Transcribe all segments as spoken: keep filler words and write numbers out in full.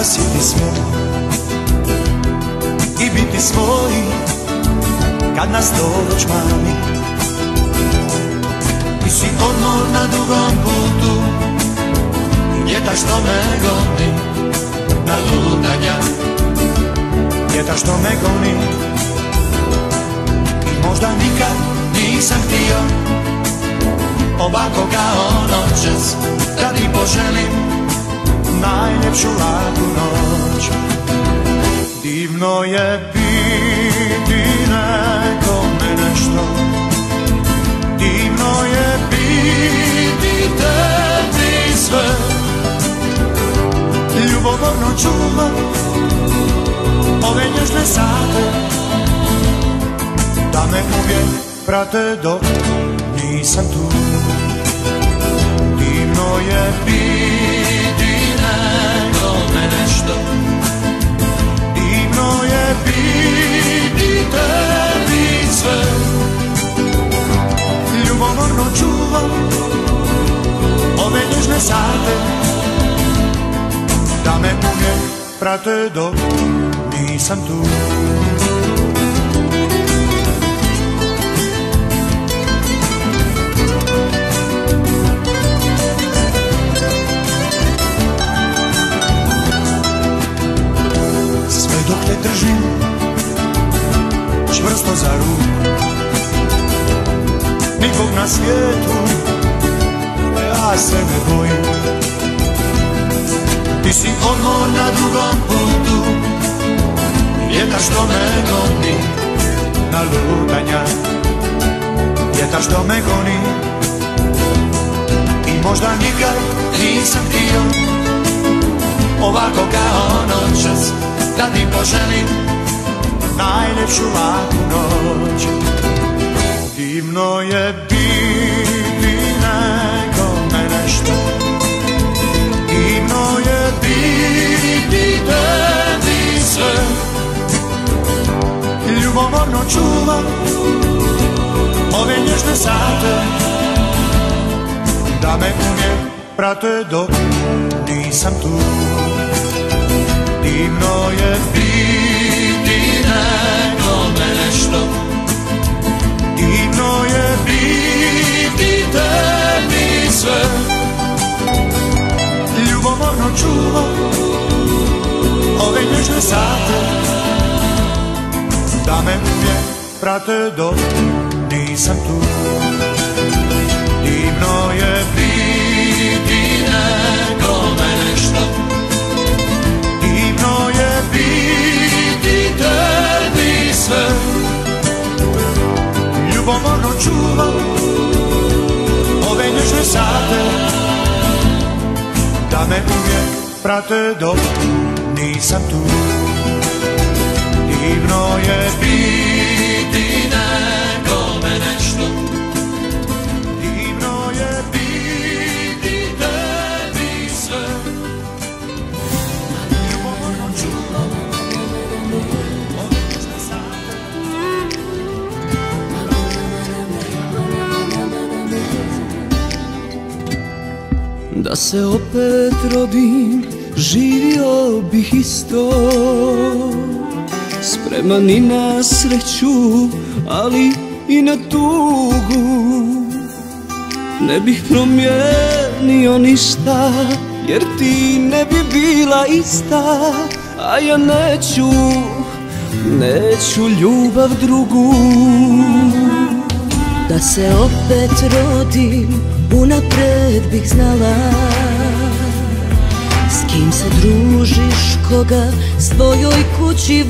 spasiti svijet i biti svoji kad nas dođe mami. Ti si odmor na dugom putu, vjetar što me goni na lutanja, vjetar što me goni. I možda nikad nisam htio ovako kao noćas da ti poželim najljepšu laku noć. Divno je biti nekome nešto, divno je biti tebi sve. Ljubomorno čuvam ove nježne sate, da me uvijek prate dok nisam tu. Divno je biti nekome nešto, divno je biti tebi sve. Ljubomorno čuvam ove nježne sate, da me uvijek prate dok nisam tu. Sve dok te držim čvrsto za ruku, nikog na svijetu ja se ne bojim. Ti si odmor na dugom putu, vjetar što me goni na lutanja, vjetar što me goni. I možda nikad nisam htio ovako kao noćas da ti poželim najljepšu laku noć. Divno je biti nekome nešto, divno je biti tebi sve. Ljubomorno čuvam ove nježne sate, da me uvijek prate dok nisam tu. Divno je biti nekome nešto, divno je biti tebi sve. Ljubomorno čuvam ove nježne sate, da me uvijek prate dok nisam tu. Divno je biti nekome nešto, divno je biti tebi sve. Ljubomorno čuvam ove nježne sate, da me uvijek prate dok nisam tu. Divno je biti nekome nešto, divno je biti tebi sve. Ljubomorno čuvam ove nježne sate. Da se opet rodim, živio bih isto, spreman i na sreću, ali i na tugu. Ne bih promijenio ništa, jer ti ne bi bila ista, a ja neću, neću ljubav drugu. Da se opet rodim, unapred bih znala s kim se družiš, koga svojoj kući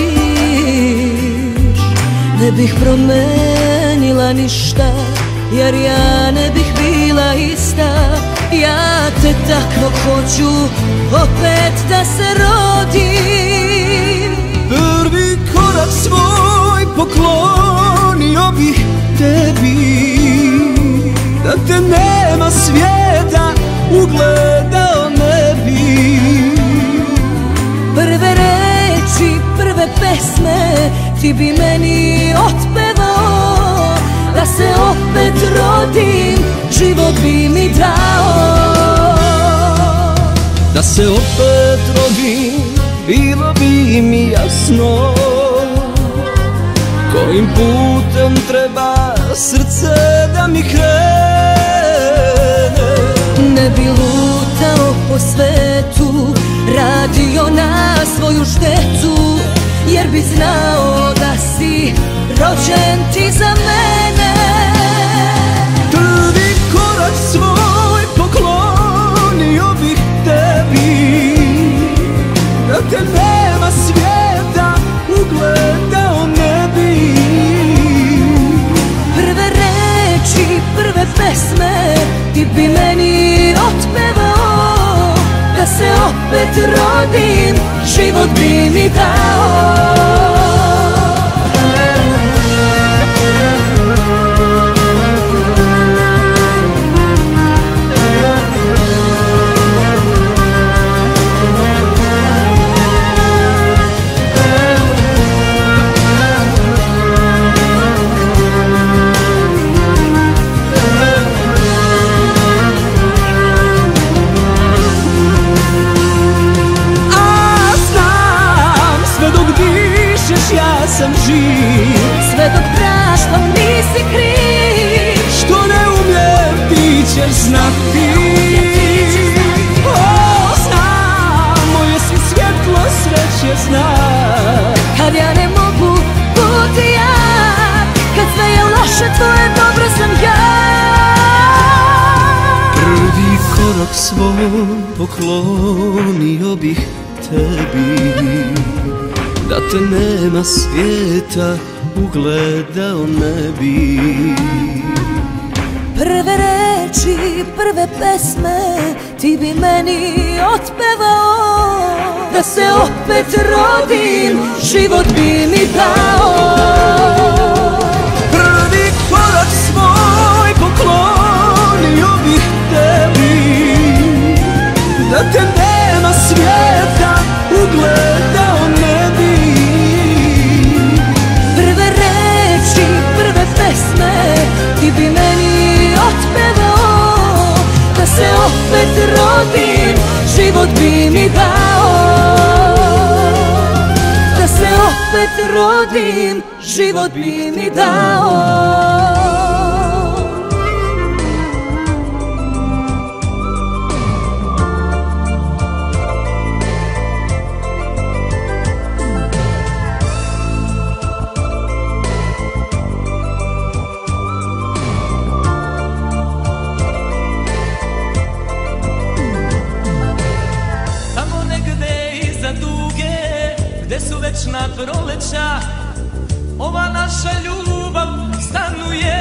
vodiš. Ne bih promenila ništa, jer ja ne bih bila ista. Ja te takvog hoću opet da se rodim. Prvi korak svoj poklonio bih tebi, da te nema svijeta ugledao ne bi. Prve reči, prve pesme ti bi meni otpevao. Da se opet rodim, život bi mi dao. da se opet rodim, bilo bi mi jasno kojim putem treba srce da mi krene. Ne bi lutao po svetu, radio na svoju štetu, jer bi znao da si rođen ti za mene. Prvi korak svoj poklonio bih tebi, da te nema svijeta ugledao ne bi. Prve reči, prve pesme ti bi meni otpevao, da se opet rodim, život bi mi dao. Ja sam živ, sve dok praštam nisi kriv. Što ne umijem ti ćeš znati. O, znam, moje si svjetlo sreće znam. Kad ja ne mogu biti ja, kad sve je loše tvoje dobro sam ja. Prvi korak svoj poklonio bih tebi, da te nema svijeta ugledao ne bi. Prve reči, prve pesme ti bi meni otpevao, da se opet rodim, život bi mi dao. Prvi korak svoj poklonio bih tebi, da te nema svijeta ugledao ne bi. Ti bi meni otpevao, da se opet rodim, život bi mi dao. Da se opet rodim, život bi mi dao. Večna proleća, ova naša ljubav stanuje.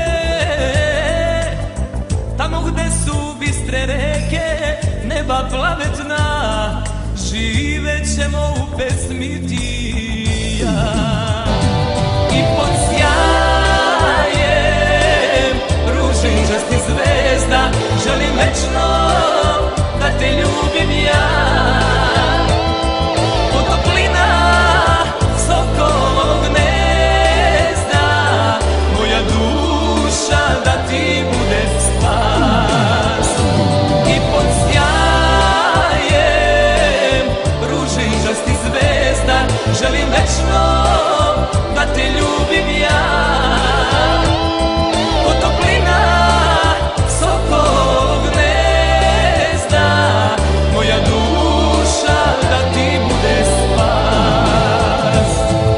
Tamo gde su bistre reke, neba plavetna, živećemo u pesmi ti i ja. I pod sjajem ružičastih zvezda želim večno da te ljubim ja. Želim večno da te ljubim ja. Od toplina sokovog gnezda, moja duša da ti bude spas.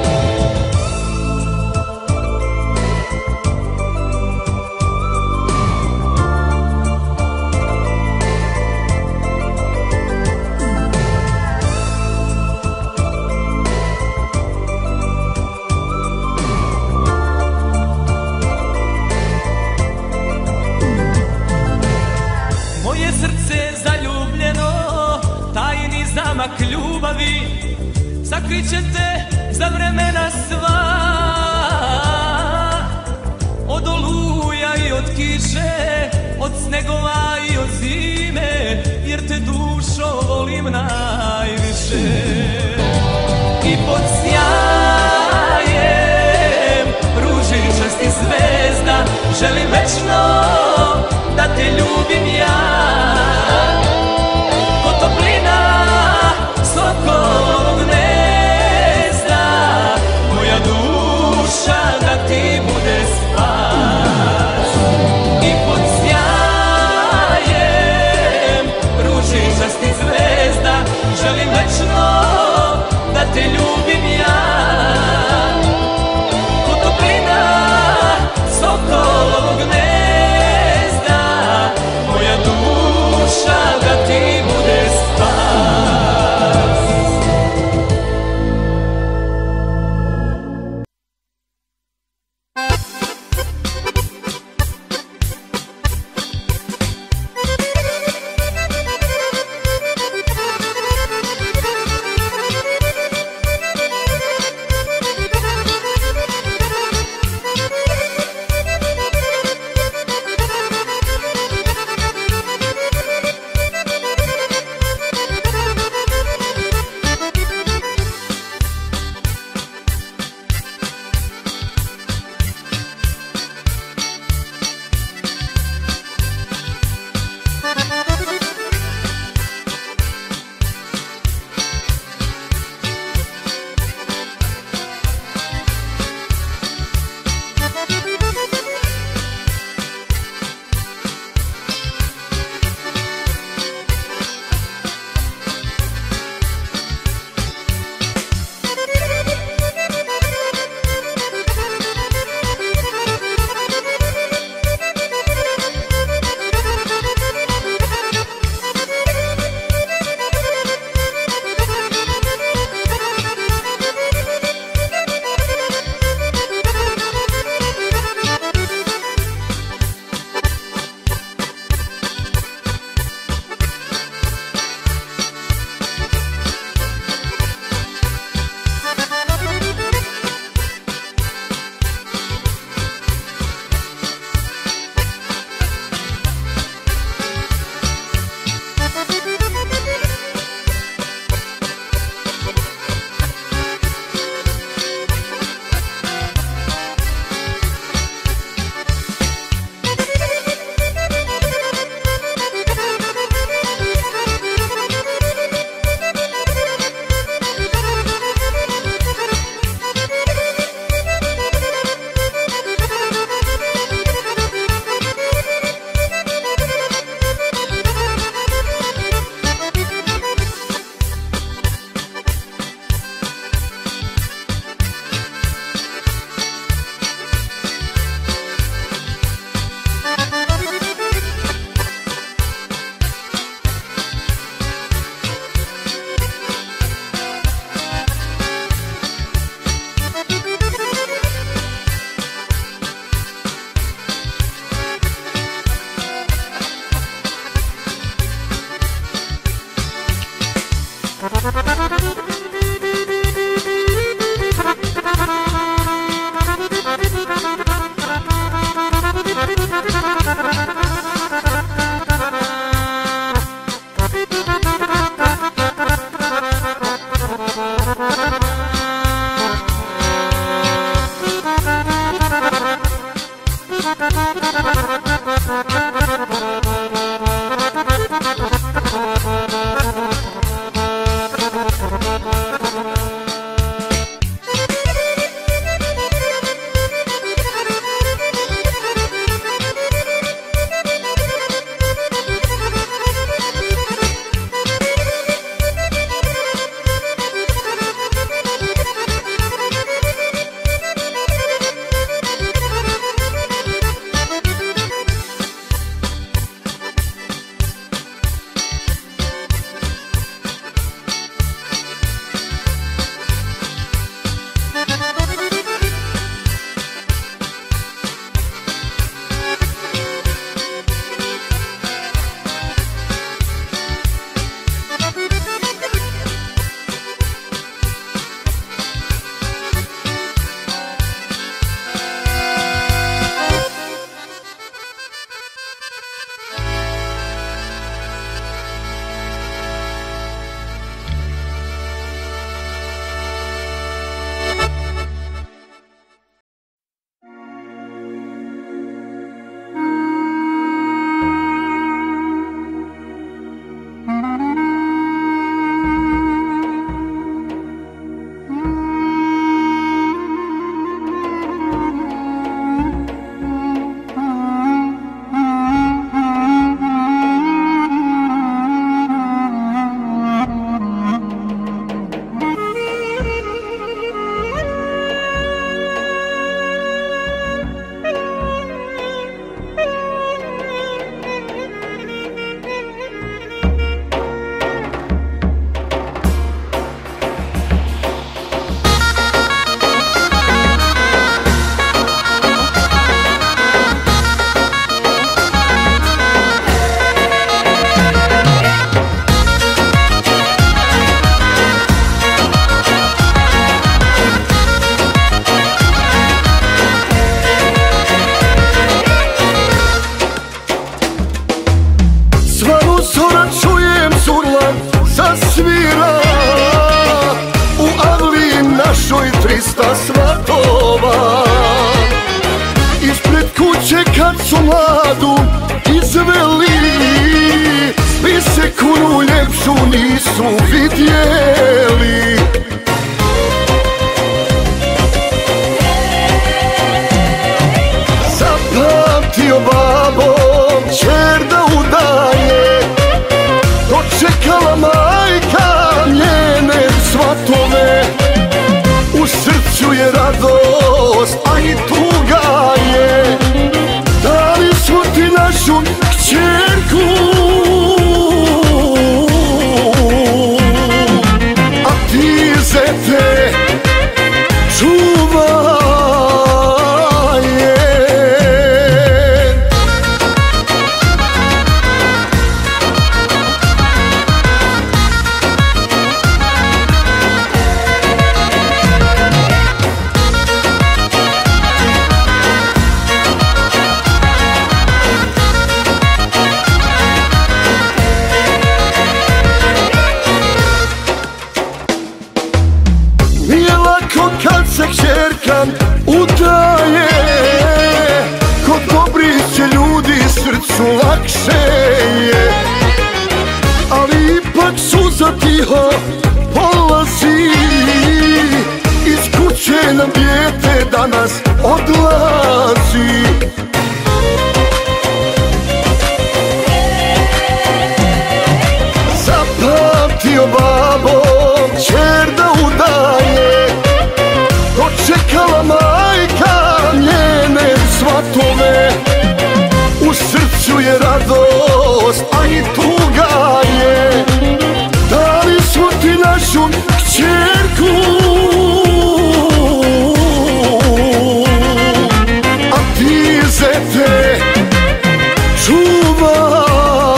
Ljubavi sakriće te za vremena sva, od oluja i od kiše, od snegova i od zime, jer te dušo volim najviše. I pod sjajem ružičastih zvezda želim večno da te ljubim ja. Ko toplina dvista svatova. Ispred kuće kad su mladu izveli, svi se kunu ljepšu nisu vidjeli. Zapamtio babo čer da udaje, dočekala majka njene svatove. U srcu je radost, a i tuga je, dali smo ti našu kćerku, a ti zete čuvaj. Kad se kćerka udaje, kod dobrih će ljudi srcu lakše je. Ali ipak suza tiho polazi, iz kuće nam dijete danas odlazi. Zapamtio babo čer da udaje, dočekala majka njene svatove. U srcu je radost, a i tuga je, dali smo ti našu kćerku, a ti zete čuvaj.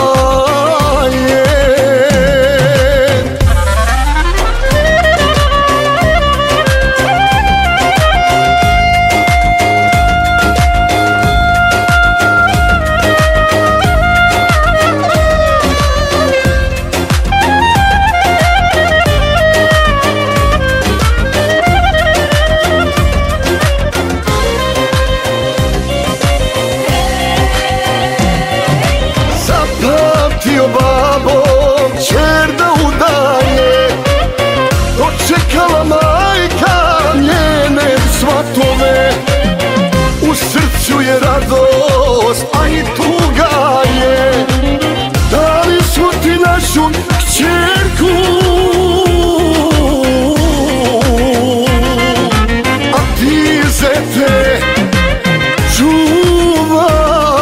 Babo čer da udaje, dočekala majka njene svatove. U srcu je radost, a i tuga je, dali smo ti našu kćerku, a ti zete čuvaj.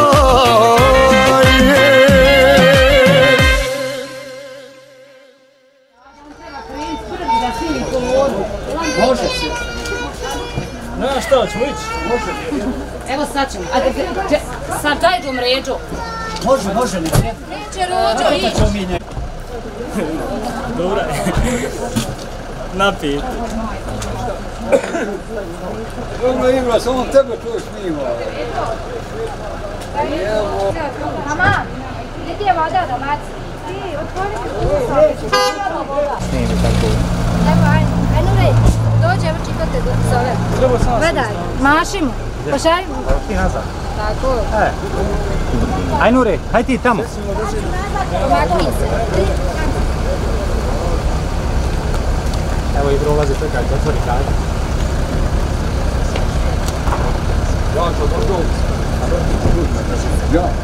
Može se. No, šta ćemo ići? Može. Evo sad ćemo. Sad daj do mređu. Može, može, ne treba. Neće rođo, ići. Dobra. Napijte. Dobro Ibra, samo tebe to snima. Mama, gdje je voda da maci? Ti, otvori mi voda. Snimi tako. Evo, ajde, ajde rej, dođe, evo čekate da zove. Treba samo gledaj, maši mu, pošalj mu. Ti nazad. Tako. E. Aj Nure, haj ti tamo. Pomakni se. Evo Ibro ulazi čekaj, otvori kada. Ja, to dobro. Ja.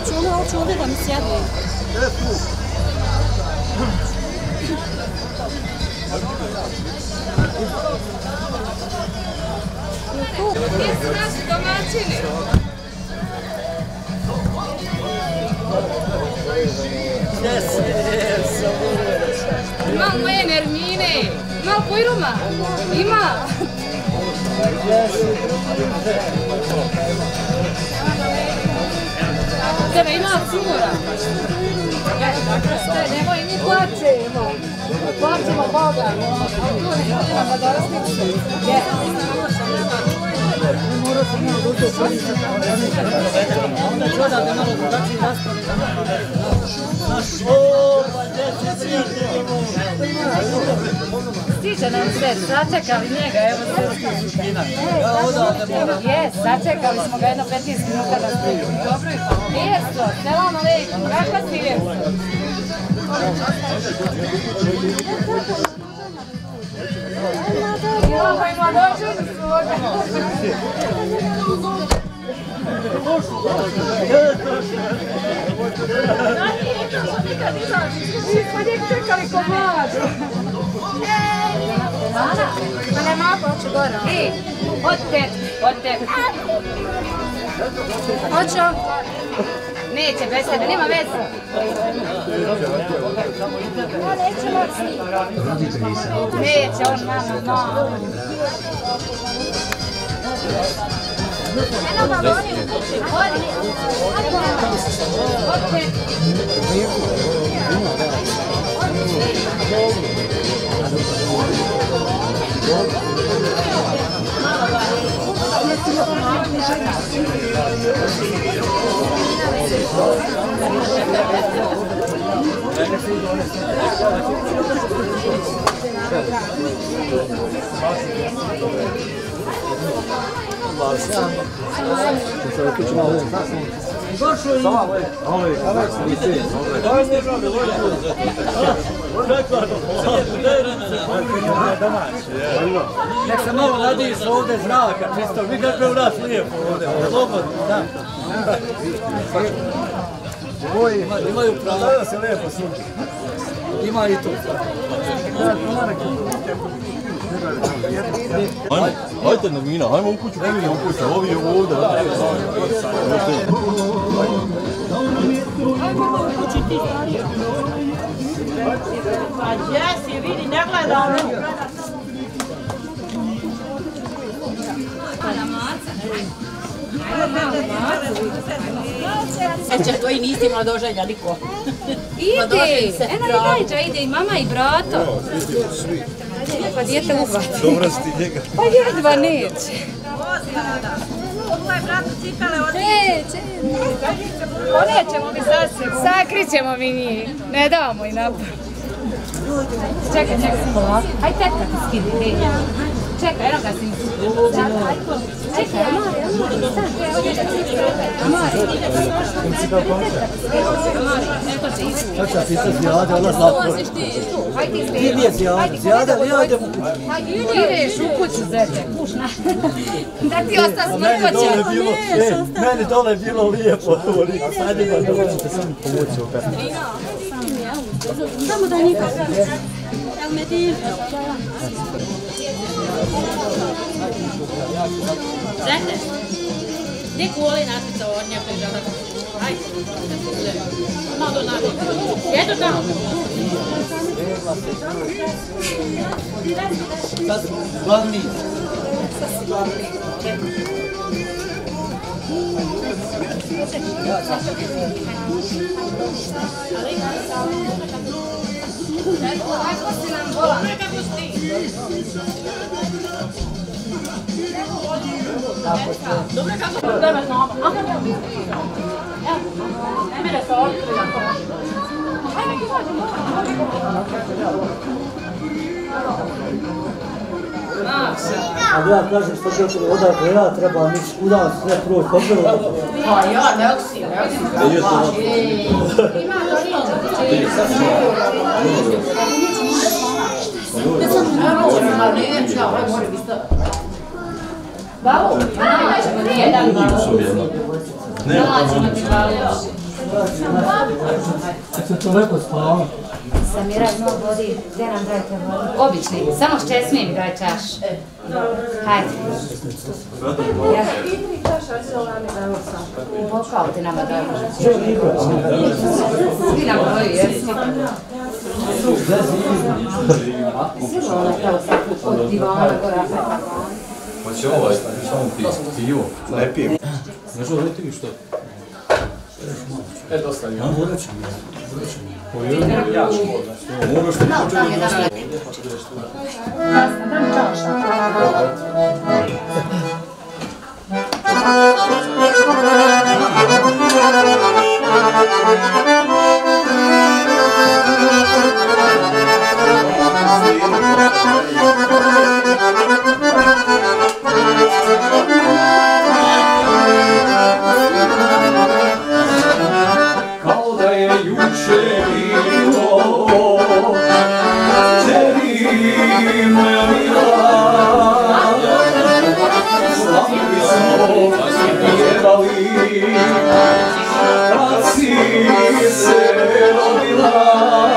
Hoću ono, hoću ovdje da mi sjedne. Gdje su naši domaćini? Ima moje Nermine, ima Pojruma, ima. Tebe ima cura. Nemoj, mi plaćemo. Plaćemo Boga. Imamo dorosnicu. Stiže nam se, sačekali njega, evo se stiže. Jes, sačekali smo ga jedno petnaest minuta da stiže. Dobro i hvala. Lijesto, selam alejkum, kakva si lijesto? Ovo ima dođu su Mi smo njeg čekali ko mladu. Ana, ma ne mapa, hoću gore. I, od tek, od tek. Hoću? Neće, bez tebe, nema veze. Ja neće moći. Neće, on mama, no. Eno ga goni u kući, goni. Od tek. Nek se malo nadiš ovdje zraka, čisto, vi kako je u nas lijepo ovdje, slobodno, da. Imaju pravo. Da se lijepo služi. Ima i tu. Hajde Nermina, hajmo u kuću, ne vidim u kuću, ovi je ovdje. Pa jesi, vidi, ne gleda ono. Eće, tvoji nisi imala doženja, niko. Ide, eno i dajđa, ide i mama i brato. Pa dijete uvati. Dobro si ti njega. Pa jedva neće. Ovo je bratu cipele od njih. Neće. Ponećemo mi sasvim. Sakrićemo mi njih. Ne damo i napad. Čekaj, čekaj. Aj teta ti skidi. Čekaj, eno ga si mi su. Čekaj, Amari, Amari, Amari. Eto se isu. Čača, ti se Zijade, ona slatko. Ti nije Zijade, Zijade, vi hajdemo u kuću. Hajde, ideš u kuću, zete, pušna. Da ti osta smrkoća. Meni dole je bilo lijepo, to lijepo. Hajde ga, dobro ćete sam pomoći opet. Samo da nikak. Jel me ti? Zete, gdje kuli natica od nje prižava? Hajde. Nado, nado. Jedu tamo. Sad glavni. Kako si nam bola? Kako si ti? Dobro, kako si tebe s nama? Ne mene se otkrila. Hajde, neki vađemo. A ja kažem što ću odakle ja trebam ići kuda sve proći poprvo. Pa ja, ne oksi, ne oksi. Ima to niđe. Ne sam naročeno, ali neću, ja, ovo mora biti. Babo, naćemo ti jedan malo. Naćemo ti malo. Se to lepo spava. Samira, imao vodi, gdje nam dajte vodi? Obični, samo s česmim daj čaš. Hajde. Ja. Bokao ti nama daj. Svi nam broju, jesi? Sigurno je tamo sad od divana gora. Hoće ovaj, samo ti, pivo. Ne pijem. Ne želite mi što? E, dosta je. Morat ćemo. Ja ću možda. Moraš ti početi da što? Kao da je juče bilo, čeri moja mila, slavili smo pjevali, kad si se rodila.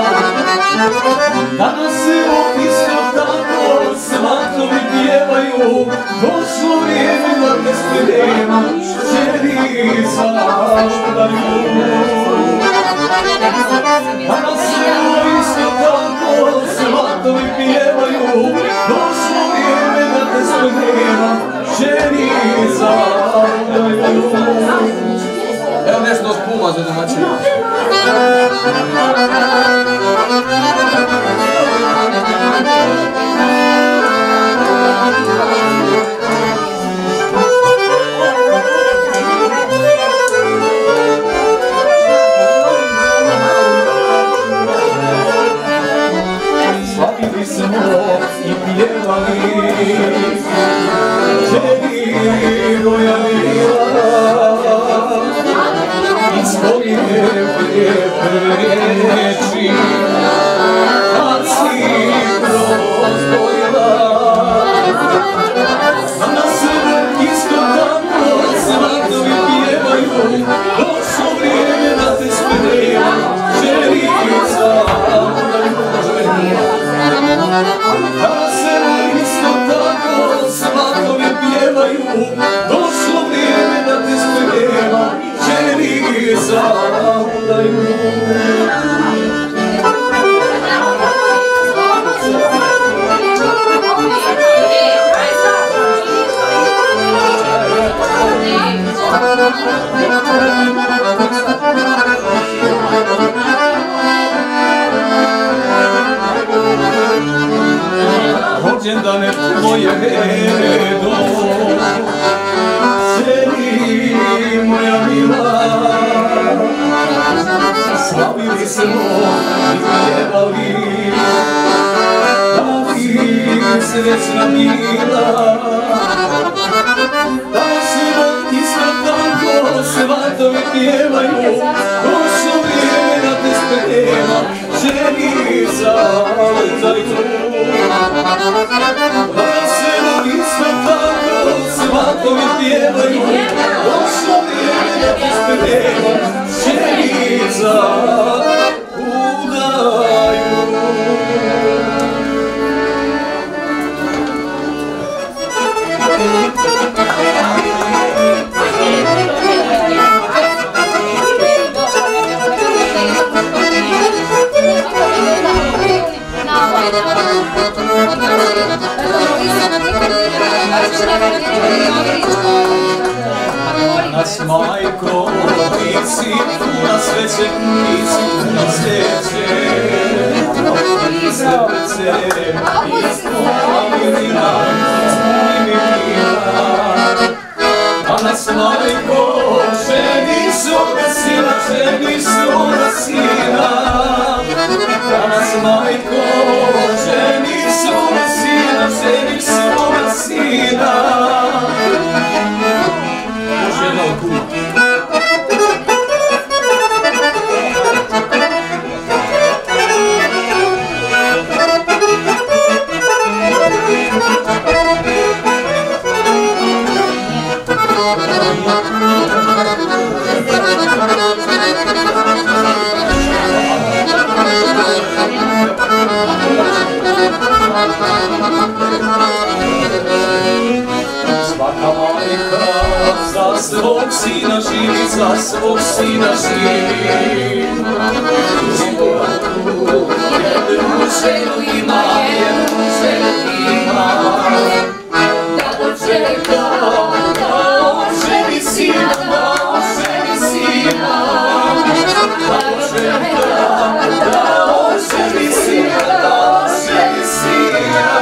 Danas evo isto tako svatovi pjevaju, došlo vrijeme da te sprema, čeri zaštaju. Danas evo isto tako svatovi pjevaju, došlo vrijeme da te sprema, čeri zaštaju. Evo nešto od puma za domaćinu. Slavili smo i pjevali, čeri moja mila, ispovine prve riječi, kad si prozdvojila. Danas isto tako svatovi pjevaju, došlo vrijeme da te sprema, čeri zaštaju. Danas isto tako svatovi pjevaju, došlo vrijeme da te sprema, čeri zaštaju. Rođendane tvoje do, čeri moja mila, slavili smo i pjevali, da ti srećna bila. Danas isto tako svatovi pjevaju, došlo vrijeme da te sprema, čeri zaštaju. Danas isto tako svatovi pjevaju, došlo vrijeme da te sprema, čeri zaštaju. Danas majko, ti si puna sreće, ti si puna sreće, i srce ispunila, ispunila. Danas majko, ženi svoga sina, ženi svoga sina. Danas majko, ženi svoga sina, ženi svoga sina. Još jedna od kuma. svog sina živi, za svog sina živi. Jednu ženu ima, jednu ženu ima, da dočeka, da oženi sina, da oženi sina, da dočeka, da oženi sina, da oženi sina.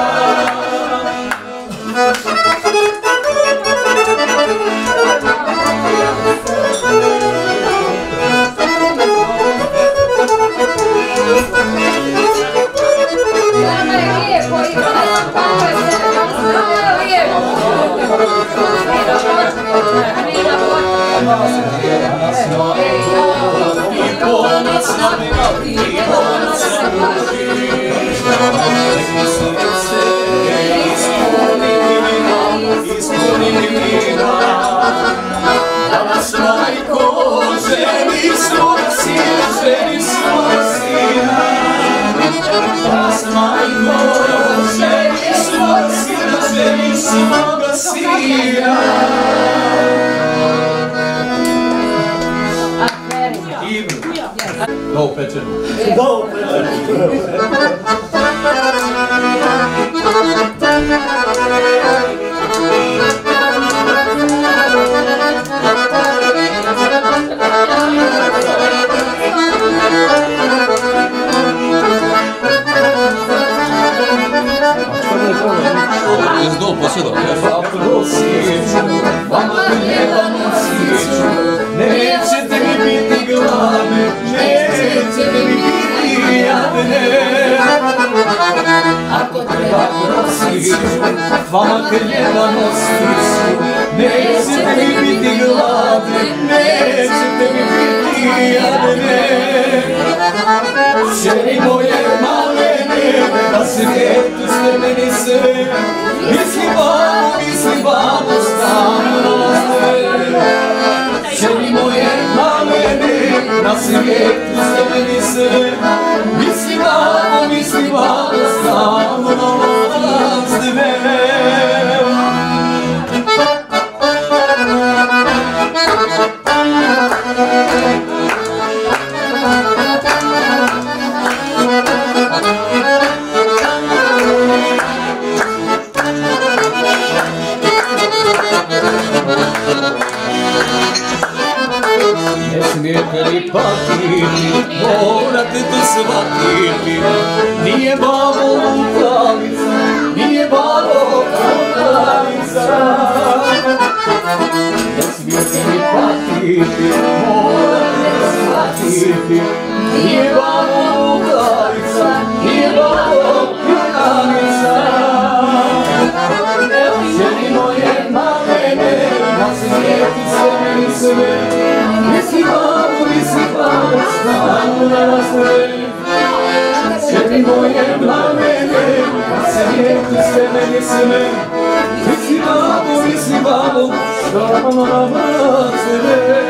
Danas majko ženi svoga sina, ženi svoga sina. Danas majko ženi svoga sina, ženi svoga sina. Do pečenu. Do pečenu. Jest do posjedom. Vama gledamo svijeću, nećete mi biti gladni, nećete mi biti jadne. Ako treba prosiću, vama gledamo svijeću, nećete mi biti gladni, nećete mi biti jadne. Ženi moje malene, na svijetu ste meni sve, mislim babo, mislim babo, stano na sve. Ženi moje malene, na svijetu ste meni sve, mislim babo, mislim babo, stano na sve. Ne smijete li patiti, morate to shvatiti. Nije babo lukavica, nije babo lukavica. Ne smijete li patiti, morate to shvatiti. Nije babo lukavica, nije babo lukavica. Ženi moje malene, na svijetu sve meni sve, misli babo, misli babo, stanu na sve. Ženi moje malene, na svijetu sve meni sve, misli babo, misli babo, stanu na sve.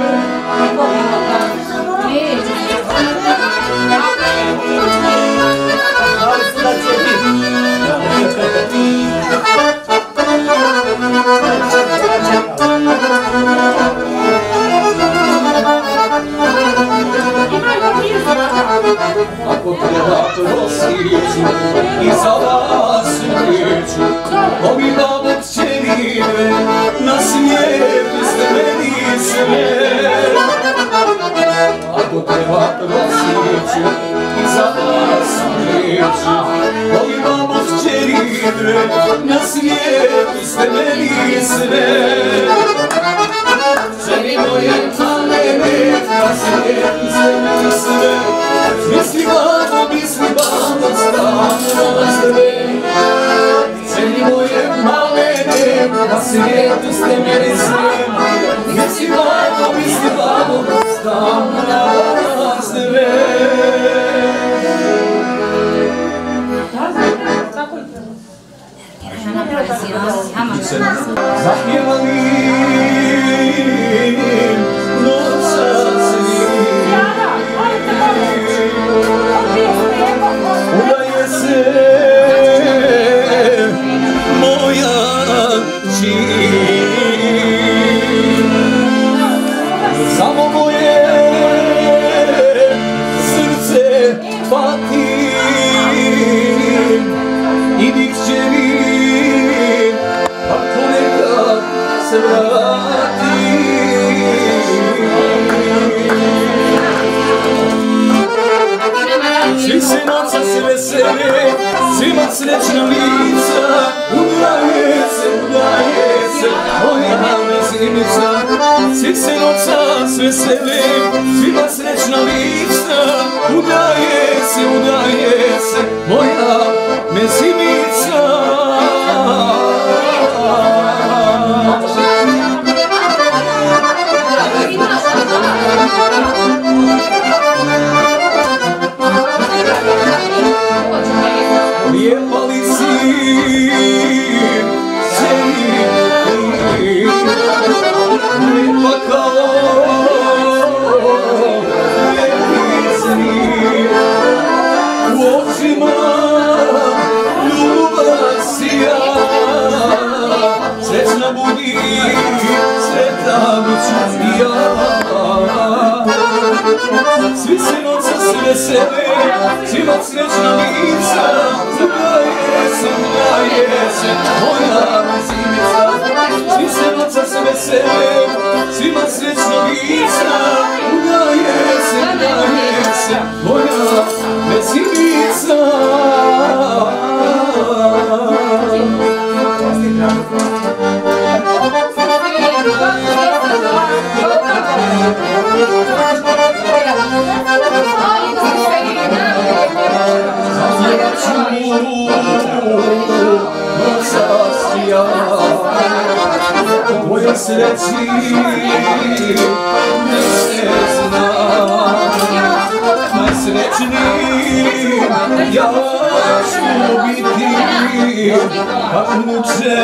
Ako treba prosiću i za vas ulijeću, ovi babo kćerine, na svijetu ste meni sve. Ako treba prosiću i za vas ulijeću, ovi babo kćerine, na svijetu ste meni sve. Ženi moje malene, na svijetu ste meni sve, misli babo, misli babo, stanu na sve. Ženi moje malene, na svijetu ste meni sve, misli babo, misli babo, stanu na sve. Zapjevali noća svih, udaje se moja čin. idi kćeri, pa ponekad se vrati. Svi se noća se vesele, svima srećna lica, udaje se, udaje se, moja mezimica. Svi se noća se vesele, svima srećna lica, udaje se, udaje se, moja mezimica. Lijepa li si, sjedi, lijepa kao ljepici, u očima ljubav sija, srećna budi, sretna buću i ja. Svi se noća se vesele, svima srećna lica, udaje se, udaje se, moja mezimica. Svi se noća se vesele, svima srećna lica, udaje se, udaje se, moja mezimica. Moja sreći ne se zna, najsrećniji ja ću biti, kako muče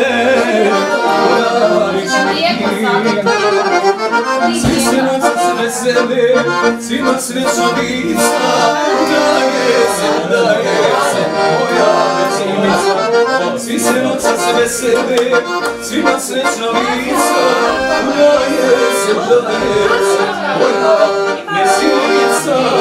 radiš mi. Svi se noća se vesele, svima srećna lica, udaje se, udaje se, moja mezimica. Svi se noća se vesele, svima srećna lica, udaje se, udaje se, moja mezimica.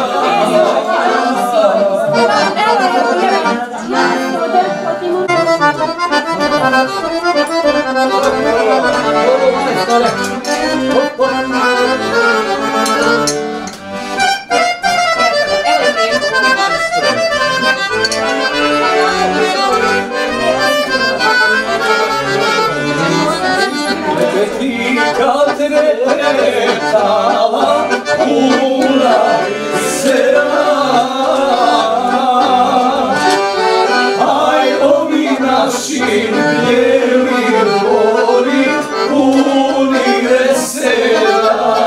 Kad retala kula sera, aj ovi naši bijeli dvori puni vesela.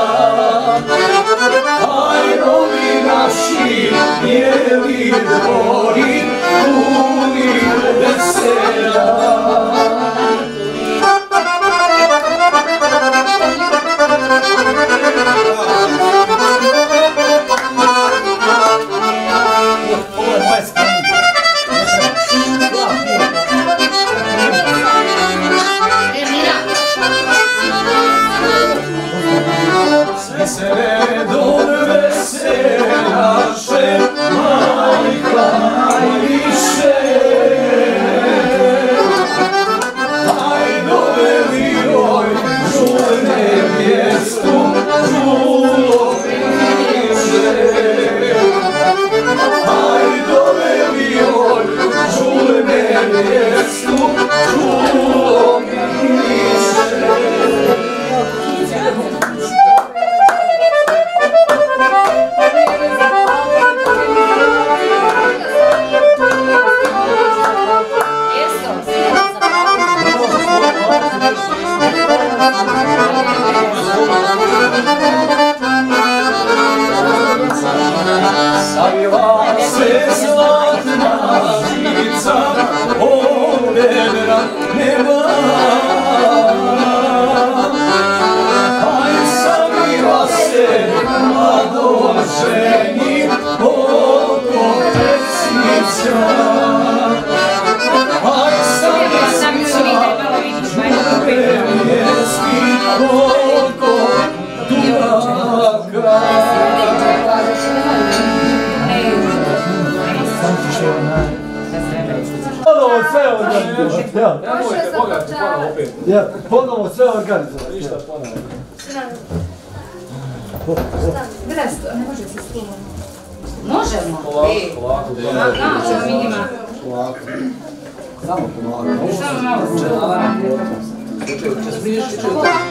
Ja, ponovo sve organizovati. Ništa ponovo. Gledaj sto, ne može se stilo. Možemo? Polako, polako. Možemo mi njima. Polako. Samo polako. Samo malo Če smiješ, če...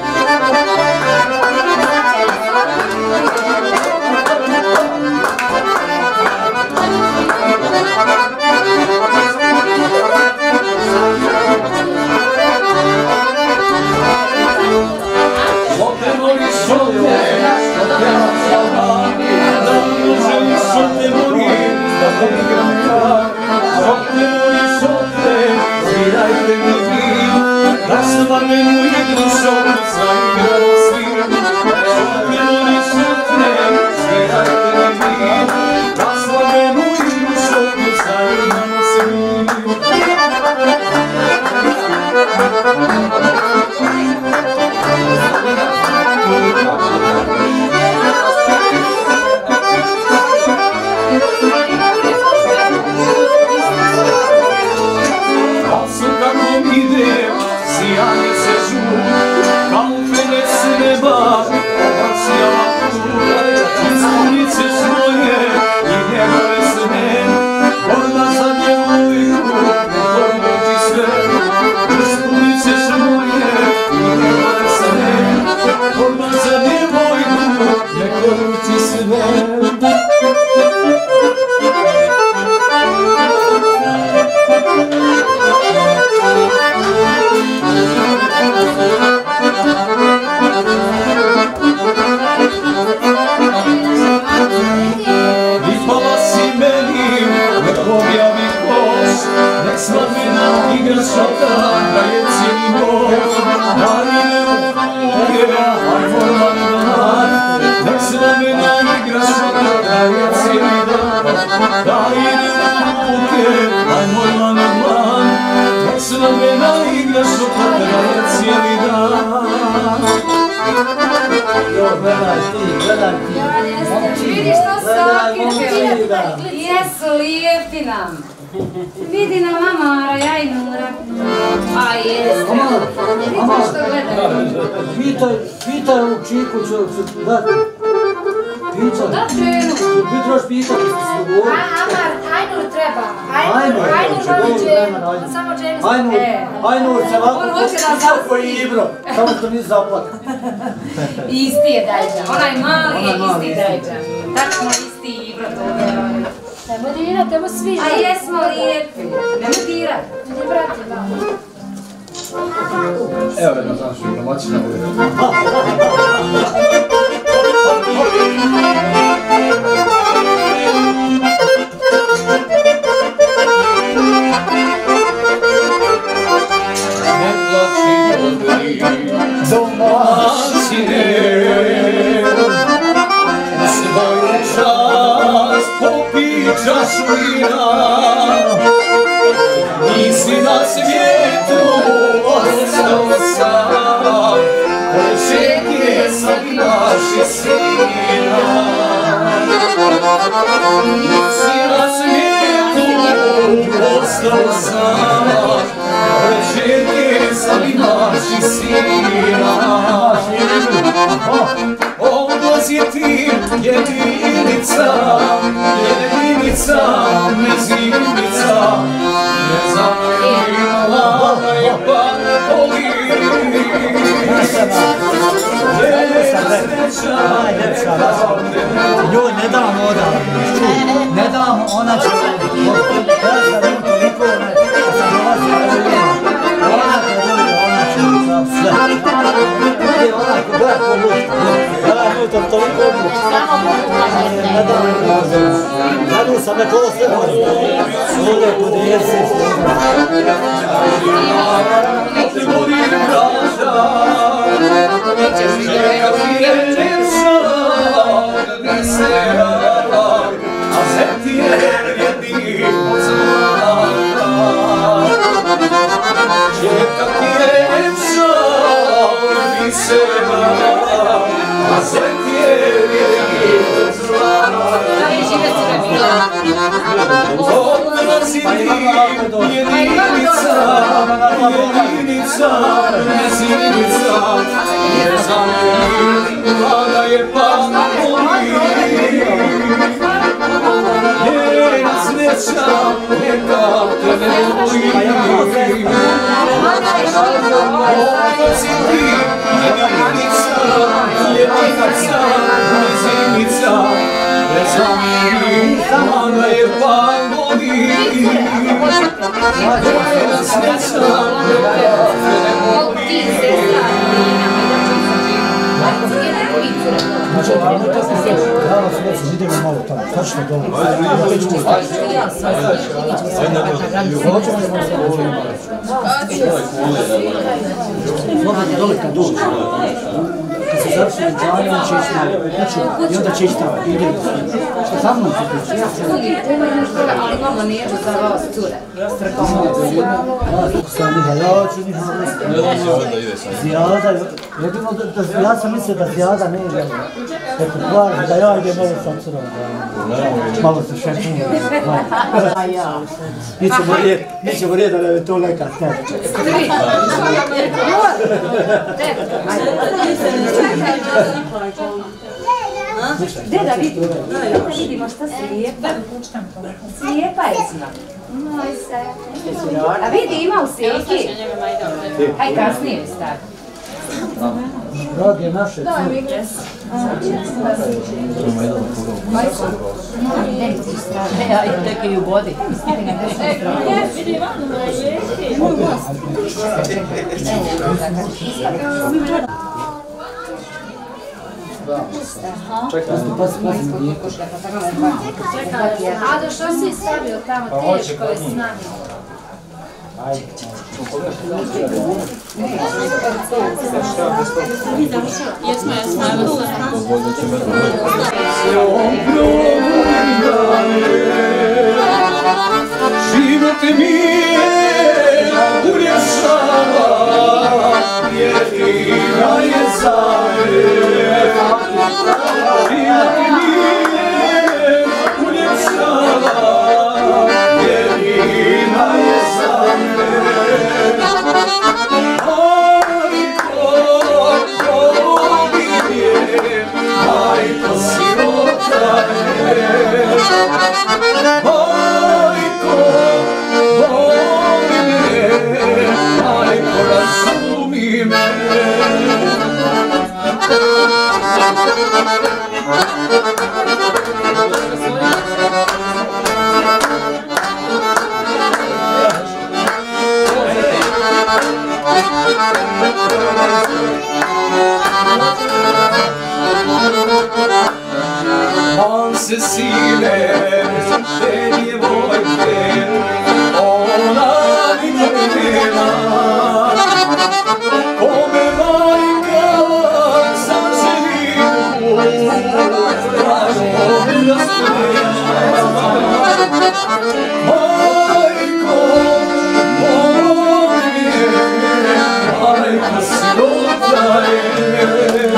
Vidiš što sakit, jesu lijepi nam. Vidi na mama, Rajajnura. A jeste. Vidite što gledaju. Pitaj, pitaj u Čiku će dati. Pitaj. Da ženu. Ti trebaš pitati što se govori. Amar, Ajnur treba. Ajnur, Ajnur voli ženu. Samo ženu se... Ajnur, Ajnur se ovako On hoće da kako je Ibro. Samo što nisi zaplaka. Isti je Dajđa. Onaj mali je isti Dajđa. Tačno isti Ibro to je. Nemoj dirati, evo svi. A jesmo lijepi. Nemoj dirati. Vidi, brati, da. Evo jedna znaš, domaćina bude. Ne plači dobri domaćine, svoju čast popij čašu vina. Nisi na svijetu ostao sam, pošetnje sad naši sina. Nisi na svijetu ostao sam, pošetnje sad naši sina. Odlazi ti jedinica, jedinica, mezimica, ne zamijela je pan poliri. Joj, ne dam odavno, ne dam, ona će... Ja sam im toliko, ja sam dolazio, ona će dobiti, ona će sve. Ide onako, gledaj ko luči, gledaj unutar toliko odluči. Ne dam odavno, gledaj sam neko ovo sve mori. Ovdje kod jesi. Te vodi braža, čeka ti je češa, vesela, a zet je jedni poznata. Čeka ti je češa, vesela, a zet je jedni poznata. Odlazi ti jedinica, jedinica, mezinica, ne zameri, vlada je pamoli. Njena sreća, neka te ne boli. Ovo si ti, jedinica, jedinica, mezinica, ne zameri, vlada je pamoli. Njena sreća, neka te ne boli. Znači, pravo sveci, idemo malo tamo, točno dole. Slobodno dole kad dođe. Kad se završi džanje, on će ići tamo. I onda će ići tamo, idemo. Što sa mnom se priča? Ali mama nije za vas cure. Sam Miha, ja ću Miha. Zijada, ja sam mislio da Zijada ne ide. Eto, plaži da ja idem malo sa curom. Malo se šepimo. Mi ćemo rijeti da je to neka steća. Deda, vidimo, da vidimo šta se lijepa. Slijepa je sva. Moj se. A vidi, ima u slijeki. Haj, kasnije mi stavi. Rad je naše. Ja i tek i u vodi. Čekaj, pas, pas, Ado, što si stavio tamo, teško je s nami. ajde. Jesmo, jesmo, evo Život mi je ulješava, jedina je za me. Život mi je ulješava, jedina je za me. Majko, volim je, majko sirota je. Majko, volim je, majko razumi me. On se sile, te djevojke, ona mi nema. Kome majka zaželi tražo da sprema. Majko, volim je, majka sirota je.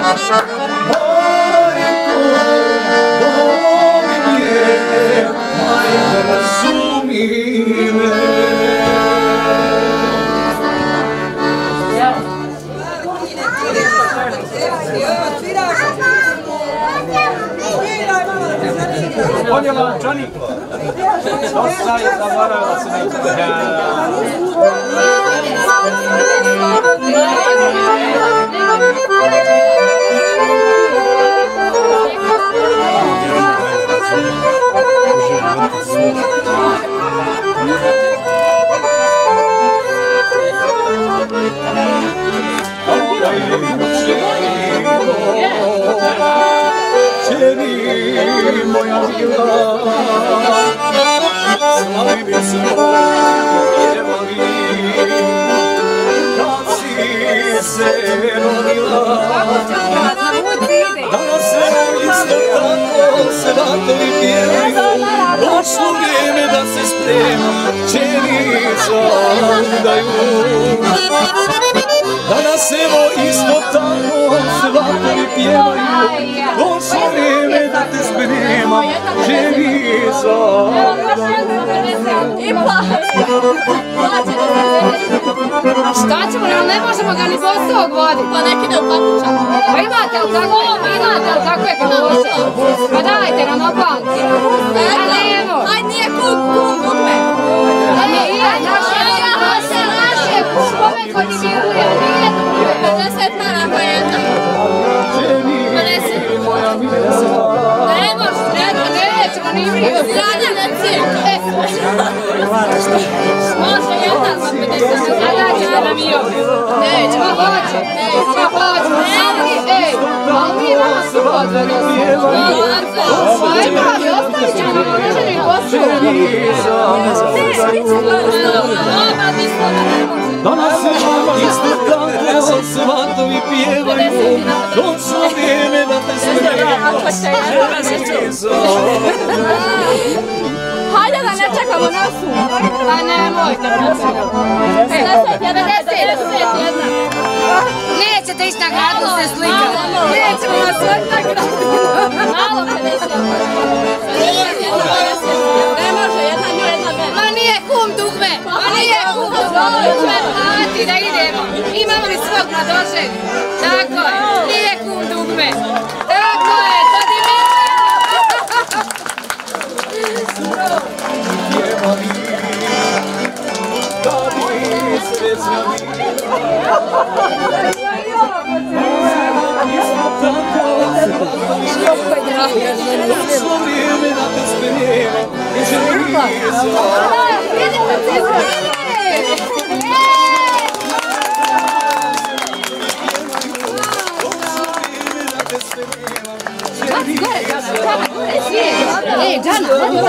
Majko, volim je, majko razumi me. Podjela, Johnny! Dosta je zaboravila se Čeri moja mila, slavi mi se pjevali, kad si se rodila. Danas evo isto tako svatovi pjevaju, došlo vrijeme da se sprema, čeri udaju. Danas evo isto tako svatovi pjevaju, došlo vrijeme da te sprema, ženi za udaju. A šta ćemo, ne možemo ga ni bosog voditi. Pa nek ide u papučama. Pa imate li kako, imate li kako je kološa? Pa dajte nam opanke. A nemo. Aj nije kum, kum, dugme. A nije, naše, naše, naše, kome ko ti miruje, a nije dugme. pedeset maraka jedna. pedeset. Ne može, Eto, nećemo ni vriju. Zadnja na cijel. Može jedna za pedeset. Sada ćete nam i ovdje. Nećemo, hoće. Nećemo, hoće. Ej, ali mi imamo subot odnosno. Aj, pravi, ostavit ćemo nam određenu i posuju. Danas se isto tako svatovi pjevaju, došlo vrijeme da te smenimo. Hajde da ne čekamo nasu. Pa nemojte nam čekamo. pedeset jedna. Nećete ići na gradu se slikati. Nećemo vas svojiti na gradu. Malo pedeset. Ne može, jedna nju, jedna mene. Ma nije kum dugme. Ma nije kum dugme. Hati da idemo. Imamo li svog mladošeg? Tako je. Nije kum dugme. Tako je. To ti Došlo vrijeme da te smenimo. Ej, Džana, hadi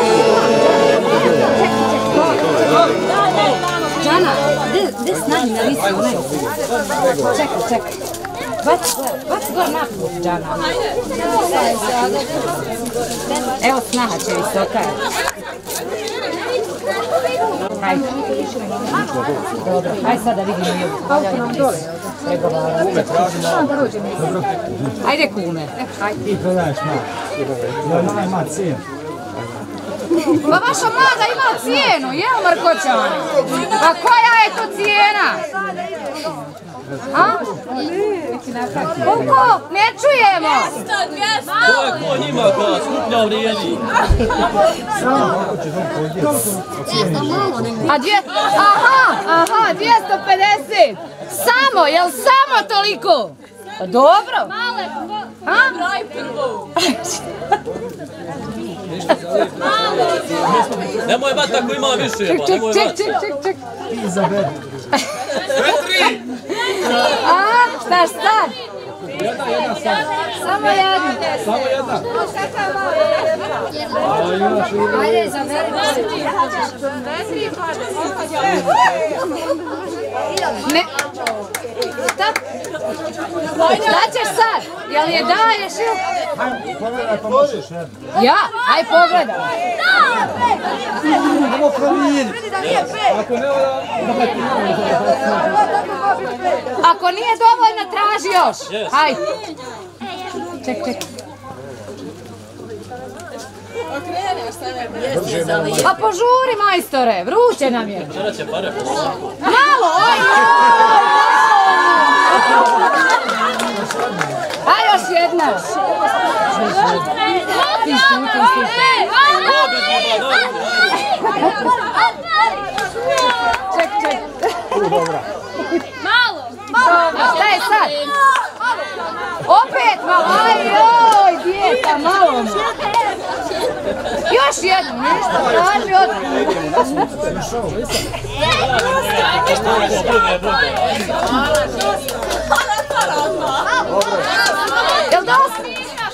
Džana, gdje snadnji na listu? Čekaj, čekaj. Baci gor naput, Džana. Evo snaha će visoka. Hajde. Dobro, hajde sad da vidimo i ovu. Ajde kume. Ti prodaješ mat. Ja maj mat cijenu. Pa vaša mlada ima cijenu, jel Markoćani? A koja je to cijena? A? Koliko? Ne čujemo! Ko njima kao skupnja vrijedi? A dvije... Aha, aha, dvjesto pedeset! Samo, jel samo toliko? Dobro! A? Broj prvo. Nemoj bat ako ima više, pa nemoj bat. Ček, ček, ček, ček. Izaberi. Četiri! A, šta, šta? Jedna, jedna sad. Samo jedna. Samo jedna. Ajde, izaberi. Ne. Šta? Šta ćeš sad? Jel je daješ ili? Pogledaj pa možeš jedno. Ja? Aj pogledaj. Idemo promijeniti. Ako ne onda... Ako nije dovoljno, traži još. Aj. Ček, ček. Pa požuri, majstore, vruće nam je. Sada će pare polako. Malo, oj! Aj još jedna. Ti šuti, ček, ček. Malo. A šta je sad? Opet malo, aj joj, djeta, malo. Još jednu, ništa, traži od... Jel dosta?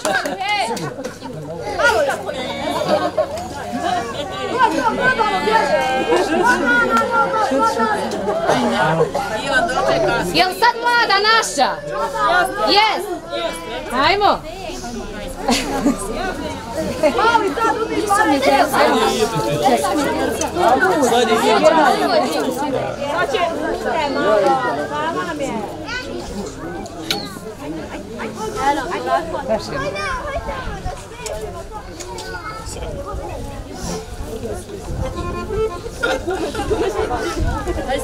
Jel sad mlada naša? Jes. Ajmo. Mali sad umiš mali djeca. Sad je Sad će... Hvala nam je.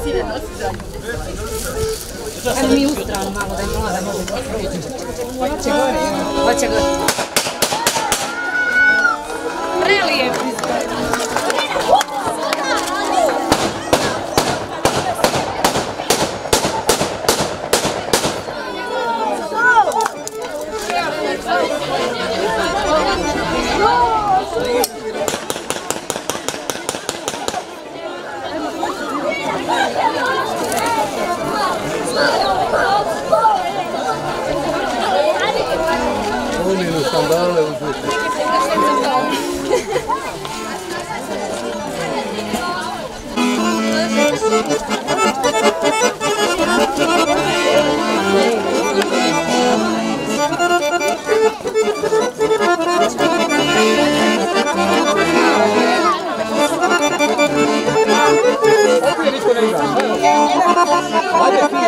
sine, nosi zadnje. Ajde mi u stranu malo da je mlada može prijeći. Hoće gore, hoće gore. Prelijep izgleda. Sandale uzeti. Opet niko ne igra. Ajde ti.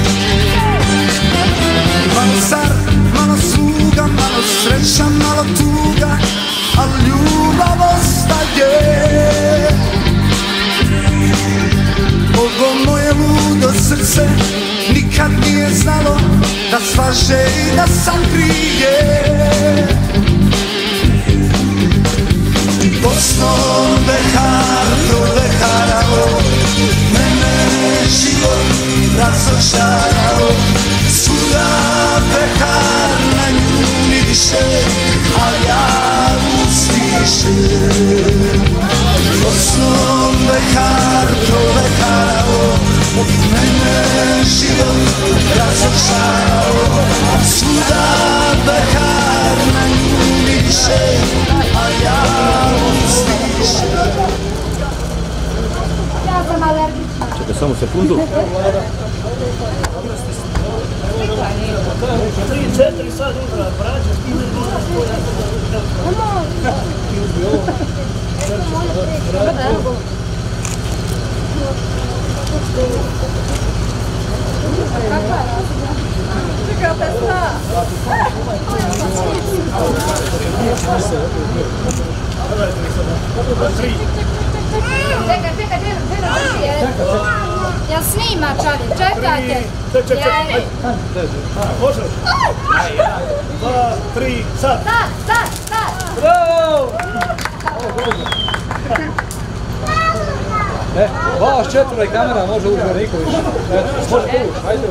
Malo car, malo suga, malo sreća, malo tu više i da sam prije. Bosno bekar, to bekarao, mene život razočarao. Svuda bekar, na nju miriše, a ja ustišem. Bosno bekar, to bekarao, mene život razočarao. Svuda bekar, na nju miriše, a ja ustišem. Ja sam alergična. Čekaj samo sekundu. Tri, četiri sad utra, braća, s time Čekaj, čekaj, čekaj, jel snima čali, čekajte. Čekaj, čekaj, može li? Dva, tri, sad. Sad, sad, sad. Bravo! E, vas četvora i kamera može ući Niković. Može tu ući, ajde.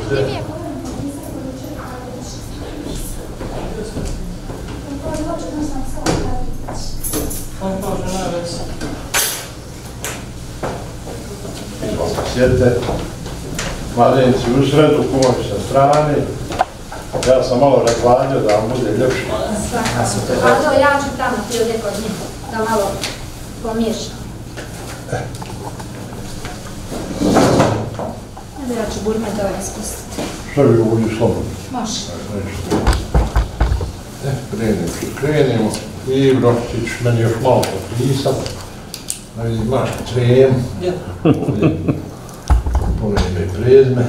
Sjedite, mladenci u sredu, kumovi sa strane. Ja sam malo reklanio da vam bude ljepše. A ja ću tamo ti ovdje kod njih, da malo pomiješam. Evo ja ću burme da ovaj ispustiti. Što bi ovdje slobodno? Može. E, krenemo, krenemo. I Bročić, meni još malo potpisao. Da vidim, imaš trem. Puno ime i prezme.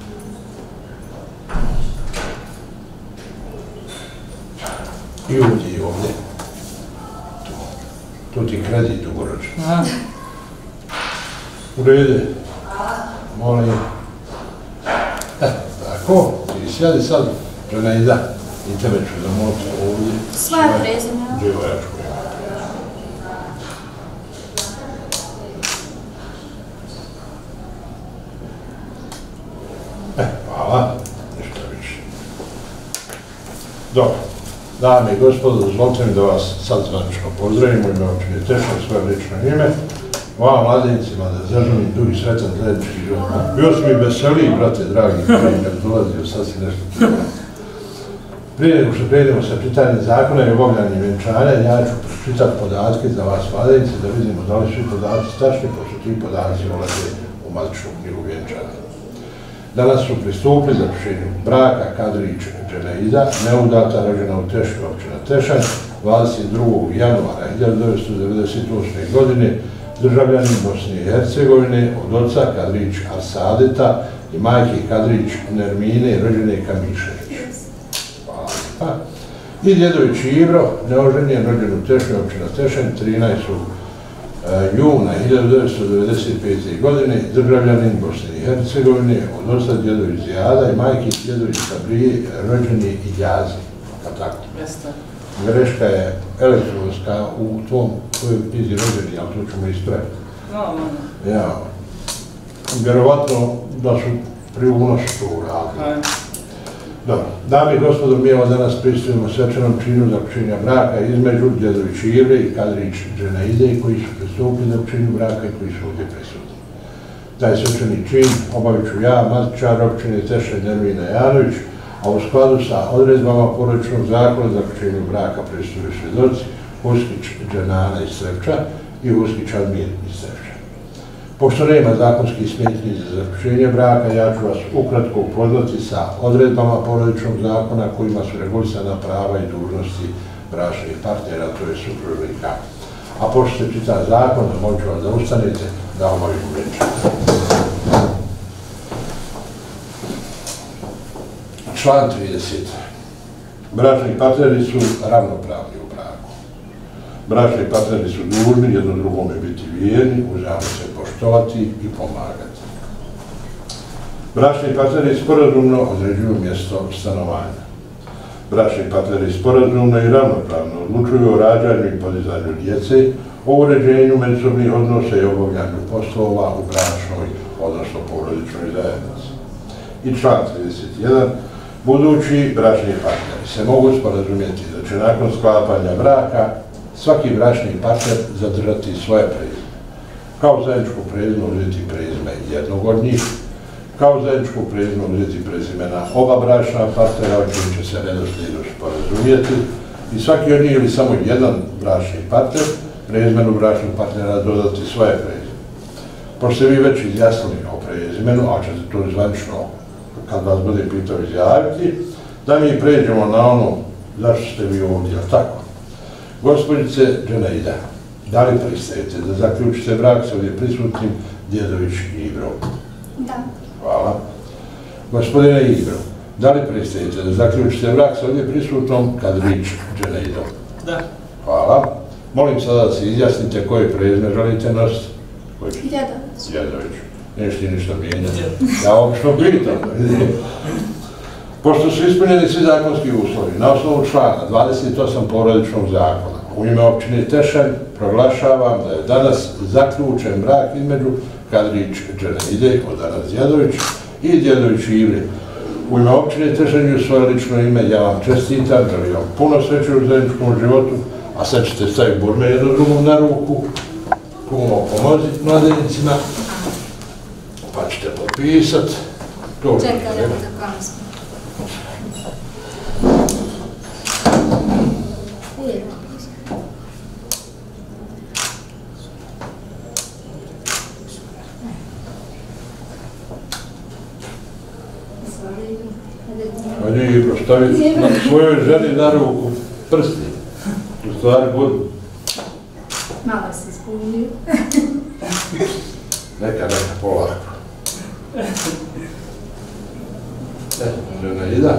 I udi ovdje. To ti kredit dugoročno. U rede. Molim. E, tako. Ti sjedi sad, žena i da. I tebe ću zamoliti ovdje. Svoje prezime. Dživajačko ime. E, hvala. Ništa više. Dobro. Dame i gospodo, dozvolite mi da vas sad zvanično pozdravimo, ime općine Teša, svoje lično ime. Vama mladenicima da zaželim dugi sretan zajednički život. Bio sam i veseliji, brate, dragi, koji kad dolazio, sad si nešto čuo. Prije nego što prejdemo sa čitanjem zakona i obavljanjem vjenčanja, ja ću pročitati podatke za vas mladenice, da vidimo da li su podaci tačni, pošto ti podaci ulaze u matičnu knjigu vjenčanja. Danas su pristupili zaključenju braka Kadrić Dženeiza, neudata, rođena u Tešu, općina Tešanj, dvadeset drugog januara hiljadu devetsto devedeset osme. godine, državljanin Bosne i Hercegovine, od oca Kadrić Arsadeta i majke Kadrić Nermine, rođene Kamišević. Hvala. I djedović Ibro, neoženjen, rođen u Tešu, općina Tešanj, trinaestog juna hiljadu devetsto devedeset pete. godine, državljanin Bosne i Hercegovine, od oca djedović Zijada i majke djedović Sabrije, rođeni Iljazi. Kao tako? Greška je elektronska u tvom knjizi rođeni, ali to ćemo ispraviti. Ja. Vjerovatno da su pri unosu to uradili. Dobro. Dame i gospodo, mi evo danas pristupimo svečanom činu zaključenja braka između djedović Ibre i Kadrić Dženeize, koji su pristupili zaključenju braka i koji su ovdje prisutni. Taj svečani čin obavit ću ja, matičar općine Teša Nermina Janović, a u skladu sa odredbama porodičnog zakona zaključenju braka pristupili svjedoci Huskić Dženana iz Srepča i Huskić Admir iz Srepča. Pošto nema zakonskih smetnji za zaključenje braka, ja ću vas ukratko upoznati sa odredbama porodičnog zakona kojima su regulisana prava i dužnosti bračnih partnera, to je supružnika. A pošto se čita zakon, molit ću vas da ustanete da obavimo vjenčanje. Član trideset. Bračni partneri su ravnopravni u braku. Bračni partneri su dužni jedno drugome biti vjerni, uzajamno se poštovati i pomagati. Bračni partneri sporazumno određuju mjesto stanovanja. Bračni partneri sporazumno i ravnopravno odlučuju o rađanju i podizanju djece, o uređenju međusobnih odnosa i obavljanju poslova u bračnoj, odnosno porodičnoj zajednici. I član trideset jedan. Budući bračni partneri se mogu sporazumjeti da će nakon sklapanja braka svaki bračni partner zadržati svoje prezime. Kao zajedničko prezime uzeti prezime jednog od njih, kao zajedničko prezime uzeti prezimena oba bračna partnera, o čim će se redoslijedu sporazumjeti, i svaki od njih ili samo jedan bračni partner prezimenu bračnog partnera dodati svoje prezime. Pošto ste vi već izjasnili o prezimenu, a ćete to zvanično, kad vas bude pitao, izjaviti, da mi pređemo na ono zašto ste vi ovdje, tako. Gospođice Dženaida, da li pristajete da zaključite brak sa ovdje prisutnim Djedović Ibrom? Da. Hvala. Gospodine Ibro, da li pristajete da zaključite brak sa ovdje prisutnom Kadrić Dženaidom? Da. Hvala. Molim sada da se izjasnite koje prezime želite nositi. Djedović. Djedović. Nećete ništa mijenjati. Ja obično pitam. Pošto su ispunjeni svi zakonski uslovi, na osnovu člana dvadeset osam porodičnog zakona, u ime općine Tešanj proglašavam da je danas zaključen brak između Kadrić Dženaide, od danas Djedović, i Djedović Ibre. U ime općine Tešanj i u svoje lično ime ja vam čestitam, želim vam puno sreće u zajedničkom životu, a sad ćete staviti burme jedno drugom na ruku, puno pomoziti mladenicima, pa ćete potpisati. Čekaj, da da koristim. Ajde Ibro, stavi svojoj ženi na ruku prsti, u stvari budu. Malo se ispunio. Neka, neka, polako. E, žena Ida.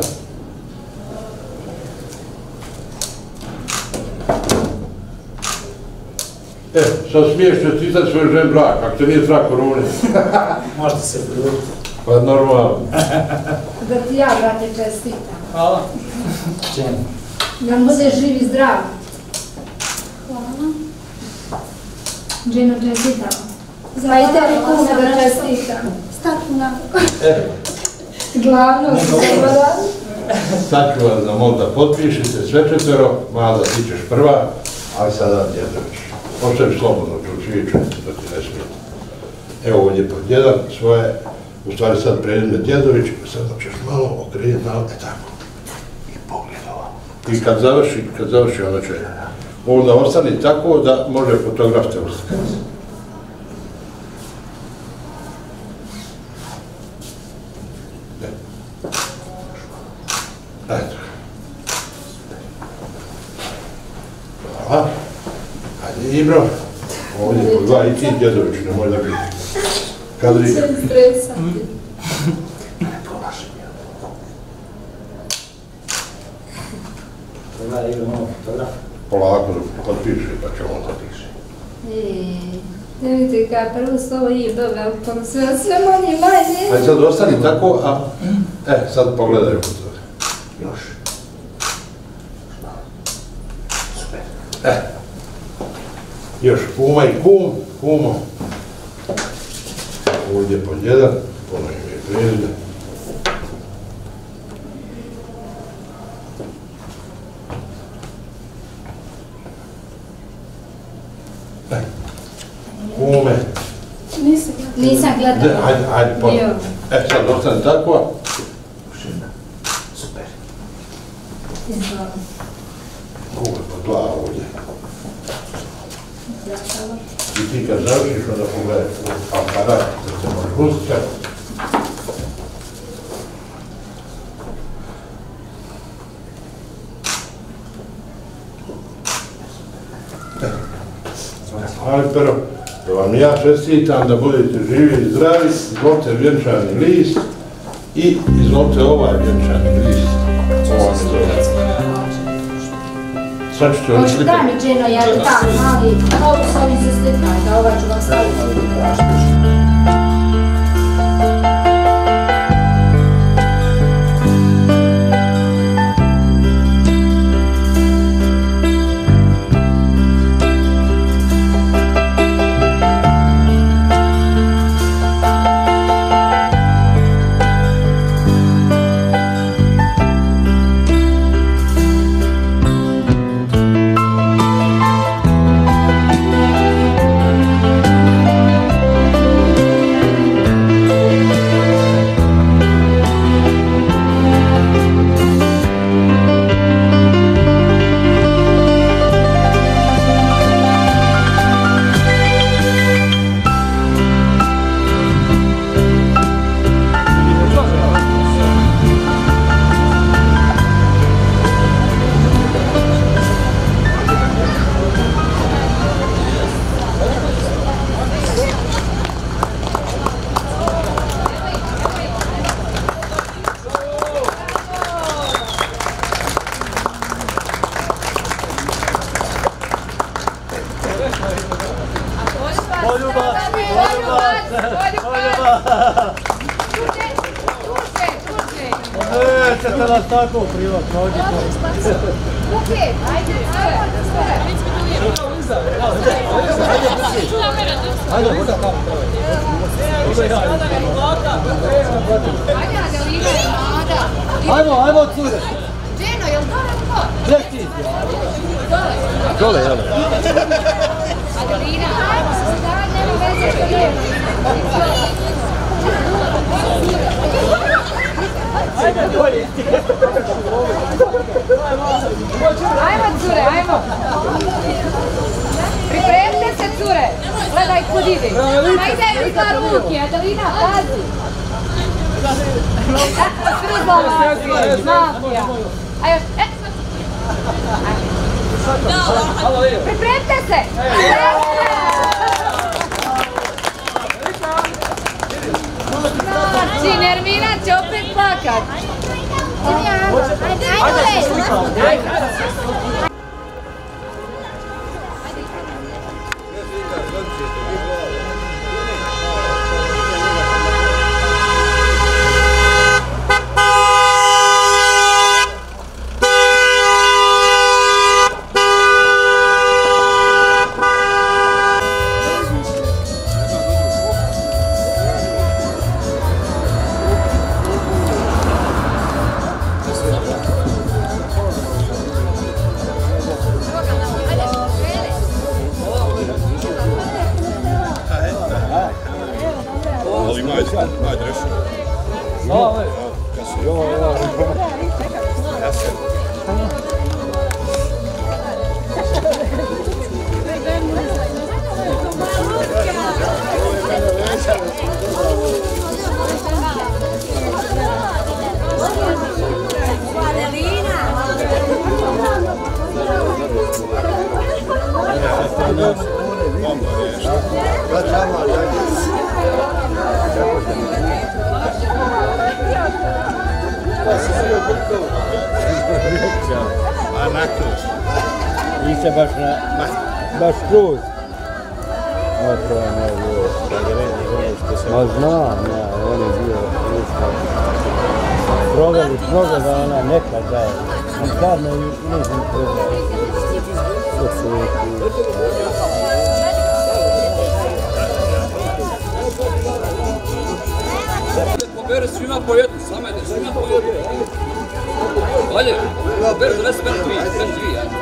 E, sad smiješ čestitati svoj žen brak, ako te nije strah korone. Možete se pridružiti. Pa normalno. Da ti ja, brate, čestitam. Hvala. Čem? Da mu bude živ i zdrav. Hvala. Džino, čestitam. Pa i tebi kume da čestitam. Stati na. Glavno se zaboravim. Sad ću vas da mogu da potpišite sve četvero, Mada, ti ćeš prva, ali sada Djedović. Ostavi slobodno, ću svi četiri, da ti ne smijete. Evo ovdje pod jedan, svoje, u stvari sad prezime Djedović, sad ćeš malo okrenuti na ovdje tako. I pogled ovako. I kad završi, kad završi ono će, onda ostani tako da može fotograf te ustakati. Eto. Hvala. Ajde Ibro, ovdje po dva i ti Djedović, nemoj da biti. Kadri. Sve stresati. Treba Ibro malo fotograf. Polako potpiši, pa ćemo onda piši. Ne vidite kada prvo slovo je dobro, pa sve sve manje manje. Ajde sad ostani tako, a e, sad pogledaj u to. Još. Super. E. Još kuma i kum, kumo. Ovdje pod jedan, puno im je prezime. E. Kume. Nisam gledala. Ajde, ajde, ponovno. E, sad ostane tako. Super. Kume pod dva ovdje. I ti kad završiš, onda pogledaj u aparat, da se možeš pustiti. Ali prvo, da vam ja čestitam da budete živi i zdravi, izvolite vjenčani list i izvolite ovaj vjenčani list. Ovo se zove. Sad ćete Hoće daj mi Džino, jer tako mali, ovo su ovi zastetnaj, da ovaj ću vam staviti. Nećete nas tako privat, nođite. Buket, ajde, ajde. Ajde, voda tamo. Ajde, Adelina, Mada. Ajmo, ajmo, cure. Dženo, jel dole ko? Gdje ti? Dole. Dole, jel? Adelina, ajmo se stavati, nema veze što nema. Ajmo, cure, ajmo. Pripremite se, cure. Gledaj kud ide. Ma ide mi za ruke, Adelina, pazi. Sruzla mafija, mafija. Ajmo, e. Pripremite se. Znači, Nermina će opet plakat. Ajde, ajde. Niste baš na... baš kruz. Ma to je ne bilo. Ma znam, ja, on je bio... Proveli, proveli ona nekad da je. A sad ne nisam proveli. Poberi svima po jednu, samo jednu, svima po jednu. Bolje, poberi donesi meni dvije, meni dvije, ajde.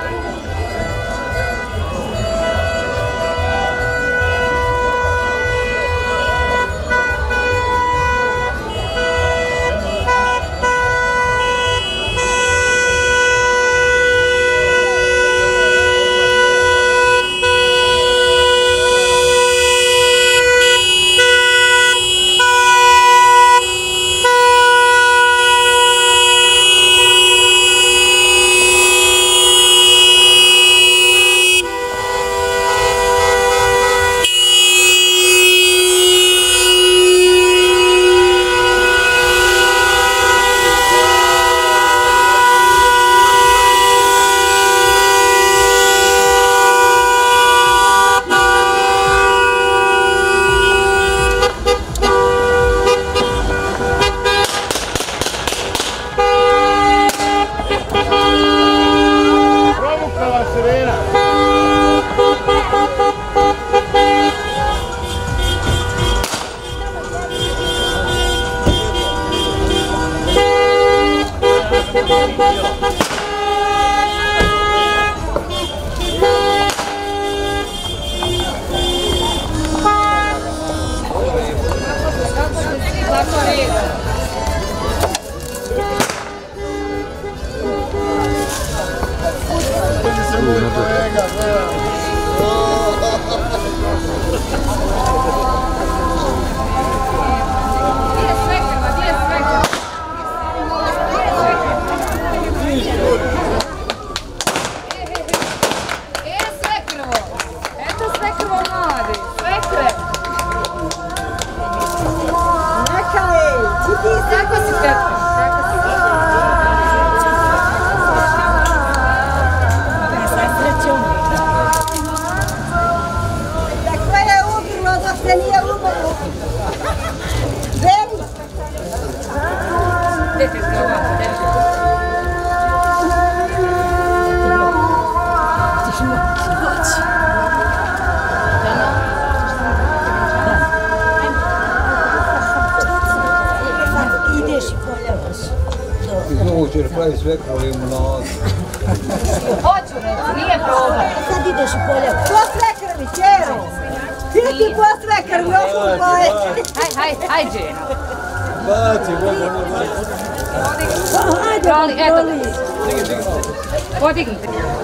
jer pravi svekro limunadu. Hoću reći, nije problem. Sad ideš u polje. Po sve krvi, čero! Ti ti po sve krvi, osim tvoje. Haj, haj, haj, Dženo. Baci, Boga, ono baci. Proli, eto. Podigni.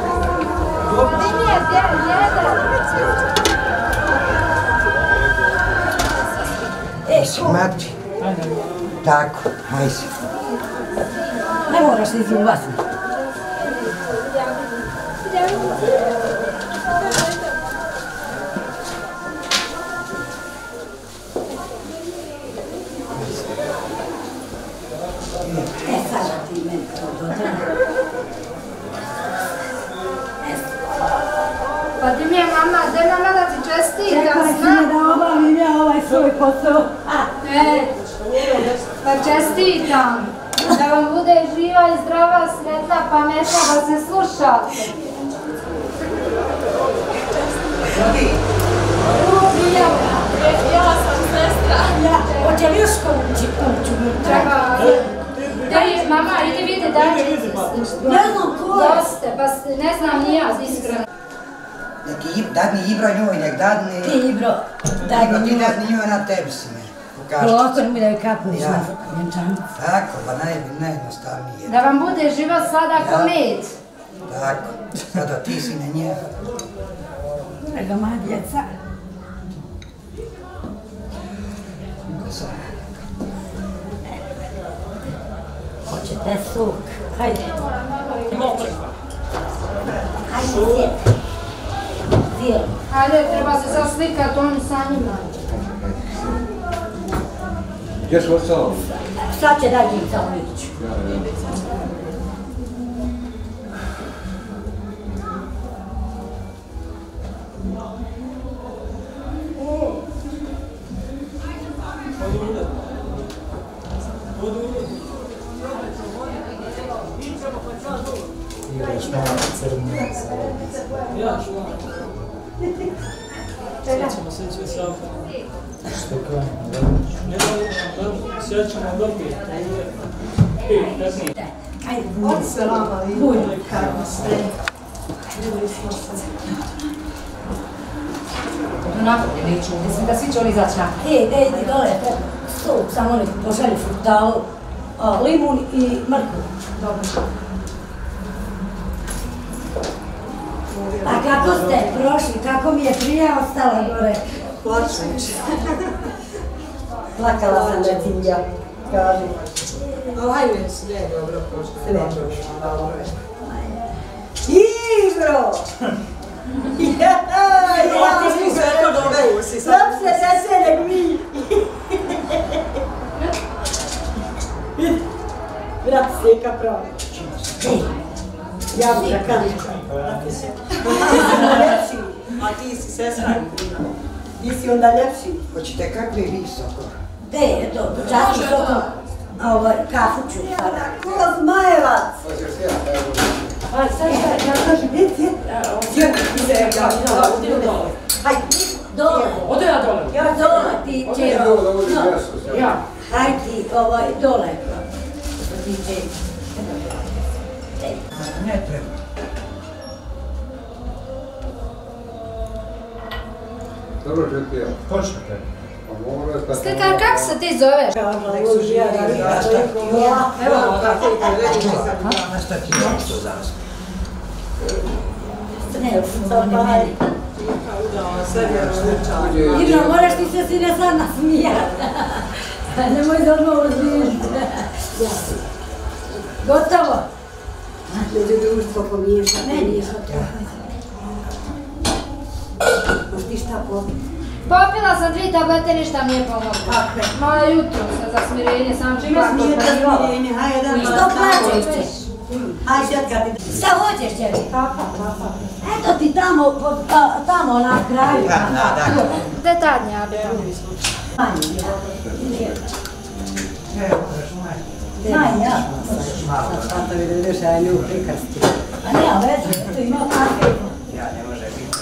Mati, tako, hajde. Ne moraš se izljubati. E sada ti meni to dodaj. Pa ti mi je mama, gdje mama da ti čestitam, Čekaj si mi da obavim ja ovaj svoj posao. E, pa čestitam. Da vam bude živa i zdrava, sretna, pametna, da se slušate. Ja sam sestra. Ja, hoće li još kući, kuću? Treba, daj, mama, idi vidi, daj će se. Ne znam ko je. Doste, pa ne znam ni ja, iskreno. Neki dadni Ibro njoj, nek dadni... Ti Ibro, daj mi Ti njoj. dadni njoj na tebi si me. Prokor mi da je kapniš na vjenčanicu. Tako, pa najjednostavnije. Da vam bude živa sladak med. Tako, sada ti si na nje. Nego moja djeca. Hoćete suk? Hajde. Hajde, sjeti. Sjeti. Hajde, treba se sad slikat on sa njima. Gdje su ostalo? Sad će daj Đinca Uliću. Igraš malo crne sa ovdje. Ja, što? Sjećamo se sve savka. Što kojemo, dobro? Ne da, sjećamo dobiti. Pet, petnaest. Ajde, budi se lama, budi kako ste. Napolje neću, mislim da svi će oni izaći napolje. E, da idi dole, stup, samo nek pošalju fruktalu, limun i mrkvu. Dobro. A kako ste prošli, kako mi je prija ostala gore? Plačujući. Plakala sam da ti ja, kaži. Ovaj mi je dobro prošlo. Sve dobro je. Ibro! Jaj, ja ti sve to dobro usi. Sam se veselim mi. Brat Seka pravi. Jabuka kamička. A ti si sestra. Ti si onda ljepši. Hoćete kakvi vi sokor? De, je to, časti sokor. Ovaj, kafu ću sada. Ko zmajevac! Aj, sad šta, ja kažem, gdje ti je? Sjeti ti se, ja kažem, dole. Hajde, dole. Ode ja dole. Ja dole, ti će... Ja. Hajde ti, ovaj, dole. Ti će... Ne treba. Dobro, Žetija. Točno te. Skakar, kako se ti zoveš? Evo, kako je to Na šta ti nešto zasmi? Ne, to meni. Ibro, moraš ti se sine sad nasmijati. Nemoj da odmah uzmijeniti. Gotovo? Među društvo pomiješa, meni je što to. Možeš ti šta popiti? Popila sam dvije tablete, ništa mi je pomoglo. Malo jutro sam za smirenje, sam čim Pa nije za smirenje, hajde da... Što plaćeš? Hajde šetka ti... Šta hoćeš ćeri? Papa, papa. Eto ti tamo, tamo na kraju. Da, da, da. Gde tadnja bi tamo? Manje, ja. Manje, ja. Tata vidim još ja nju prikasti. A nema veze, to ima kafe. Ja, ne može biti.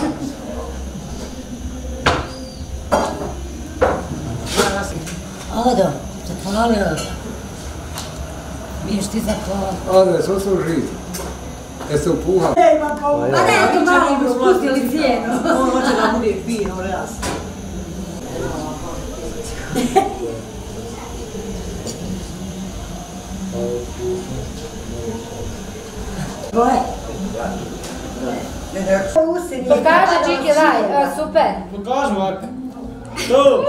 Odo, zapalio. Vidiš ti za to. Ode, svo su živi. Jeste upuhali? Ej, ma pa... Pa ne, to malo bi spustili cijenu. On hoće da bude fino, jasno. Boje. Pokaži Čiki Laj, super. Pokaži ovako. To!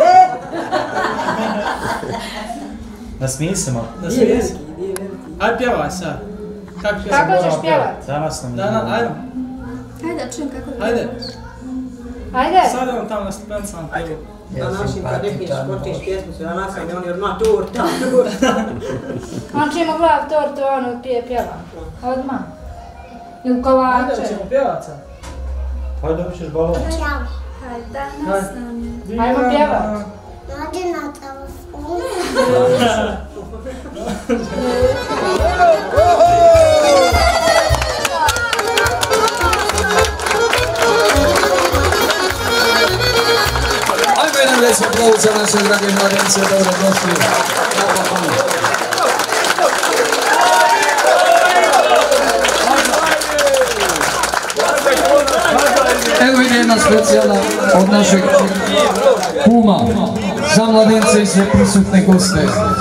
Nasmij se malo. Nije veliki, nije veliki. Ajde pjevaj sad. Kako pjevaj? Kako ćeš pjevat? Danas nam je. Ajde. Ajde, čujem kako... Ajde. Ajde. Sad on tamo na stupencama pjevu. Na našim kad nekih športiš pjesmu su, ja nasajne, oni odmah torta, torta. On će ima glav tortu, on pije pjeva. Odmah. Ili kovače. Ajde, ćemo pjevat sad. Ajde, dobit ćeš balon. Hajde, da nas nam je. Ajmo pjevat. Nađi na telefonu. Ajmo jedan već aplauz za naše drage mladence, dobro došli. Evo ide jedna specijalna od našeg kuma za mladence i sve prisutne goste.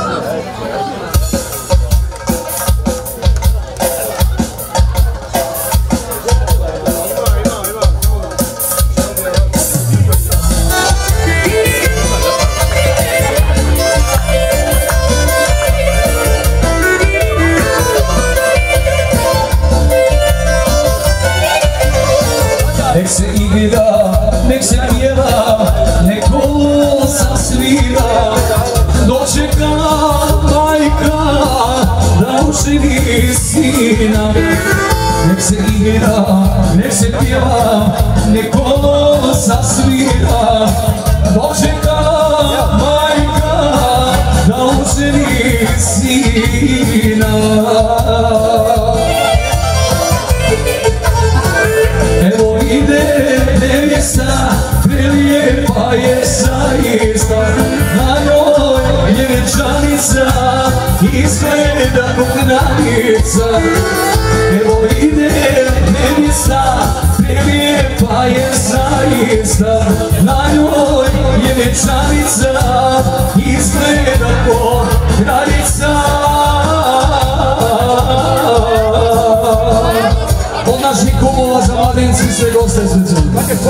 Nek se igra, nek se pjeva, nek kosa svira, dočeka majka da oženi sina. Nek se igra, nek se pjeva, nek kosa svira, dočeka majka da oženi sina. Evo ide nevjesta, prelijepa je zaista, na njoj je vjenčanica, izgleda ko kraljica. Evo ide nevjesta, prelijepa je zaista, na njoj je vjenčanica, izgleda ko kraljica. Od naših kumova za mladenci sve goste srcem.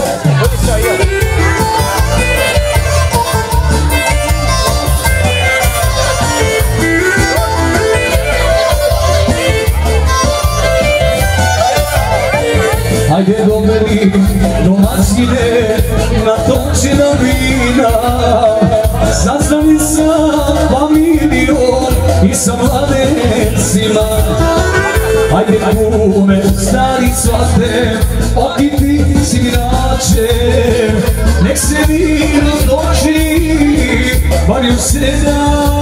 Ajde doberi domaćine na točina vina, sazdani sa familijom i sa mladencima. Ajde kume, stari cvate, okiti sinače, nek se vino dođi, bar ju sedam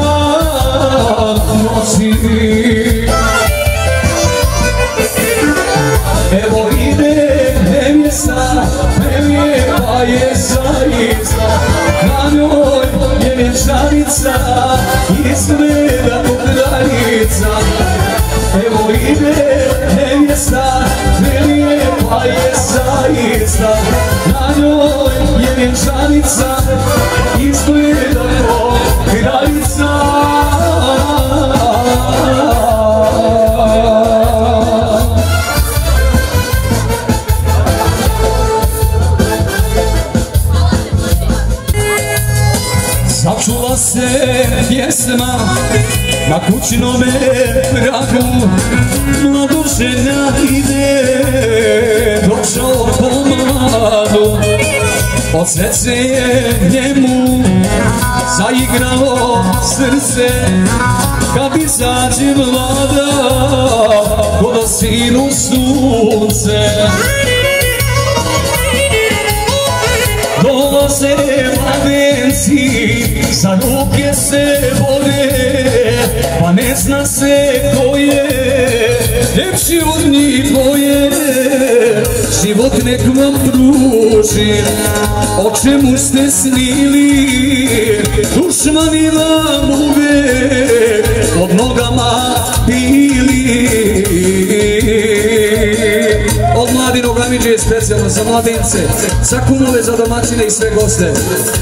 noći. Evo ide nevjesta, prelijepa je zaista, na njoj je vjenčanica, izgleda ko kraljica. Evo ide nevjesta, prelijepa je zaista, na njoj je vjenčanica, izgleda ko kraljica. Začula se pjesma na kućnome pragu, mlado žena ide, došao pomladu. Od srce je njemu zaigralo srce, kad izađe mlada, ko da sinu sunce. Dolaze mladenci, za ruke se vode, pa ne zna se ko je lepši od njih dvoje. Život nek vam pruži, o čemu ste snili, dušmani vam uvek pod nogama bili. Od Mladinog Amidže specijalno za mladince, za kumove, za domaćine i sve goste.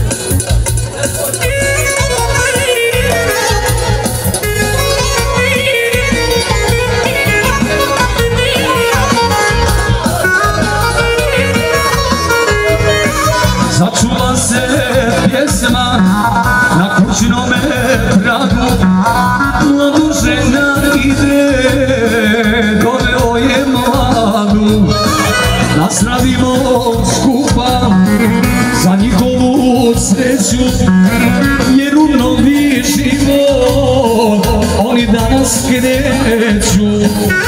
Začula se pjesma na kućnome pragu, mladu žena ide, doveo je mladu. Nazdravimo skupa za njihovu sreću, jer u novi život oni danas kreću.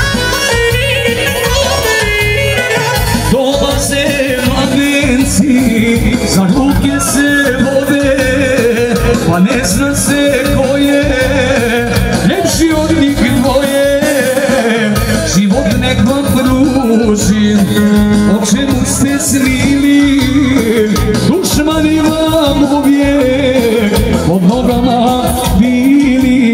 Dolaze mladenci, za ruke se vode, pa ne zna se ko je ljepši od njih dvoje. Život nek vam pruži, o čemu ste snili, dušmani vam uvijek pod nogama bili.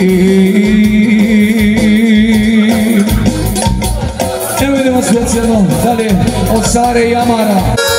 Evo idemo specijalno dalje od Sare i Amara.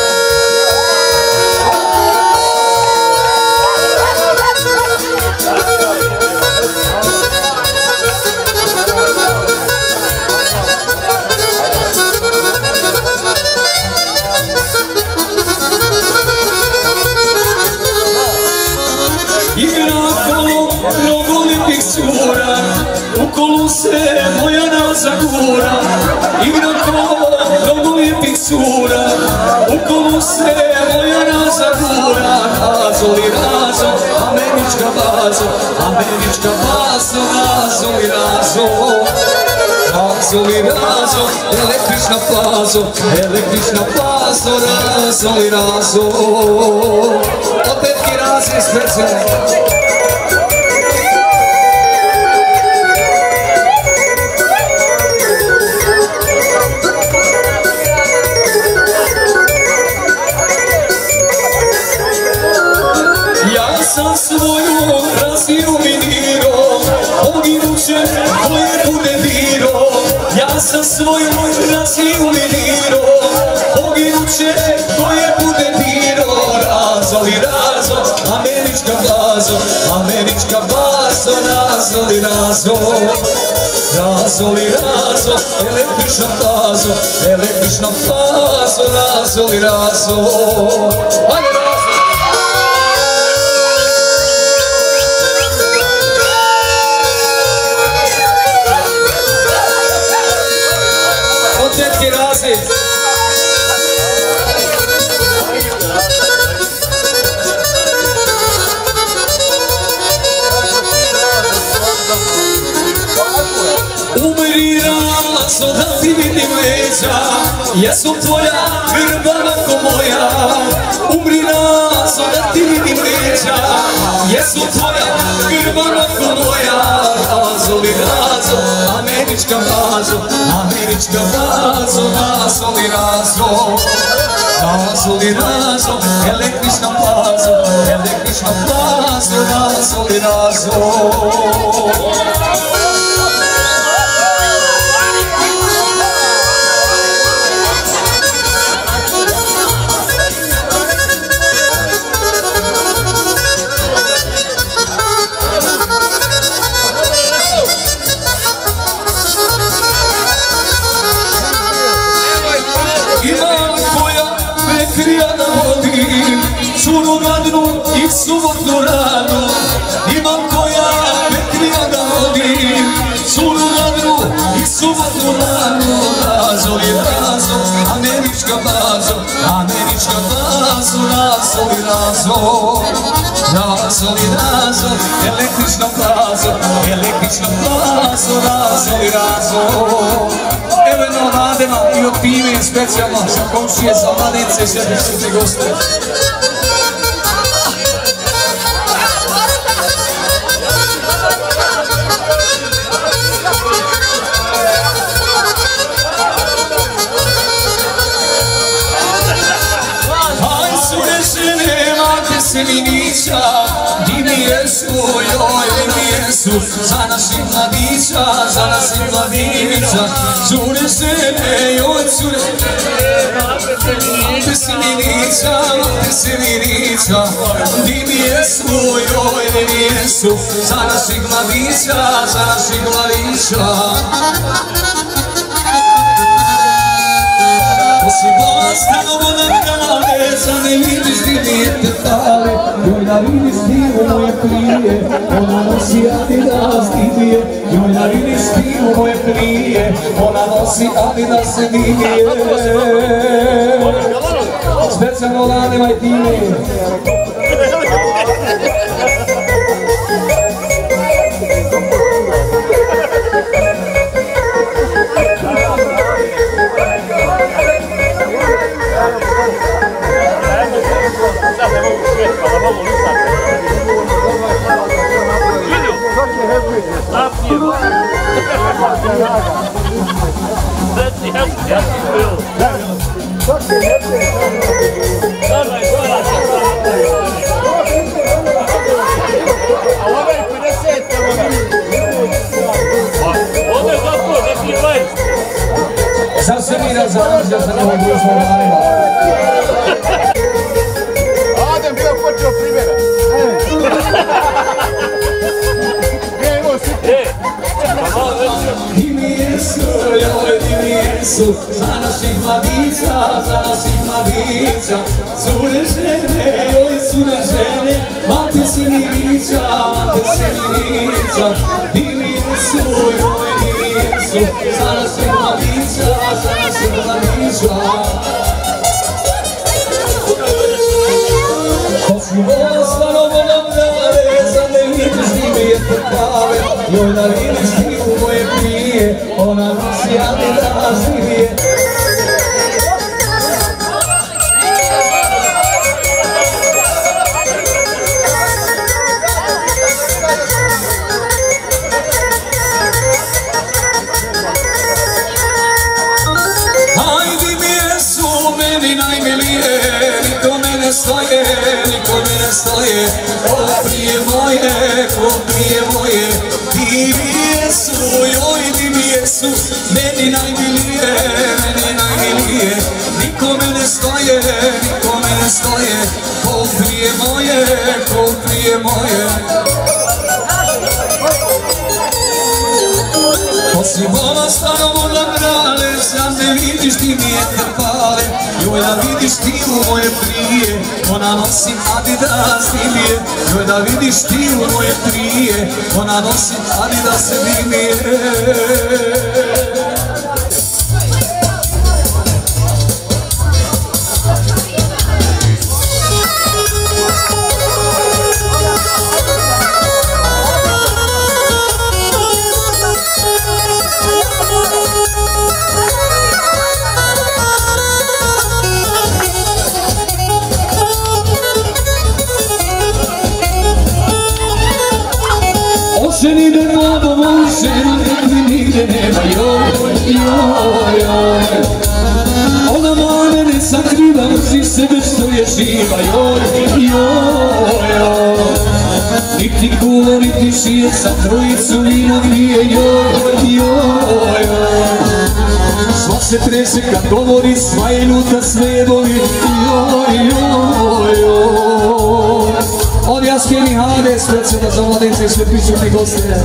U kolu se Bojana zagura, igra kolo mnogo lijepih cura. U kolu se Bojana zagura, razo i razo, američka bazo, američka bazo, razo i razo. Razo i razo, električna bazo, električna bazo, razo i razo. Opet ki razi specijalno. Sam svoju razinu minirao, poginuće koje bude biro. Ja sam svoju razinu minirao, poginuće koje bude biro. Razo i razo, američka bazo, američka bazo, razo i razo. Razo i razo, električna bazo, električna bazo, razo i razo. Ajde razo! Tetki razi. Umri razo da ti vidim leđa, jesu tvoja grba ko moja. Umri razo da ti vidim leđa, jesu tvoja grba ko moja. Razo li razo, američka bazo, američka bazo, razo li razo. Razo li razo, električna bazo, električna bazo, razo li razo. Curu radnu i subotnu ranu, imam koja Petrija da vodim. Curu radnu i subotnu ranu, razo i razo, američka bazo, američka bazo, razo i razo. Razo i razo, električna bazo, električna bazo, razo i razo. Evo jedno mladima i od time specijalno za komšije, za mladence i sve goste. Seminića, di mi jesu, joj, di mi jesu za naših mladića, za naših mladića. Cure žene, joj cure, mate si mirića, mate si mirića. Di mi jesu, joj, di mi jesu za naših mladića, za naših mladića. Osim vas tamo na kraveca ne vidiš di mi je te pale. Joj da vidiš divo moje prije, ona nosi Adidas divije. Joj da vidiš divo moje prije, ona nosi Adidas divije. Specijalno Lane Majtine. Sad se mi razrađa sa novog društvom Lanima. Adem bio počeo primjera. Di mi jesu, joj, di mi jesu za naših mladića, za naših mladića. Cure žene, joj, cure žene, mate si mirića, mate si mirića. Di mi jesu, joj, di mi jesu za naših mladića, za naših mladića. Osim ostalo volam dale, za ne vidiš di mi je te pale. Joj da vidiš ti u moje prije, ona nosi Adidas divije. Ajdi mi jesu meni najmilije, niko me ne stoje, niko me ne stoje. Ko prije moje, ko prije moje. Di mi jesu, joj, di mi jesu meni najmilije, meni najmilije. Niko me ne stoje, niko me ne stoje. Ko prije moje, ko prije moje. Osim ova stano volam grale, sam ne vidiš di mi je te pale. Joj da vidiš ti u moje prije, ona nosi Adidas divije. Joj da vidiš ti u moje prije, ona nosi Adidas divije. Ženi da glavo moj žena, mi nigde nema, joj, joj, joj. Ona mane ne sakriva, nosi sebe što je živa, joj, joj, joj. Niti kulo, niti šije, sa trojicu vino grije, joj, joj, joj. Sva se trese kad govori, sva je ljuta, sve je boli, joj, joj, joj. Od Jaskeni Hade, specijalno za mladence i sve prisutni goste.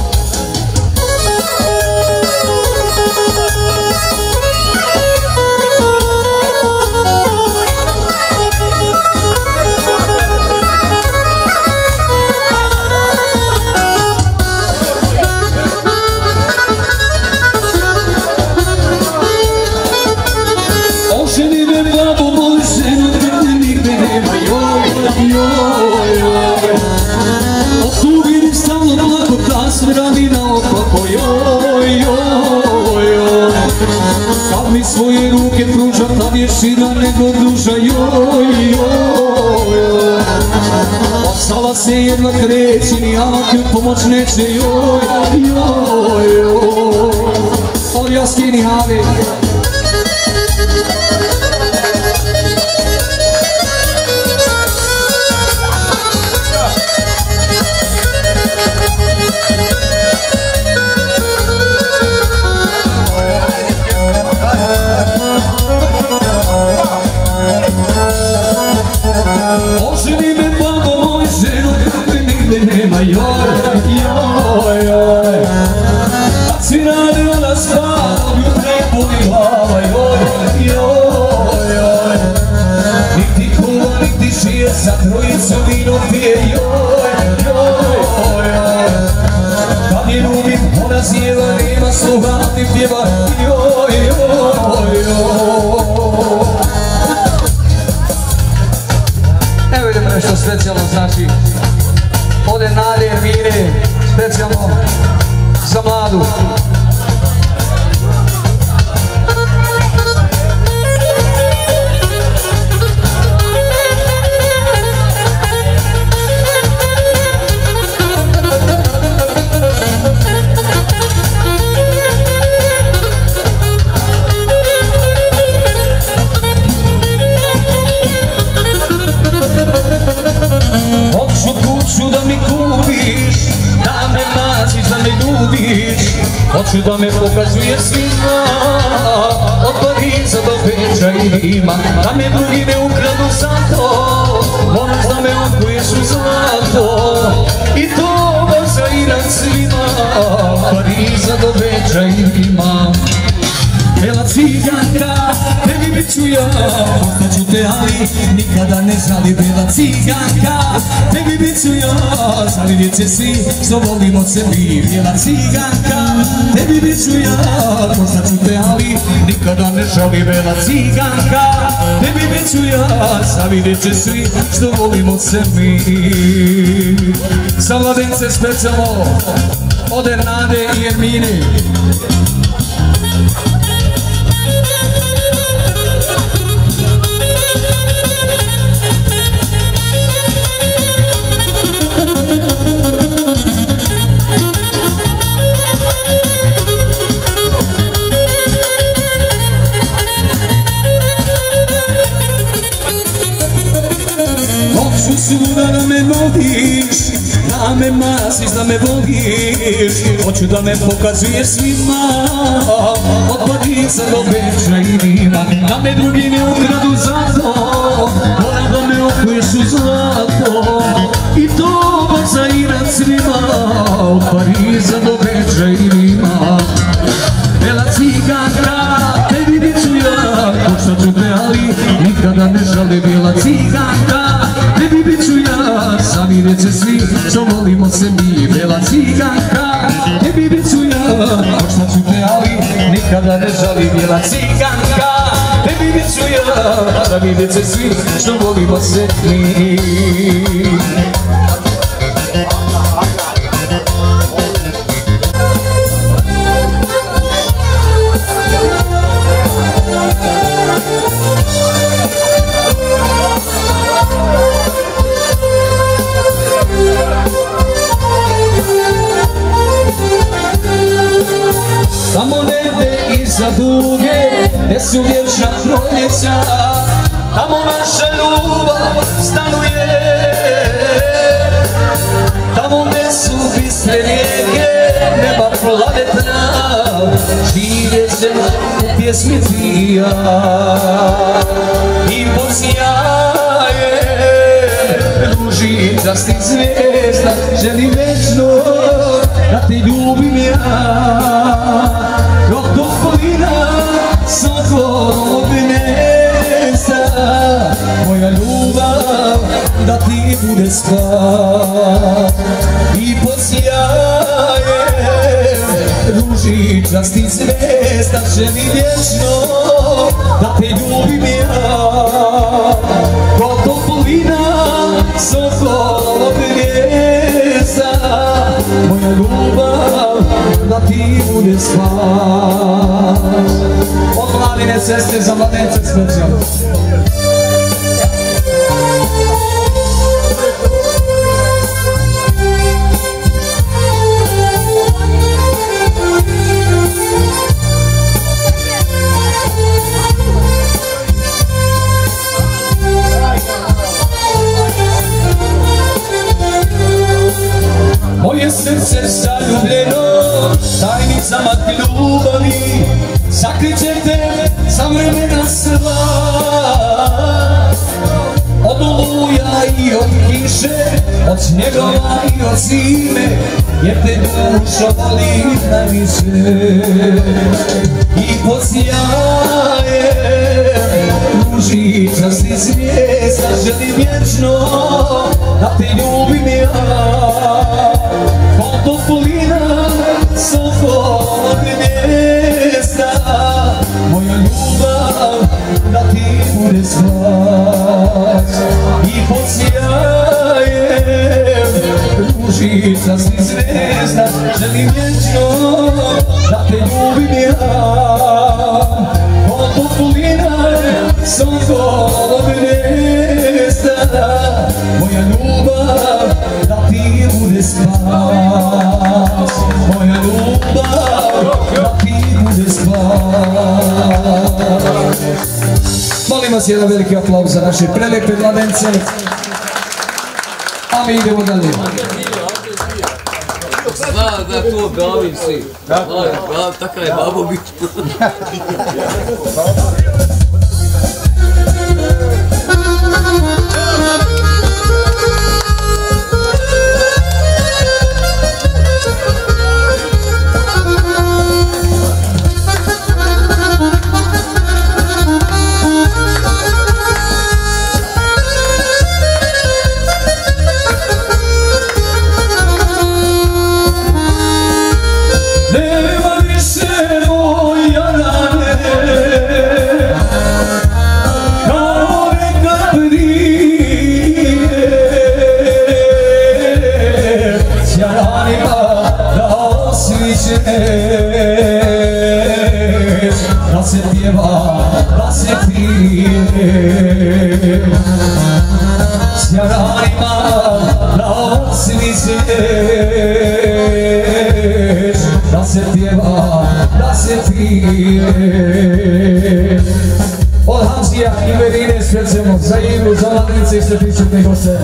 Oženi me babo, moj ženu, te nigde nema, joj, joj, joj. Tu vidim stalno mlako, ta sve radi naopako, joj, joj, joj. Kad mi svoje ruke pruža, tad je šira nego duža, joj, joj, joj. Od sala se jedva kreći, ni avakil pomoć neće, joj, joj, joj. Od Jaskeni Hade. Oženi me babo moj, ženu kakve nigde nema, joj, joj, joj. Kad si rade ona spava, jutra je boli glava, joj, joj, joj. Niti kuva, niti šije, sa trojicu vino pije, joj, joj, joj. Kad je ljubim, ona sjeva, nema sluha, ti pjeva, joj, joj, joj. Evo idemo nešto specijalno, znači ode Nade Ermine, specijalno za mladu. Hoću kuću da mi kupiš, da me maziš, da me ljubiš. Hoću da me pokazuješ svima, od Pariza do Beča i Rima. Da me drugi ne ukradu zato, moraš da me odkuješ u zlato. I to bazairam svima, od Pariza do Beča i Rima. Bela ciganka, tebi bit ću ja, postaću te, ali nikada ne žali. Bela ciganka, tebi bit ću ja, zavidjet će svi što volimo se mi. Bela ciganka, tebi bit ću ja, postaću te, ali nikada ne žali. Bela ciganka, tebi bit ću ja, zavidjet će svi što volimo se mi. Za mladence specijalno, ode Nade i Ermine. Hoću svuda da me vodiš, da me maziš, da me voliš. Hoću da me pokazuješ svima, od Pariza do Beča i Rima. Da me drugi ne ukradu zato, moram da me okuješ u zlato. I to bazairam svima, od Pariza do Beča i Rima. Bela ciganka, tebi bit ću ja, koštat ću te, ali nikada ne žali. Bela ciganka, tebi bit ću ja, zavidjet će svi što volimo se mi. Bela ciganka, tebi bit ću ja, koštat ću te, ali nikada ne žali. Bela ciganka, tebi bit ću ja, zavidjet će svi što volimo se mi. Tamo negde iza duge, gde su vječna proljeća, tamo naša ljubav stanuje. Tamo gde su bistre rijeke, neba planetna, žive se pjesmi tvija. I posjaje ružičastih zvijezda, želim večno da te ljubim ja. Dok toplina svakog nesa, moja ljubav da ti bude spas. I posjaje ružičastih zvijezda, želim vječno da te ljubim ja. Dok toplina svakog nesa, moja ljubav da ti bude spas. Od mladine sestre za mladence specijalno. Moje srce zaljubljeno, tajnicama ljubavi, sakriće te za vremena sva. više od snjegova i od zime, jer te dušo volim najviše. I pod sjajem ružičastih zvijezda želim vječno da te ljubim ja. Kao topolina sa oko gnjezda, moja ljubav da ti bude spas. I pod sjajem ružičastih zvijezda želim vječno da te ljubim ja. Kao topolina sa oko gnjezda, moja ljubav da ti bude spas. Moja ljubav da ti bude spas. Molim vas jedan veliki aplauz za naše prelepe mladence. A mi idemo dalje. Zna da to gavim si. Taka je babo biti. Da se pjeva, da se pije, s jaranima da osvićeš. Da se pjeva, da se pije. Od Hamzija i Verine specijalno za igru, za mladence i sve pričetne goste.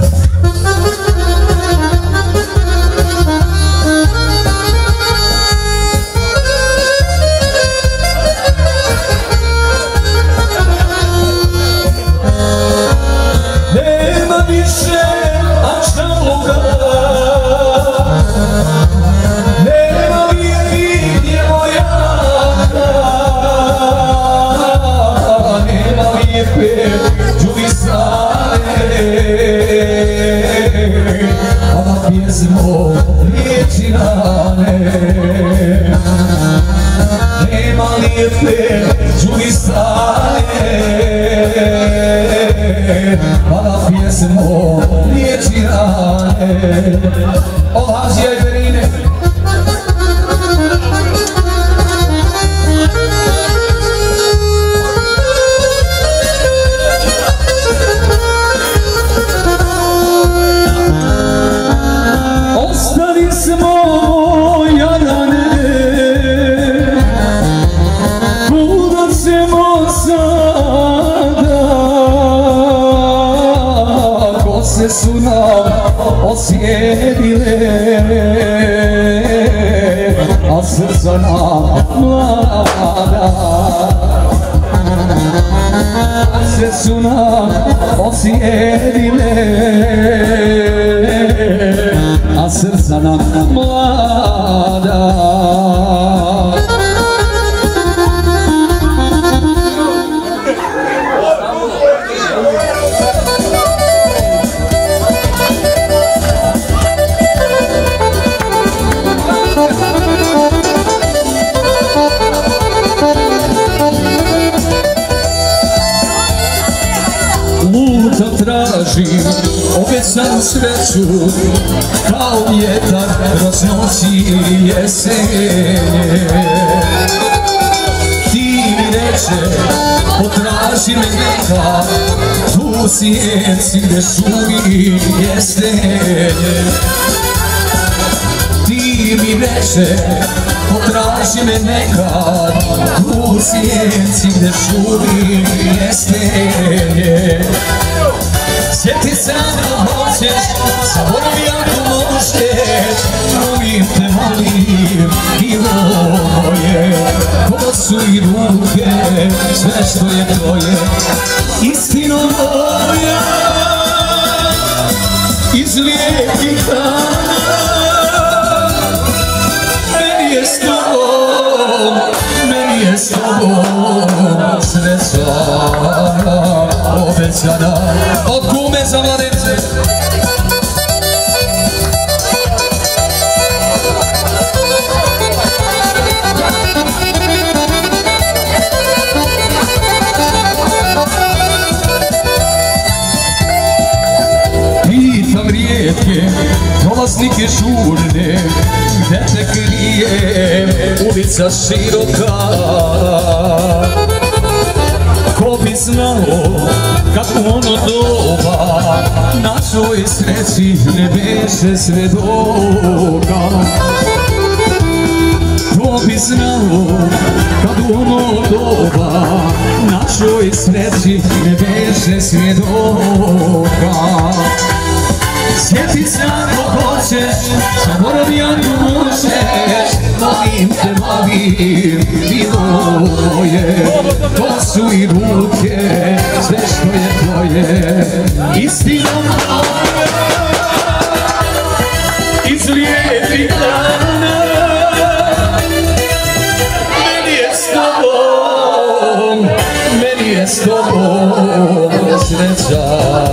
Pjesmo riječi rane, nema lijepe čuli stane, pada pjesmo riječi rane. Od Hamzija i Verine. Su nam osjedile, a srca nam mlada. Se su nam osjedile, a srca nam mlada. Tražim obećanu sreću, kao vjetar raznosi jesenje. Ti mi reče, potraži me neka, tu sjenci gdje šumi jesenje. Ti mi reče, potraži me nekad, tu sjenci gdje šumi jesenje. Sjeti se ako hoćeš, zaboravi ako možeš, molim te, molim, i moje. Ko su i ruke, sve što je tvoje, istino moja. iz lijepih dana. Meni je s tobom, meni je s tobom sreća obećana. Od kume za mladence. Pitam rijetke prolaznike žurne, gde te krije ulica široka. Ko bi znao kad u ono doba našoj sreći ne beše svedoka. Ko bi znao kad u ono doba našoj sreći ne beše svjedoka. Sjeti se ako hoćeš, zaboravi ako možeš, molim te, molim, bilo moje, to su i ruke, sve što je tvoje, istinom moje, iz lijepih dana. Meni je s tobom, meni je s tobom sreća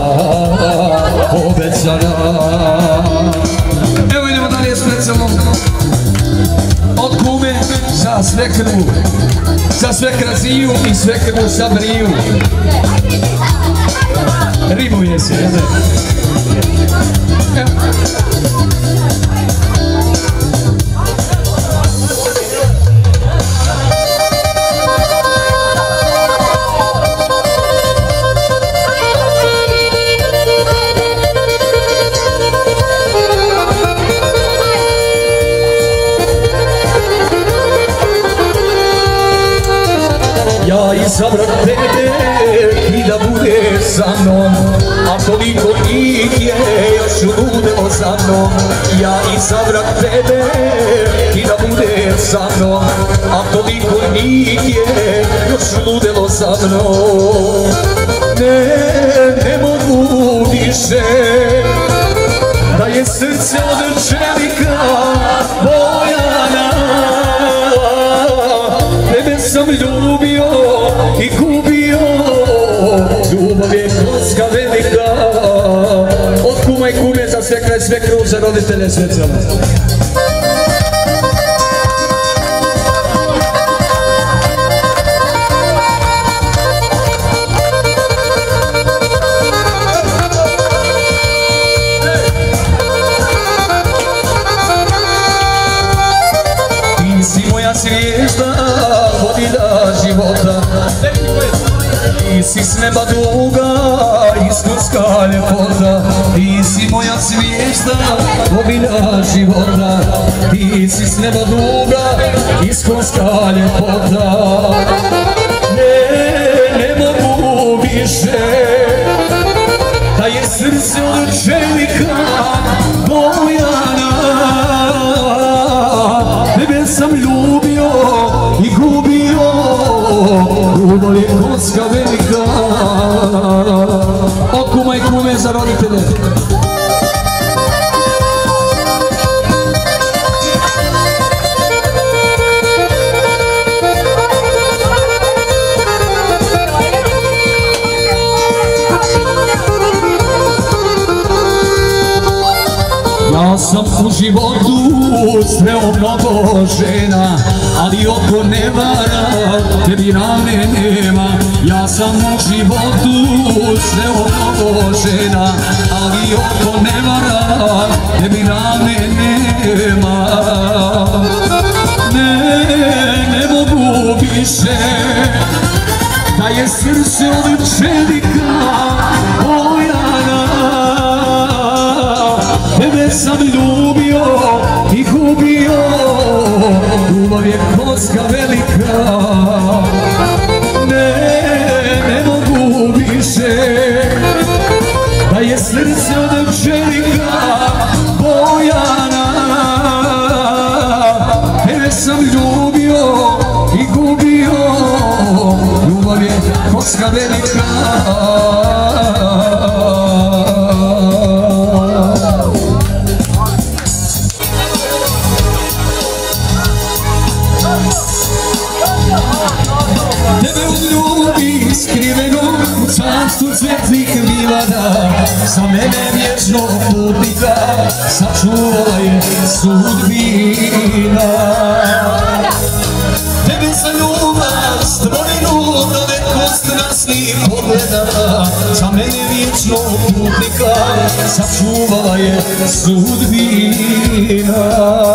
obećana. Evo idemo dalje specijalno od kume za svekru, za svekraziju i svekru Sabriju. Rimuje se, jel' ne? Ja izabrat tebe i da budeš sa mnom, a toliko njih je još ludilo za mnom. Ja izabrat tebe i da budeš sa mnom, a toliko njih je još ludilo za mnom. Ne, ne mogu više, da je srce od čelika Bojana. Tebe sam ljubio i gubio, ljubav je kocka velika. Od kuma i kume za svekra i svekru, za roditelje specijalno. Ti si moja zvijezda, vodilja života. Ti si s neba duga, istinska ljepota. Ti si moja zvijezda, vodilja života. Ti si s neba duga, istinska ljepota. Ne, ne mogu više, da je srce od čelika Bojana. Tebe sam ljubio i gubio, ljubav je kocka velika. Od kuma i kume za roditelje. Ja sam u životu sreo mnogo žena, ali oko ne vara, tebi ravne nema. Ja sam u životu sreo mnogo žena, ali oko ne vara, tebi ravne nema. Ne, ne mogu više, da je srce od čelika Bojana. Tebe sam ljubio i gubio, ljubav je kocka velika. Ne, ne mogu više, da je srce od čelika Bojana. Tebe sam ljubio i gubio, ljubav je kocka velika. vječnog putnika sačuvala je sudbina. Tebe za ljubav stvorenu da neko strasni pogleda, za mene vječnog putnika sačuvala je sudbina.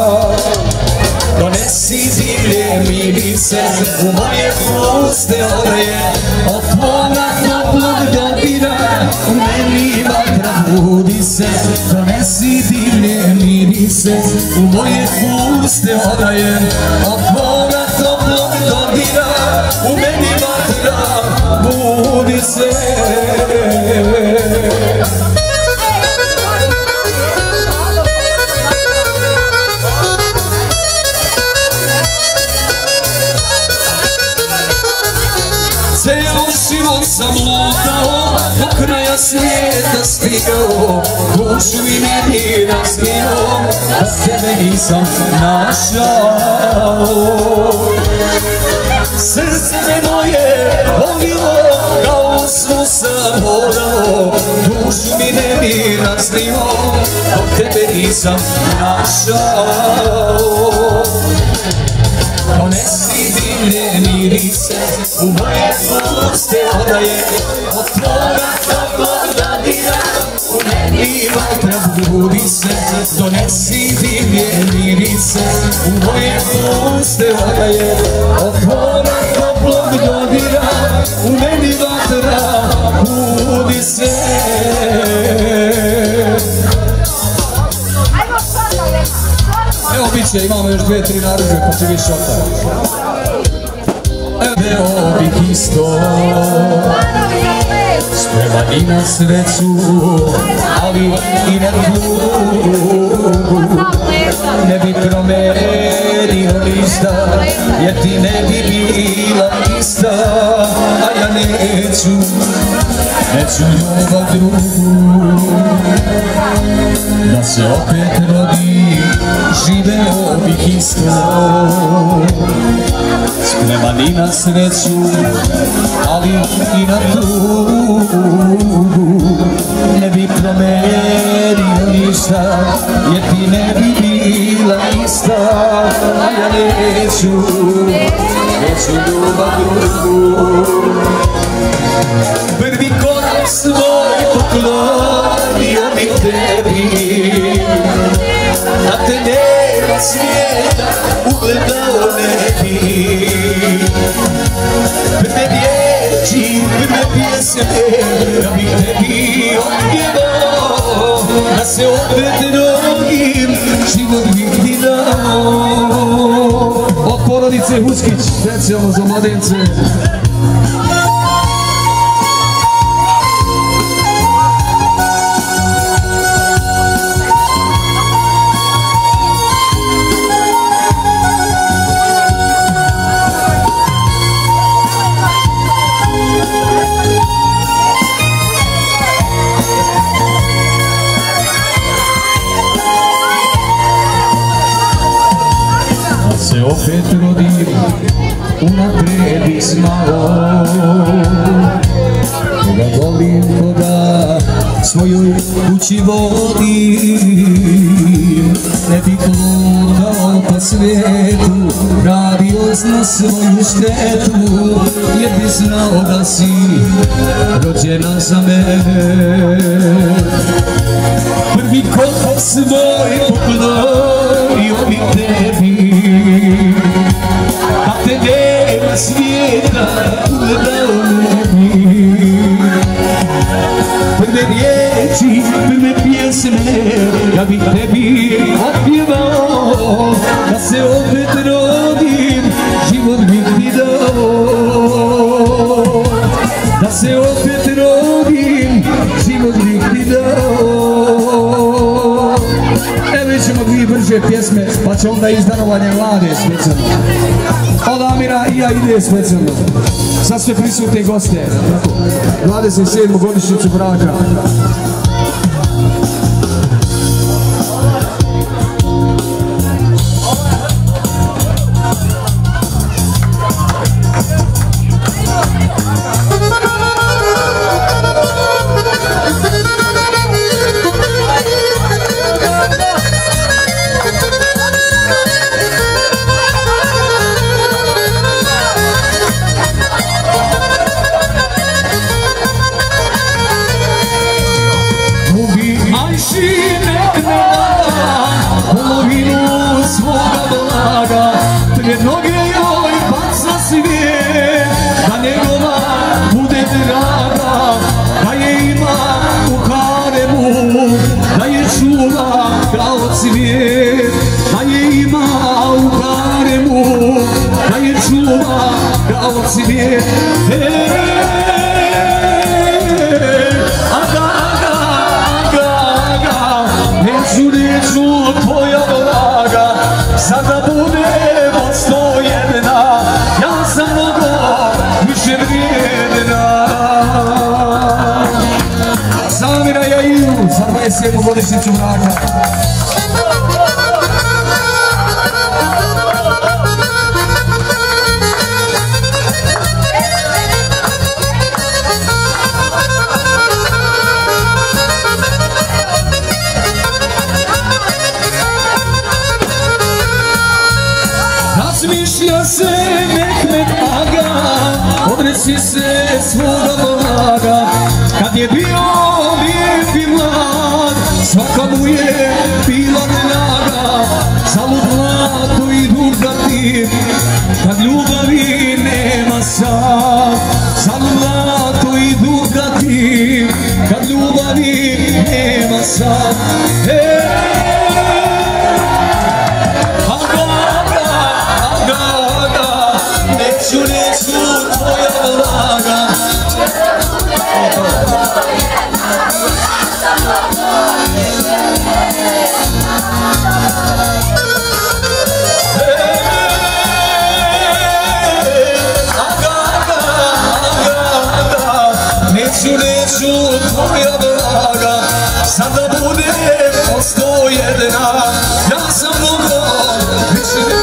Donesi divlje mirise u moje uste odaje, od tvoga toplog dodira u meni vatra budi se. Donesi divlje mirise u moje uste odaje, od tvoga toplog dodira u meni vatra budi se. Cijelo život sam lutao, do kraja svijeta stigao, dušu mi meni razbio, da tebe nisam našao. Srce me moje volilo, kao u snu sam hodao, dušu mi meni razbio, da tebe nisam našao. Donesi divlje mirise u moje uste odaje, od tvoga toplog dodira u meni vatra budi se. Donesi divlje mirise u moje uste odaje, od tvoga toplog dodira u meni vatra budi se. Evo bit će, imamo još dve, tri narudžbe, pa će biti šota. Evo bih isto spreman i na sreću, ali i na drugu. Ne bi promenio ništa, jer ti ne bi bila ista. A ja neću, neću ljubav drugu, da se opet rodi, živeo bih isto. Spreman i na sreću, ali i na tugu. Ne bi promenio ništa, jer ti ne bi bila ista. A ja neću, neću ljubav drugu. Prvi korak svoj poklonio bih tebi, da te nema svijeta ugledao ne bi. Prve riječi, prve pjesme, da bih tebi otpjevao, da se opet drugim život bih ti dao. Od porodice Huskić, specijalno za mladence. Opet rodim, unaprijed bih znao, koga volim, koga svojoj kući vodim. Ne bih lutao po svijetu, radio na svoju štetu, jer bih znao da si rođena za mene. Prvi korak svoj poklonio bih tebi, da te nema svijeta ugledao ne bi. Prve riječi, prve pjesme, da bih tebi otpjevao, da se opet rodim, život bih ti dao. Da se opet rodim, život bih ti dao. Evo ćemo dvije brže pjesme, pa će onda iz darovanja Vlade specijalno. Od Amira i ja ide specijalno. Za sve prisutne goste. dvadeset sedmu godišnjicu braka. čuva kao cvijet, da je ima u haremu, da je čuva kao cvijet. Aga, aga, aga, aga, neću, neću tvoja blaga, sada budemo sto jedna, ja sam mnogo više vrijedna. Samira Jaju, za dvadeset jednu godišnjicu braka. Razmišlja se Mehmet Aga, odreci se svoga blaga, kad je bio lijep i mlad, svaka mu je bila draga, zalud mlado i dugati, kad ljubavi nema sad, zalud mlado i dugati, kad ljubavi nema sad. Neću, neću tvoja blaga. Neću, neću tvoja blaga, sada budem sto jedna, ja sam mnogo više.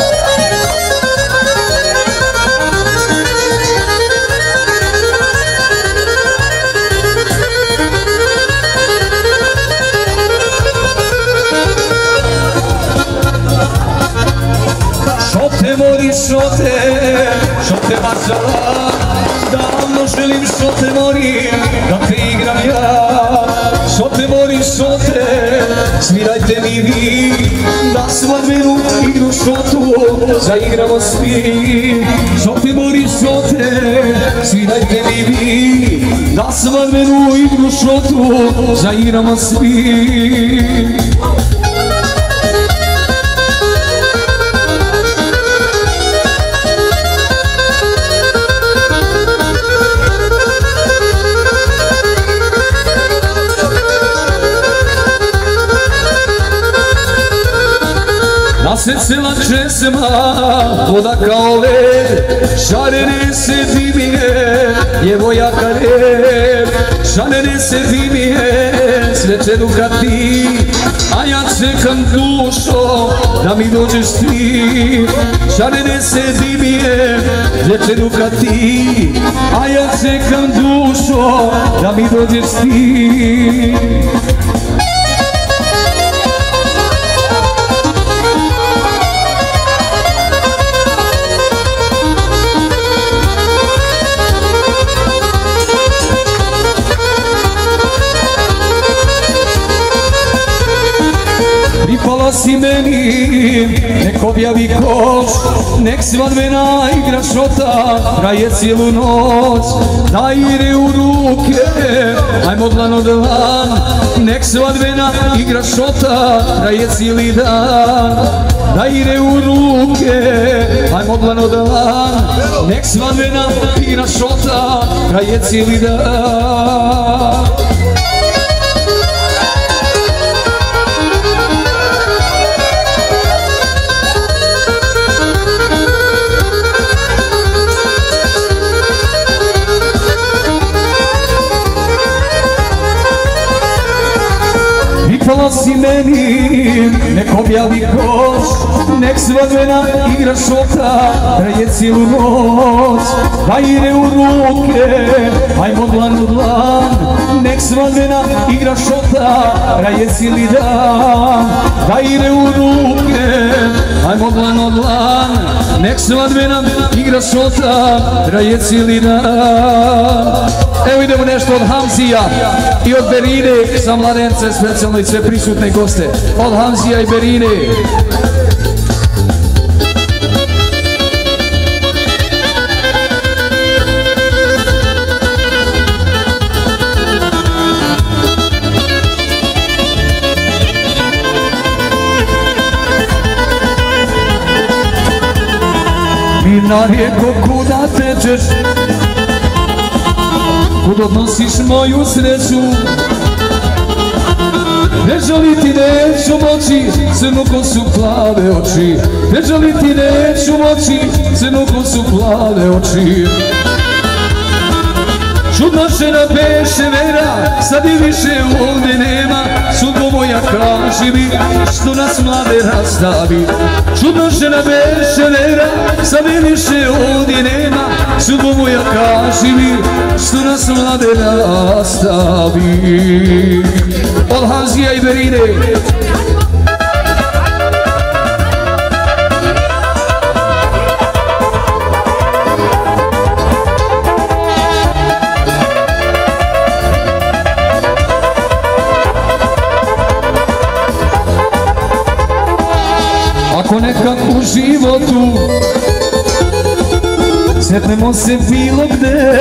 Šote mori, šote, šote mačala, davno želim šote mori, da te igram ja. Šote mori, šote, svirajte mi vi, da svadbenu igru šotu zaigramo svi. Šote mori, šote, svirajte mi vi, da svadbenu igru šotu zaigramo svi. Nasecela česma, voda kao led, šarene se dimije, djevojaka red. Šarene se dimije, sreće dukati, a ja čekam dušo, da mi dođeš ti. Šarene se dimije, sreće dukati, a ja čekam dušo, da mi dođeš ti. Pripala si meni, nek objavi koš, nek svadbena igra šota, traje cijelu noć. Daj ide u ruke, ajmo dlan od dlan, nek svadbena igra šota, traje cijeli dan. Daj ide u ruke, ajmo dlan od dlan, nek svadbena igra šota, traje cijeli dan. Pripala si meni, nek objavi koš, nek svadbena igra šota, traje cijelu noć. Da ide u ruke, ajmo dlan u dlan, nek svadbena igra šota, traje cijeli dan. Da ide u ruke, ajmo dlan u dlan, nek svadbena igra šota, traje cijeli dan. Evo idemo nešto od Hamzija i od Berine za mladence, specijalno i sve prisutne goste. Od Hamzija i Berine. na rijeko kuda tečeš, kud odnosiš moju sreću. Ne žaliti neću moći, crnu kosu plave oči. Ne žaliti neću moći, crnu kosu plave oči. Čudna žena beše vera, sad i više ovdje nema. Sudbo moja kaži mi, što nas mlade rastavi. Čudna žena beše vera, sad i više ovdje nema. Sudbo moja kaži mi, što nas mlade rastavi. Od Hanzija i Berine. Ako nekak u životu sretnemo se bilo gde,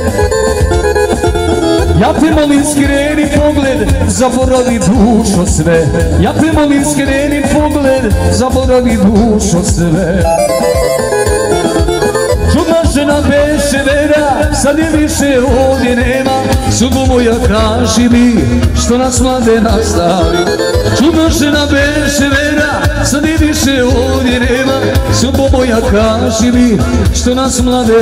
ja te molim skreni pogled, zaboravi dušo sve. Ja te molim skreni pogled, zaboravi dušo sve. Čudna žena beše vera, sad je više ovdje nema. Sudbo moja kaži mi, što nas mlade nastavi. Čudna žena beše vera, sad je više ovdje nema. Sudbo moja kaži mi, što nas mlade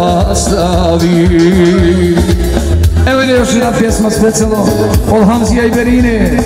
nastavi. Evo ide još jedna pjesma specijalno od Hanzija i Berine.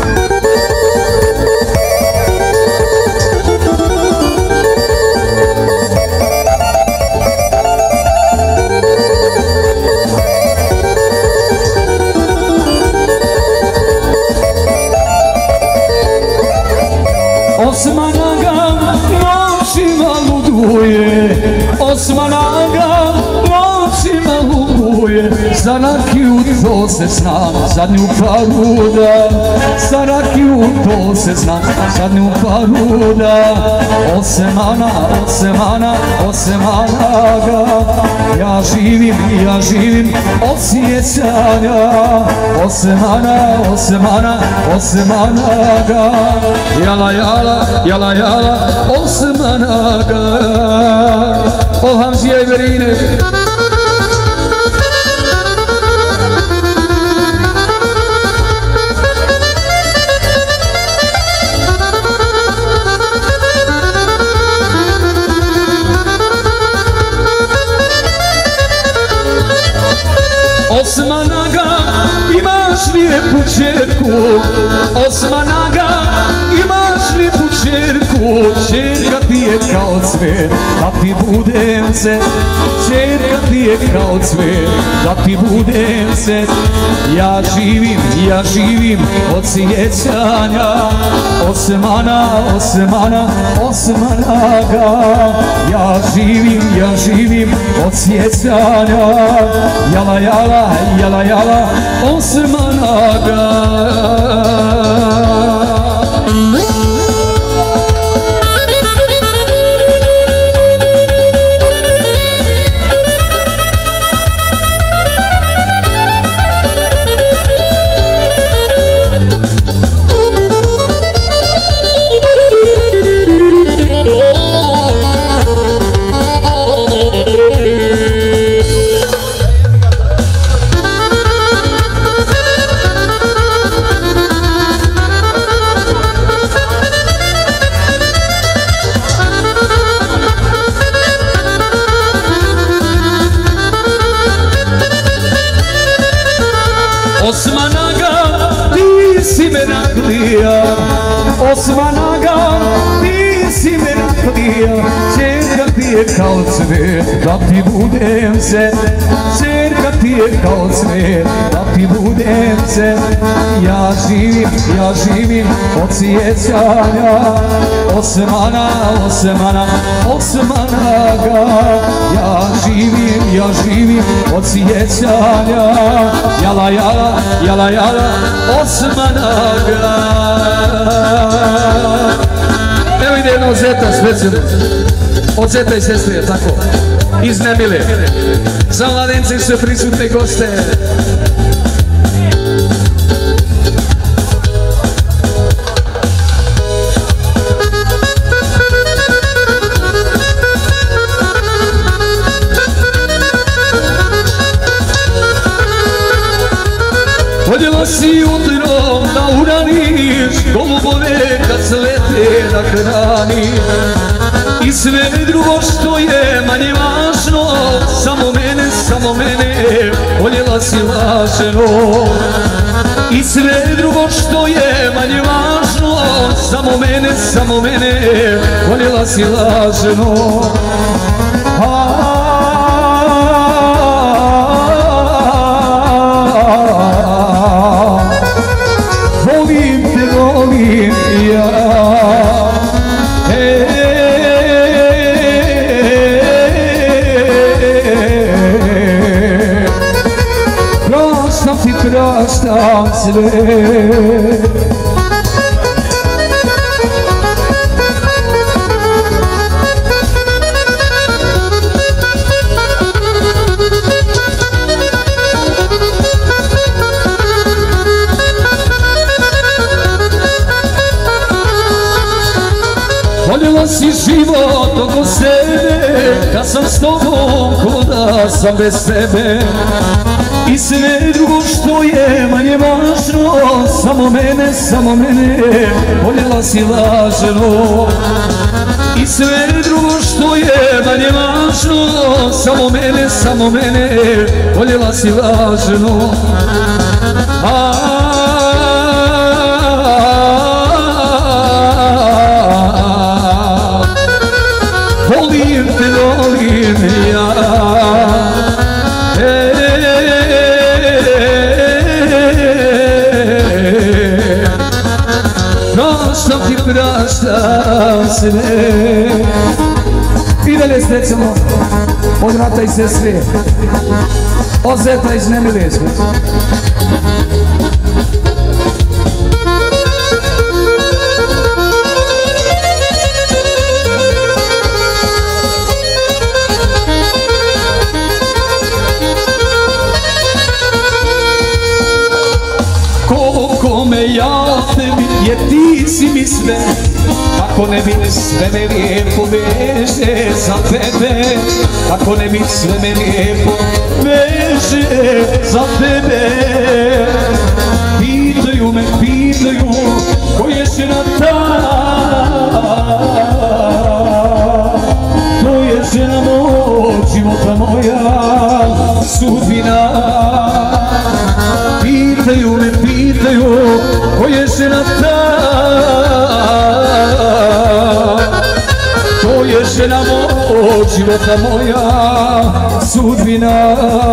Osmanaga noćima luduje, Osmanaga noćima luduje. Za rakiju to se zna, zadnju paru da. Za rakiju to se zna, zadnju paru da. Osmana, Osmana, Osmanaga, ja živim, ja živim od sjećanja. Osmana, Osmana, Osmanaga, jala, jala, jala, jala, Osmanaga. O Hanzija i Berine. Osmanaga, imaš lijepu čerku. Osmanaga, imaš lijepu čerku. Čerka ti je kao cvet, da ti budem se. Čerka ti je kao cvet, da ti budem se. Ja živim, ja živim od sjećanja. Osmana, Osmana, Osmanaga, ja živim, ja živim od sjećanja. Jala, jala, jala, jala, Osmanaga. Osmanaga, ti si me naklija. Osmanaga, ti si me naklija. Čerka ti je kao cvet, da ti budem se. Čerka ti je kao cvet, da ti budem se. Ja živim, ja živim od sjećanja. Osmana, Osmana, Osmanaga, ja živim, ja živim od sjećanja. Jala, jala, jala, jala, Osmanaga. Evo ide jedno zeta specijalno. Od zeta i sestre, tako. Iz Nemile. Za mladence i sve prisutne goste. zubove kad se lete da hrani i sve drugo što je manje važno, samo mene, samo mene voljela si laženo. I sve drugo što je manje važno, samo mene, samo mene voljela si laženo. Volim te, volim ja. Praštam ti, praštam sve. Voljela si život oko sebe, kad sam s tobom ko da sam bez tebe. I sve drugo što je manje važno, samo mene, samo mene voljela si laženo. I sve drugo što je manje važno, samo mene, samo mene voljela si laženo. Volim te, volim ja. Praštam ti, praštam sve. I dalje srećemo od brata i sestre, od zeta iz Nemilesku. Kome ja tebi, jer ti si mi sve, kako ne bi sve me lijepo veže za tebe, kako ne bi sve me lijepo veže za tebe. Pitaju me, pitaju, ko je žena ta, to je žena moj, života moja, sudbina. Pitaju me, pitaju, ko je žena ta, to je žena moj, života moja, sudbina.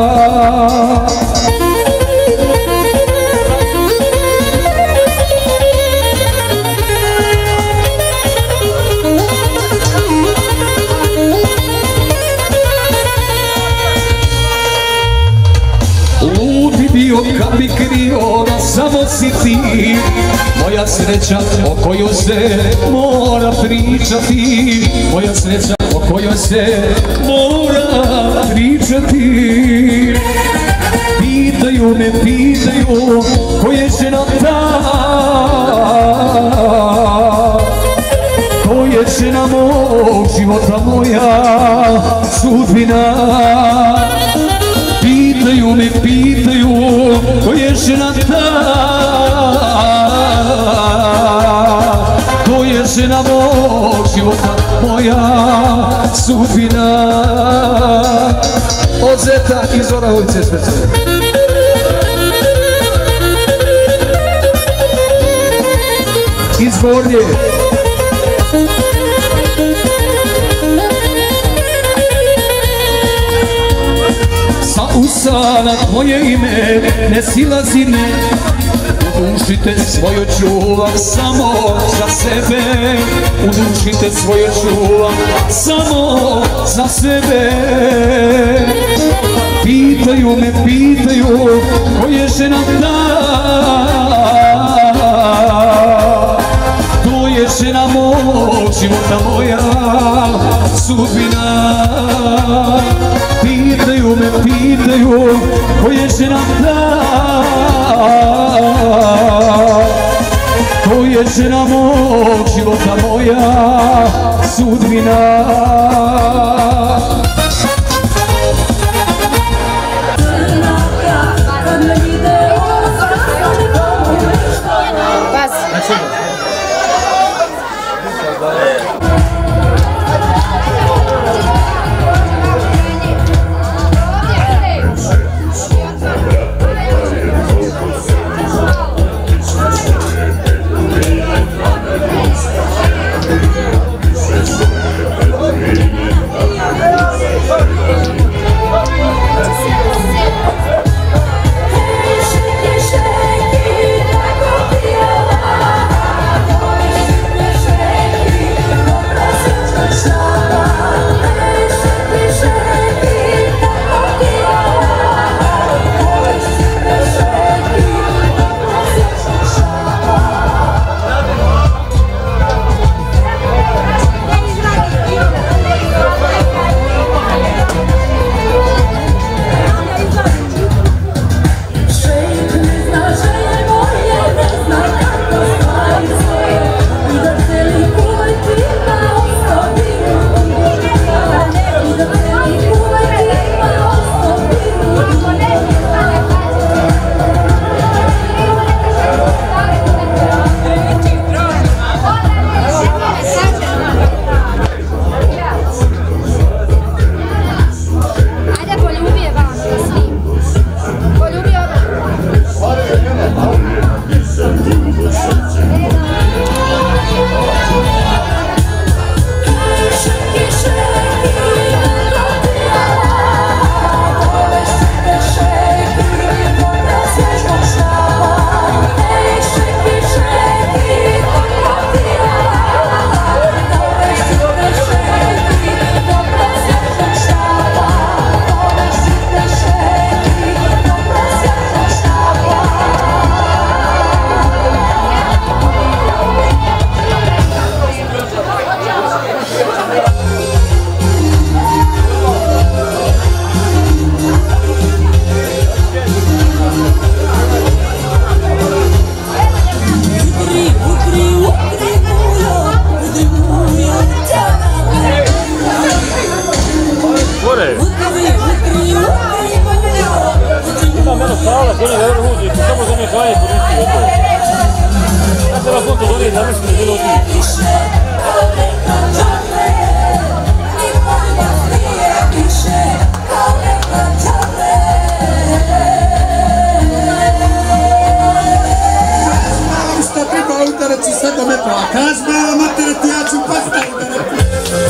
Bio kad bi krio da samo si ti moja sreća o kojoj se mora pričati, moja sreća o kojoj se mora pričati. Pitaju me, pitaju, ko je žena ta, to je žena moj, života moja, sudbina. Pitaju me, pitaju, ko je žena ta, to je žena moj, života moja, sudbina. Od zeta iz Orahovice specijalno. Iz Gornje. Usana tvoje ime ne silazi me, u duši te svoju čuvam samo za sebe, u duši te svoju čuvam samo za sebe. Pitaju me, pitaju, ko je žena ta, to je žena moj, života moja, sudbina. Pitaju me, pitaju, ko je žena ta, to je žena moj, života moja, sudbina. pozvoni, da mislim da je bilo ti. Šta treba udarati sedam metrova? Kazma, matere ti, ja ću pasta udarati.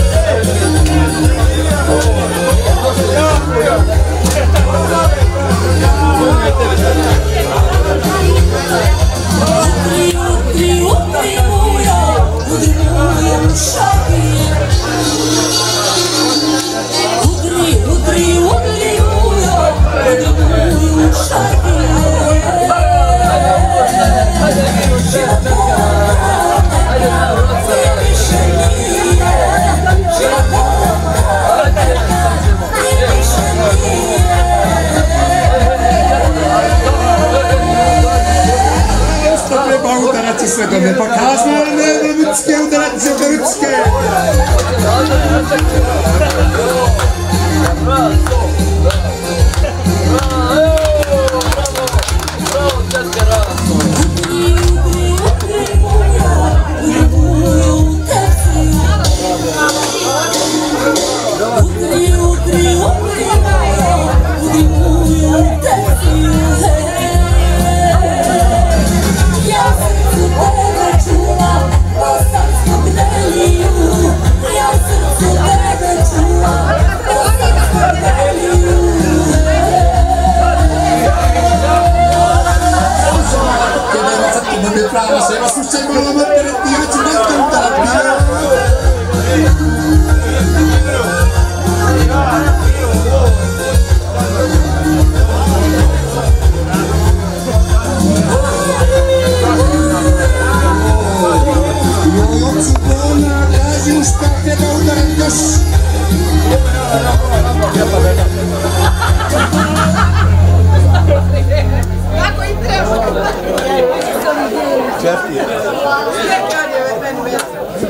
Udarati sve do me, pa kazna ne Vrvicke, udarati se Vrvicke. Bravo, se vas slušaj malo matere ti, ja ću nešto udarati. Joj, ocu bona, kaži u šta treba udarati još. Kako im treba? Četiri.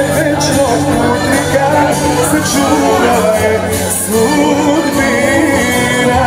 večnog putnika sačuvala je sudbina.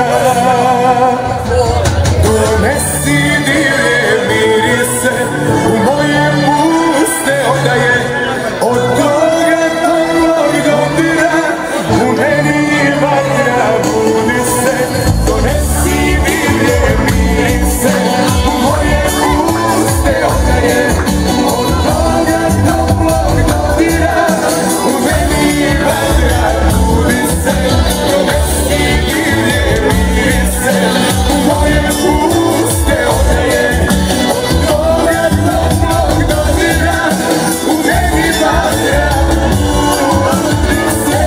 Donesi divlje mirise u moje puste odaje, od toga toplog dodira u meni vatra budi se. Donesi divlje mirise u moje puste odaje, od toga toplog dodira u meni vatra budi se. Donesi divlje mirise u moje puste odaje, od toga toplog dodira u meni vatra budi se.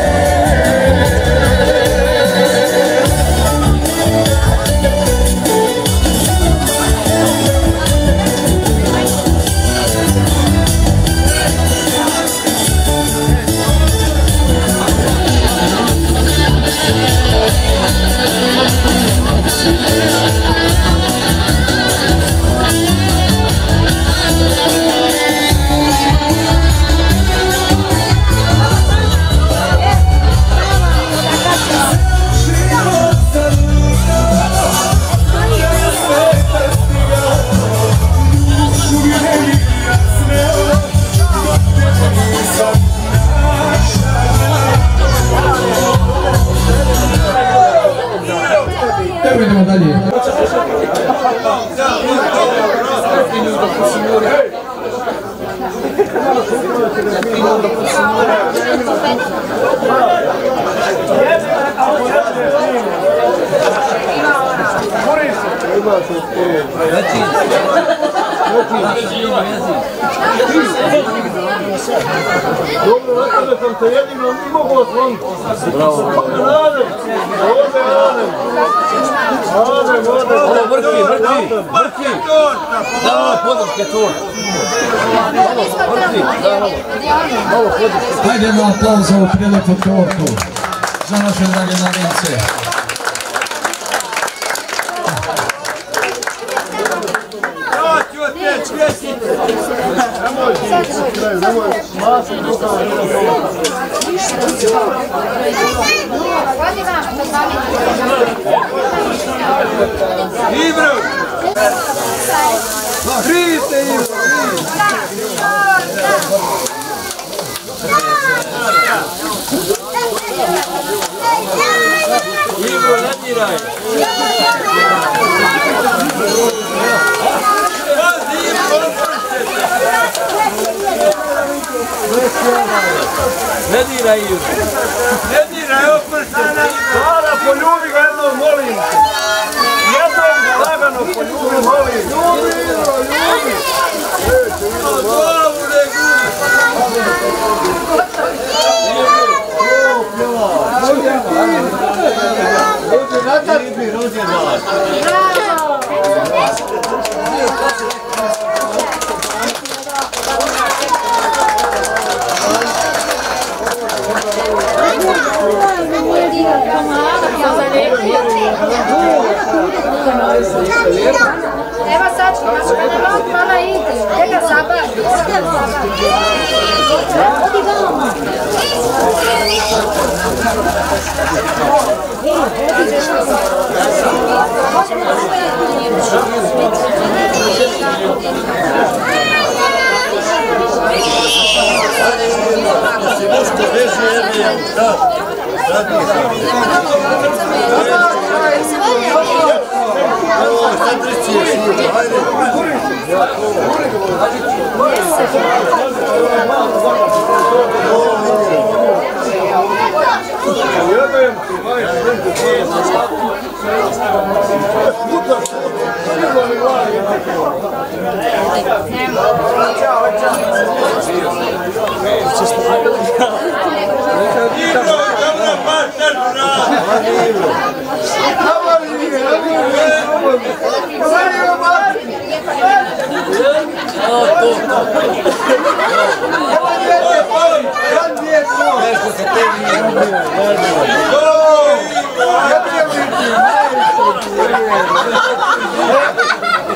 Evo idemo dalje. Dobro, rekao da sam te jedino i mogu osloniti. Bravo. Radem, ovdje radem. Radem, ovdje. Ovo vrti, vrti, vrti. Da malo podrške torta. Malo vrti, da malo. Malo podrške. Hajde jedno aplauz za ovu priliku tortu za naše drage mladince. Ibro! Hriste, Ibro! Ibro, ne diraj! Ne diraj, Ibro! Ne diraj, oprste! Hvala, poljubi ga jednom, molim te! Jednom lagano poljubi, molim! Ljubi, Ibro, ljubi! Hvala, bude Rudi, natak bi, Rudi, natak! Evo sad, mama ide, neka zabavi. Odi vama.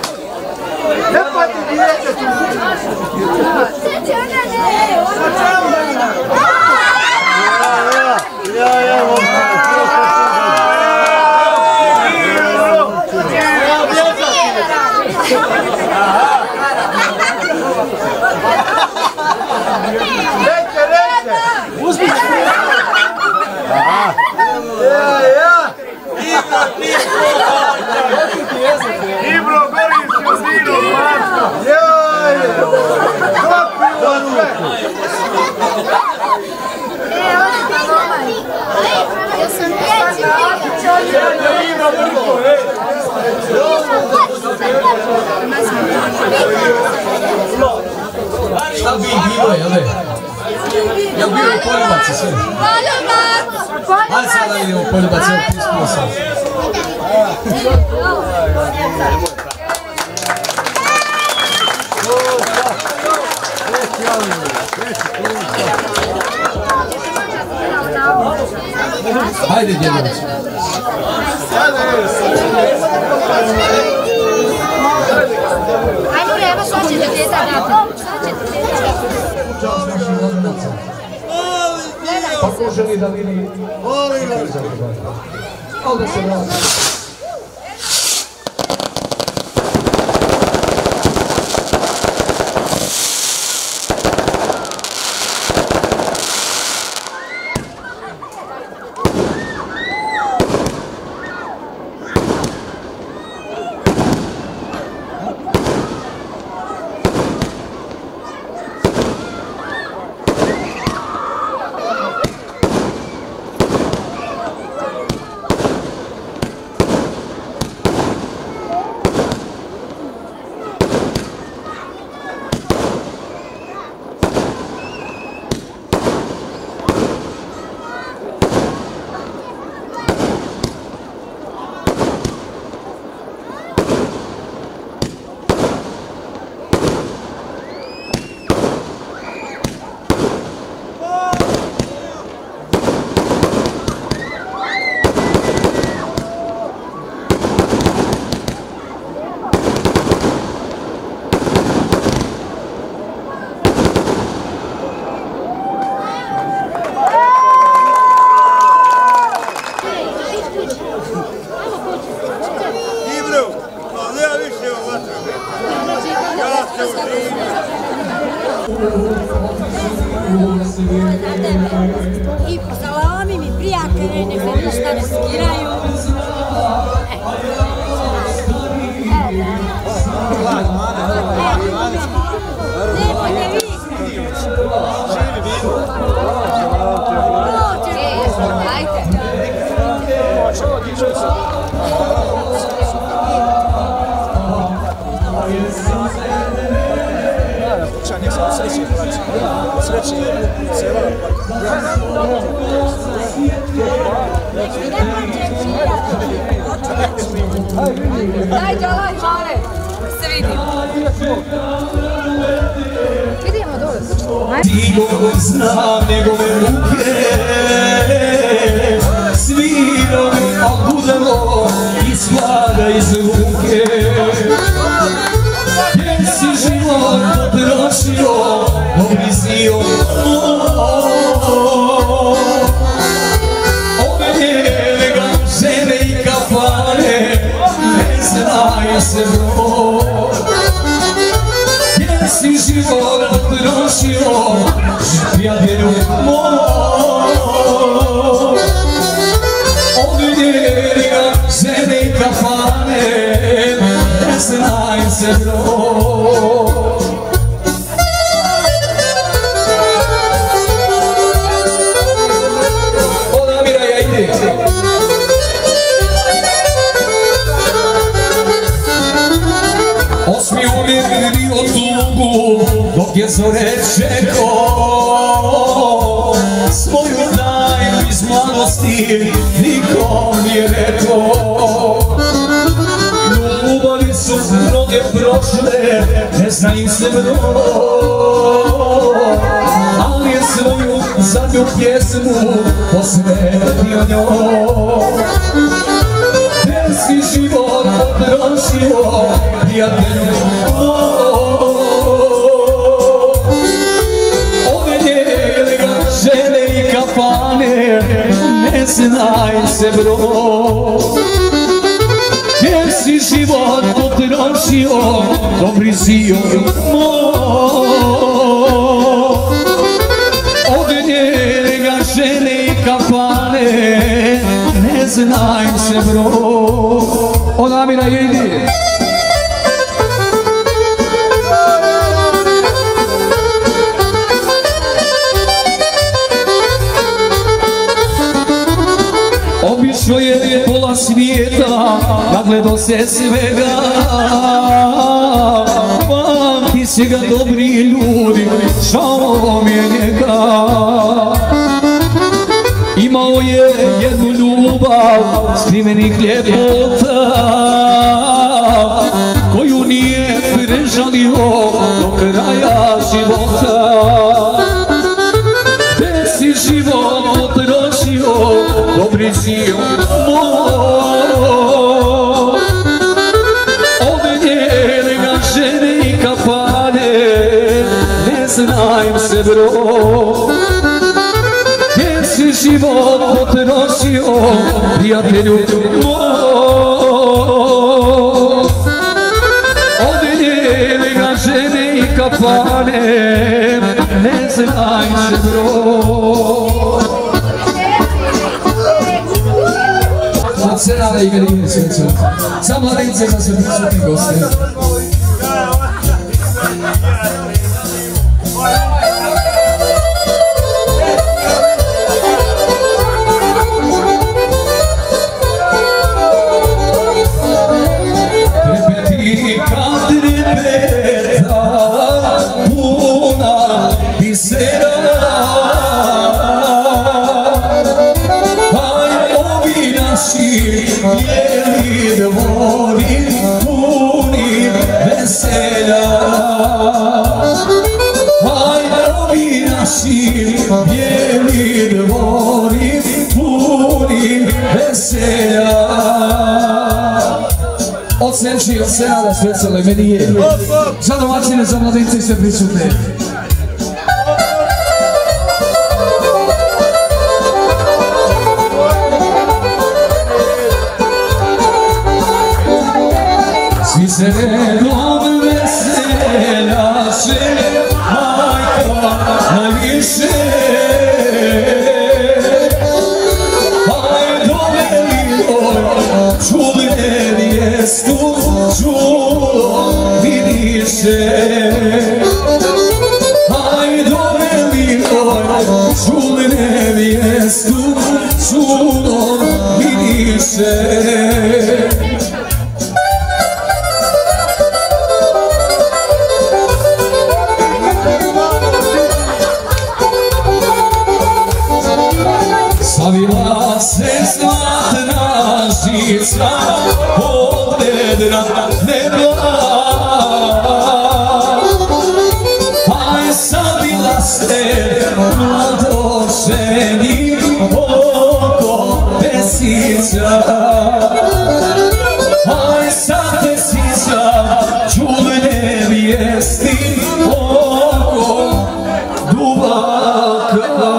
Ne pati dijete tu. Ja sam treći. Šta bi bilo, jel ne? Jel bilo u poljubaci sve? Hajde sad da vidimo poljubaci, evo prispilo sam. Hajde, djedović. Ajde, bre, evo što ćete djeca dati. Ako želi da vidi... Ovdje se vrati. I po salami mi prijatelje, nek se ništa ne skiraju. Nemojte vi! Ajde! Nek se sreći, sreći, cela. Daj, djalaj, čare, se vidi. Vidimo dole. Ti go znam njegove ruke, sviro mi obudemo iz vlada iz ruke. Gdje si život potrošio, obrizio ove ga žene i kafane, ne znaju se broj. Gdje si život potrošio, prijatelju moj. Ove ga žene i kafane, ne znaju se broj. Osmi uvijek vidio tugu dok je zore čekao. Svoju tajnu iz mladosti nikom nije rekao. Ljubavi su mnoge prošle, ne znaju se broj. Ali je svoju zadnju pjesmu posvetio njoj. Tenski život potrošio, prijatelju moj. Ove njele ga žene i kafane, ne znaju se broj. Tenski život potrošio, dobri zio moj. Ove njele ga žene i kafane, ne znaju se broj. Ona mi na jedi. otišlo je pola svijeta, nagledo se svega. Pamti se ga dobri ljudi, žao mi je njega. Imao je jednu ljubav skrivenih ljepota, koju nije prežalio do kraja života. Gde si život potrošio, dobri život moj, od njega žene i kafane, ne znajem se broj. Gdje si život potrošio, prijatelju moj, od njega žene i kafane, ne znajem se broj. Od Senada i Galine sveća, za mladince za sve prisutni goste. Trepeti kad trepeta puna bisera, bijeli dvori puni veselja. Hajde ovi naši bijeli dvori puni veselja. Od Senči, od Senada specijalne menije, za domaćine, za mladince i sve prisutne. Svi se redom veseljaše, majka najviše. Hajde doveli oj, čuli nevijestu, čulo vidiše. Hajde doveli oj, čuli nevijestu, čulo vidiše. Savila se zlatna žica od vedra neba. Aj savila se mladošeni oko pesića. Aj sad pesića čudne vijesti oko dubaka.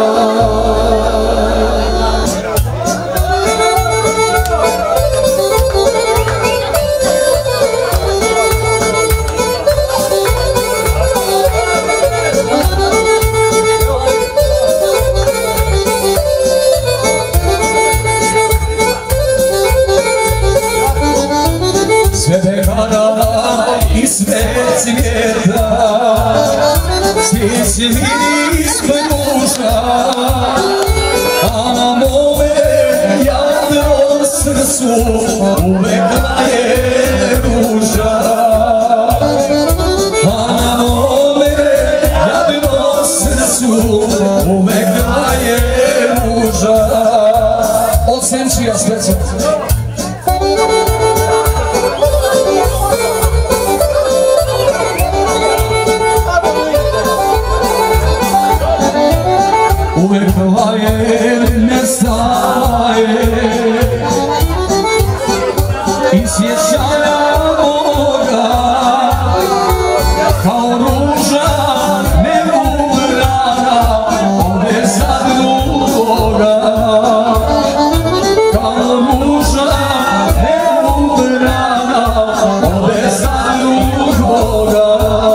Sve pekara i sve cvijeta, svi će vidi ispod muža, a na mome jadnom srcu uvek daje ruža. A na mome jadnom srcu uvek daje ruža. Od Senčija specijalno. Uvek laje ne staje i sjećanja moga, kao ruža neubrana ode za drugoga. Kao ruža neubrana ode za drugoga.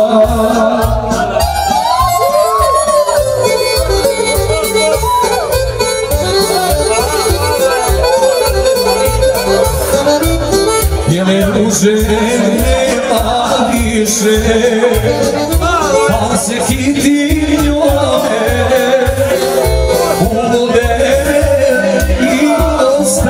Bijele ruže nema više, pa se hiti njome, uvode i ostaje.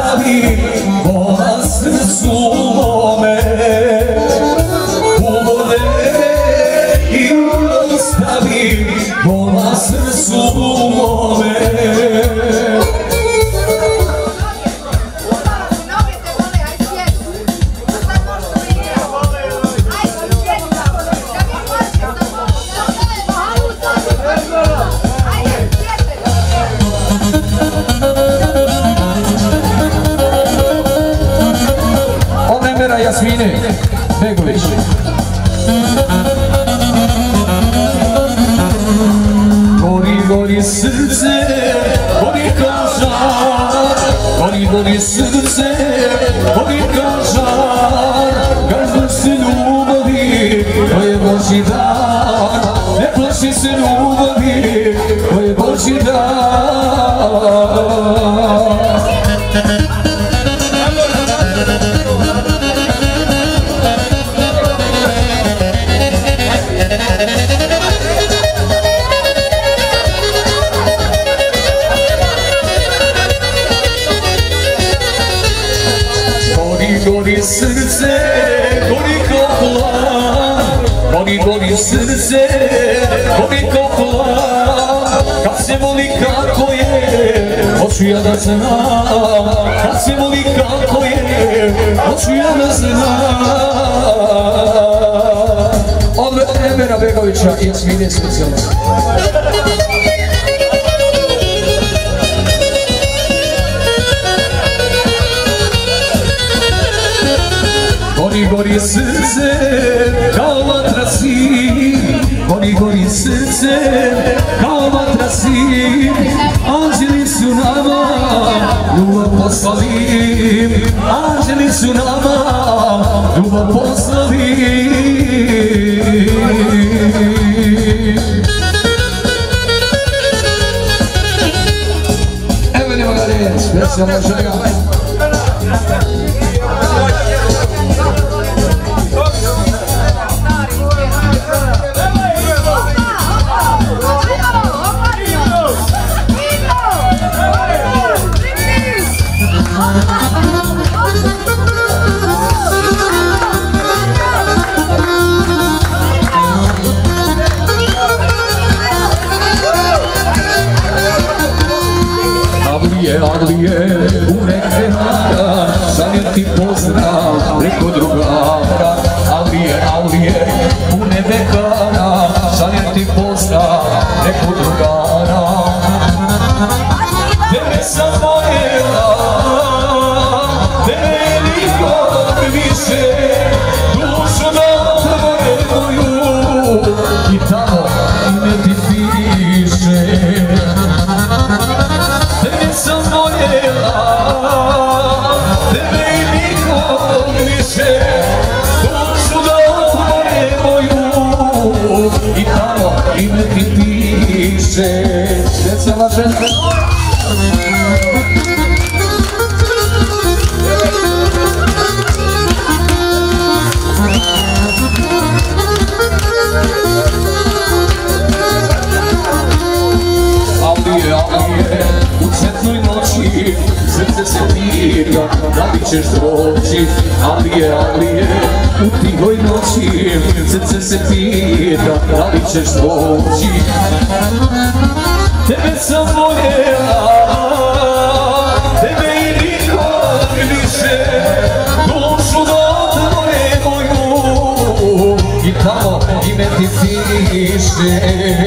u mome. Jasmine Begović. Gori, gori srce, gori kao žar, gori, gori srce, gori kao žar, gazda se ljubavi, to je Božji dar, ne plaši se ljubavi, to je Božji dar. Gori srce, gori kao plan, gori, gori srce, gori kao plan. Kad se voli kako je, hoću ja da znam. Kad se voli kako je, hoću ja da znam. Od Emera Begovića i Jasmine specijalno. Gori, gori srce, kao vatra si, gori, gori srce, kao vatra si, anđeli su nama, ljubav poslali, anđeli su nama, ljubav poslali. Evo nema ga reći, specijalna žega. Avlije, u neke nara, šaljem ti pozdrav preko drugara. Avlije, avlije, u nebe kara, šaljem ti pozdrav preko drugara. Tebe sam voljela, tebe nikog više, dušu na tvoje moju, i tamo ime ti piše. Tebe sam voljela, tebe i nikog više, dušu na tvoje moju, i tamo ime ti piše. Specijalna žena. Avlije, avlije, u cvetnoj noći, srce se pita, da li ćeš doći. Avlije, avlije, u tihoj noći, srce se pita, da li ćeš doći. Tebe sam voljela, tebe i nikog više, dušu do tvoje moju, i tamo ime ti piše.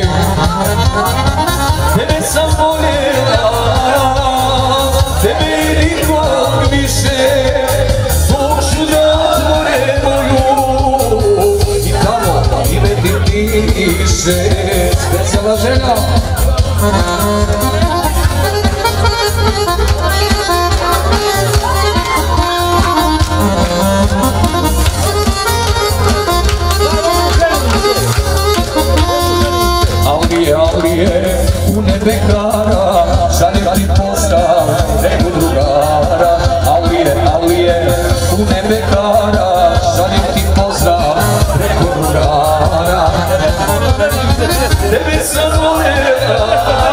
Tebe sam voljela, tebe i nikog više, dušu do tvoje moju, i tamo ime ti piše. Specijalna žena. Avlije, avlije, u nebe kara, šaljem ti pozdrav preko drugara. Avlije, avlije, u nebe kara, šaljem ti pozdrav preko drugara. Tebe sam voljela,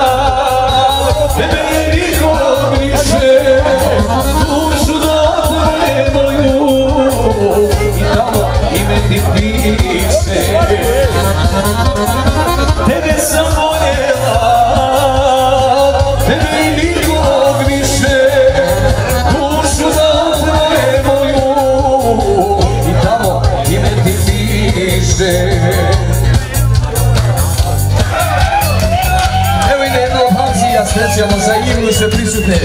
tebe i nikog više, dušu do tvoje moju, i tamo ime ti piše. Tebe sam voljela, Hamzija specijalno za Iru i sve prisutne.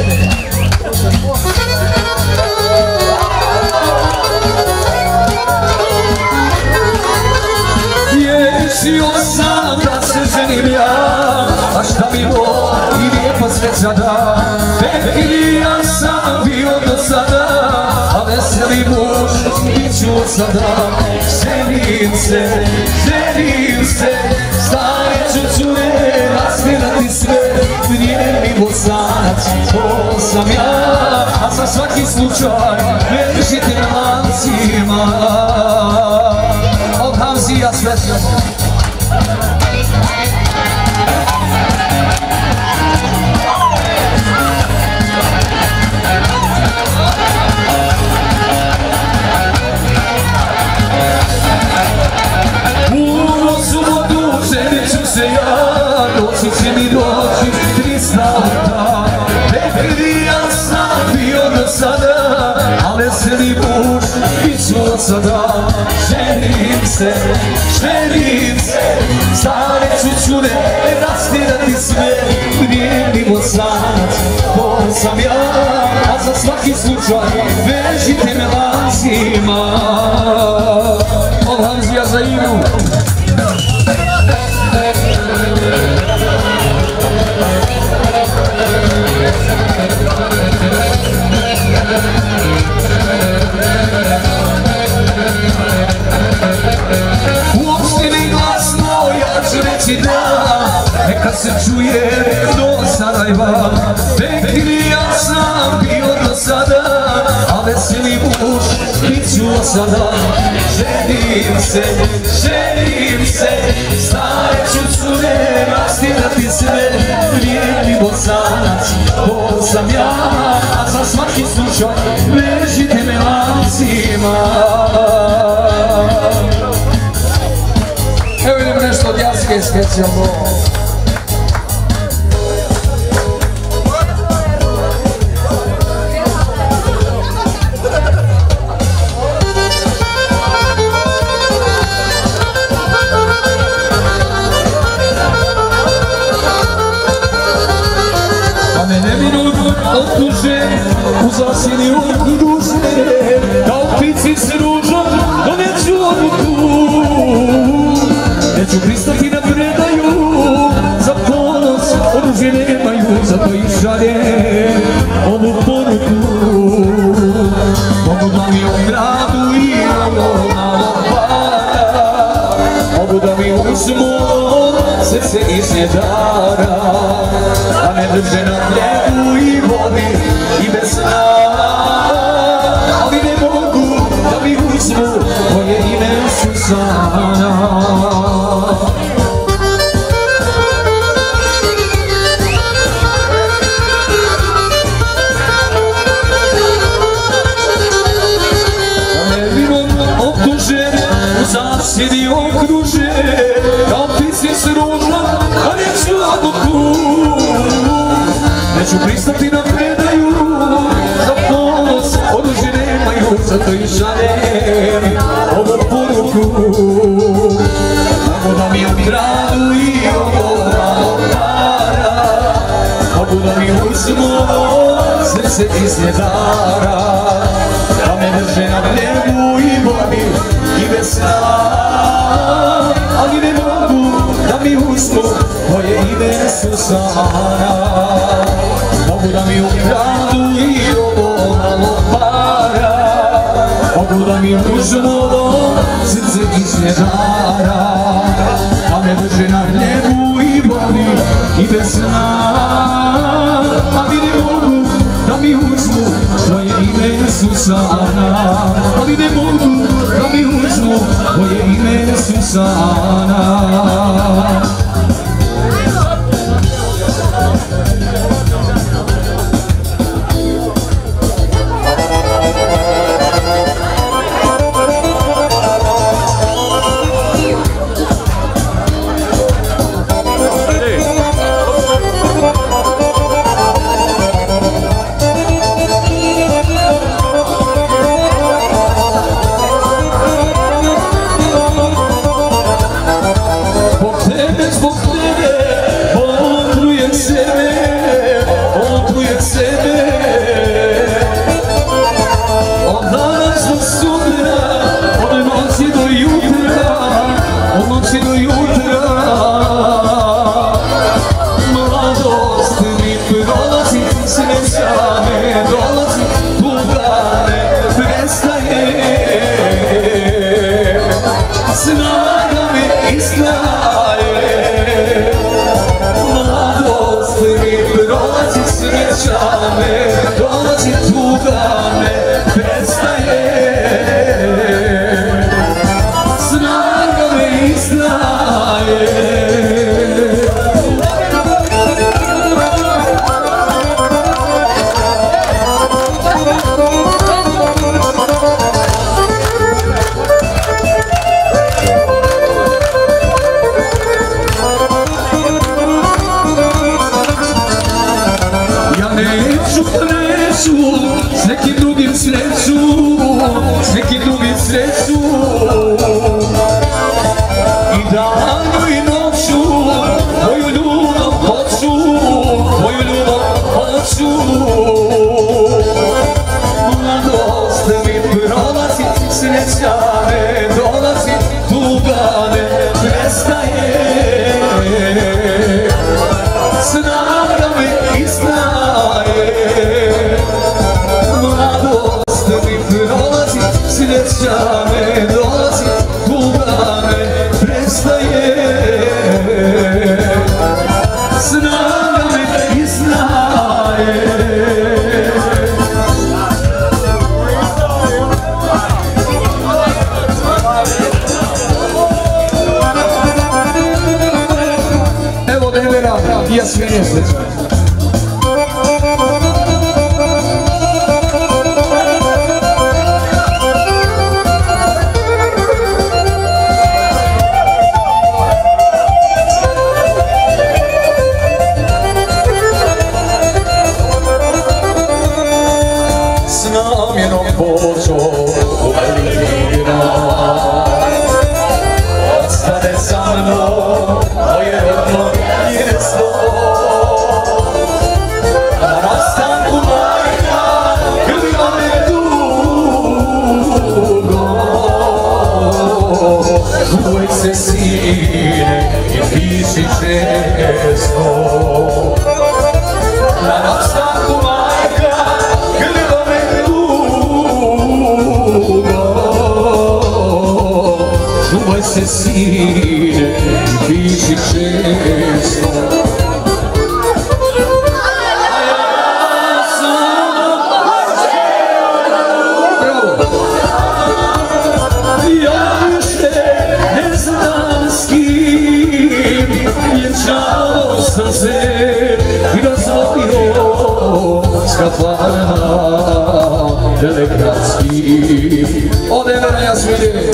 Mislio sam da se ženim ja, a šta mi bo i lijepa sreća da. Vekili ja sam bio do sada, a veseli muž bit ću od sada. Ženim se, ženim se, stare ću cure, razgledati sve. Nije mi bosanac, to sam ja, a za svaki slučaj vežite na lancima. Od Hamzija specijalno. U subotu ženit ću se ja, doći će mi doći trista puta. Vekili ja sam bio do sada, a veseli muž bit ću od sada. Ženim se, ženim se, stare ću čure, rastirati sve. Nije mi bosanac, to sam ja, a za svaki slučaj vežite me lancima. Od Hamzija za Iru. U opštini glasno ja ću reći da, neka se čuje do Sarajeva. Vekili ja sam bio do sada, a veseli muž bit ću od sada. Ženim se, ženim se, stare ću cure, rastirati sve. Nije mi bosanac, to sam ja, a za svaki slučaj vežite me lancima. Evo idemo nešto od Jaske specijalno. A mene minut optuže, u zasini duže, kao ptici s ružom doneću odluku. Neću pristati na predaju, za ponos oružje nemaju, zato i šaljem ovu poruku. Mogu da mi u gradu i ovo malo para, mogu da mi uzmu srce iz njedara, a ne drže na hlebu i vodi i bez sna. Ali ne mogu da mi uzmu moje ime Susana. Zasjedi okruže, kao ptici s ružom, a neću odluku. Neću pristati na predaju, za ponos oružje nemaju, zato i šaljem ovu poruku. Mogu da mi u gradu i ovo malo para, mogu da mi uzmu srce iz njedara, da me drže na nebu i vodi i bez sna. Ali ne mogu da mi uzmu moje ime Susana. Mogu da mi ukradu i ovo malo para, mogu da mi uzmu srce iz njedara, da me drže na nebu i vodi i bez sna. Ali ne mogu da mi uzmu moje ime Susana. Ali ne mogu da mi uzmu moje ime Susana. me, dolazi tuga me prestaje. Snaga me iznaje. S nekim drugim sreću, s nekim drugim sreću. I danu i noću, tvoju ljubav hoću, tvoju ljubav hoću. Mladost mi prolazi, sreća ne dolazi, tuga ne prestaje. Snaga me iznaje. Mladost mi prolazi, sreća me dolazi, tuga me prestaje. Snaga me iznaje. Evo Devera i Jasmine srećne. Ostane sa mnom moje rodno mjesto. Na rastanku majka grlila me dugo. Čuvaj se sine i piši često. Na rastanku majka grlila me dugo. Čuvaj se sine i piši često. Ja više ne znam s kim, vjenčao sam se i razvojio s kafana Delegradski. Ode Devera i Jasmine.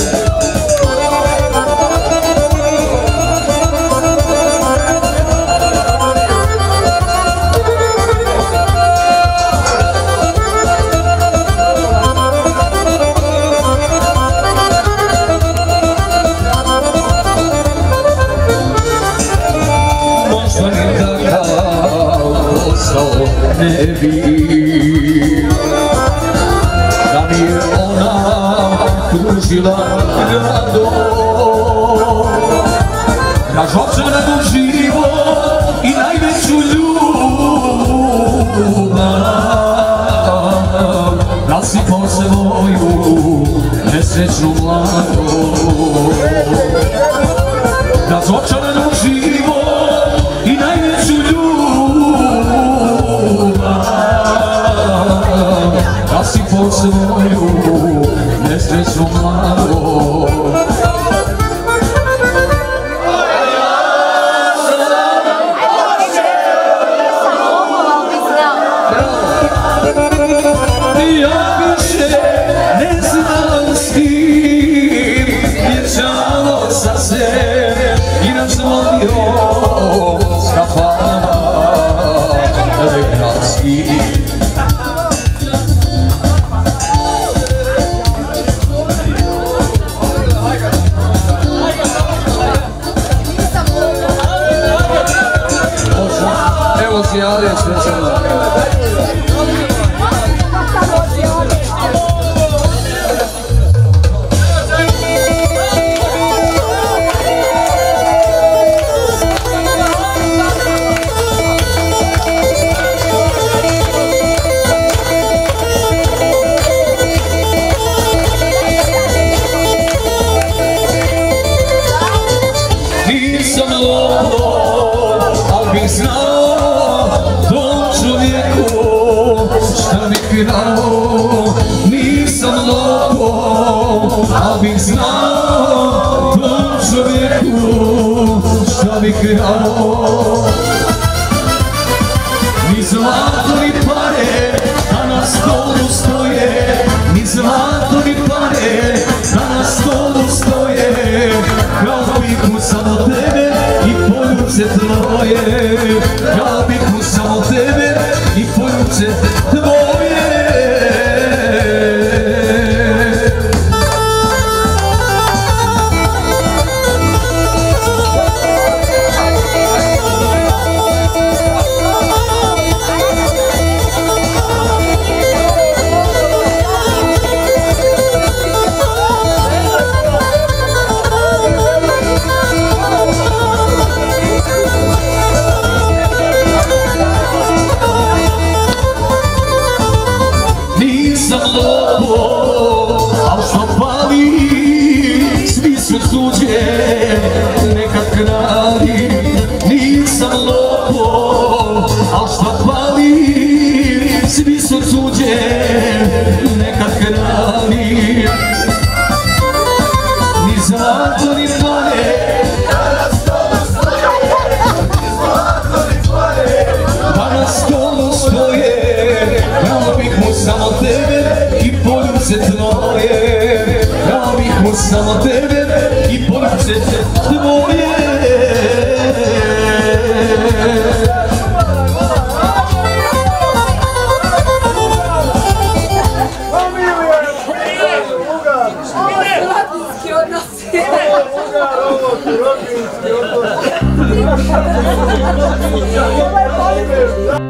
Ne bi da mi je ona kružila gradom, ražočana do život i najveću ljubav. Rasipao se moju nesrećnu mladost, ražočana do život i najveću ljubav. Rasipao se moju nesrećnu mladost. Ja više ne znam s kim, vjenčao sam se i razvodio s kafana Delegradski. Evo si javio specijalno. Al bih znao tom čovjeku krao, nisam lopov, al bih znao tom čovjeku šta bih krao. Ni zlato ni pare da na stolu stoje, ni zlato ni pare da na stolu stoje, kao bih mu samo tebe i poljuce tvoje, kao bih mu samo tebe i poljuce tvoje. Al što pali, svi su tuđe, neka kradi. Nisam lopov, al što pali, svi su tuđe, neka kradi. Ni zlato ni pare, pa na stolu stoje, kao bih mu samo tebe i poljuce tvoje, kao bih mu samo tebe i poljuce tvoje. Ovo je rodinski odnos.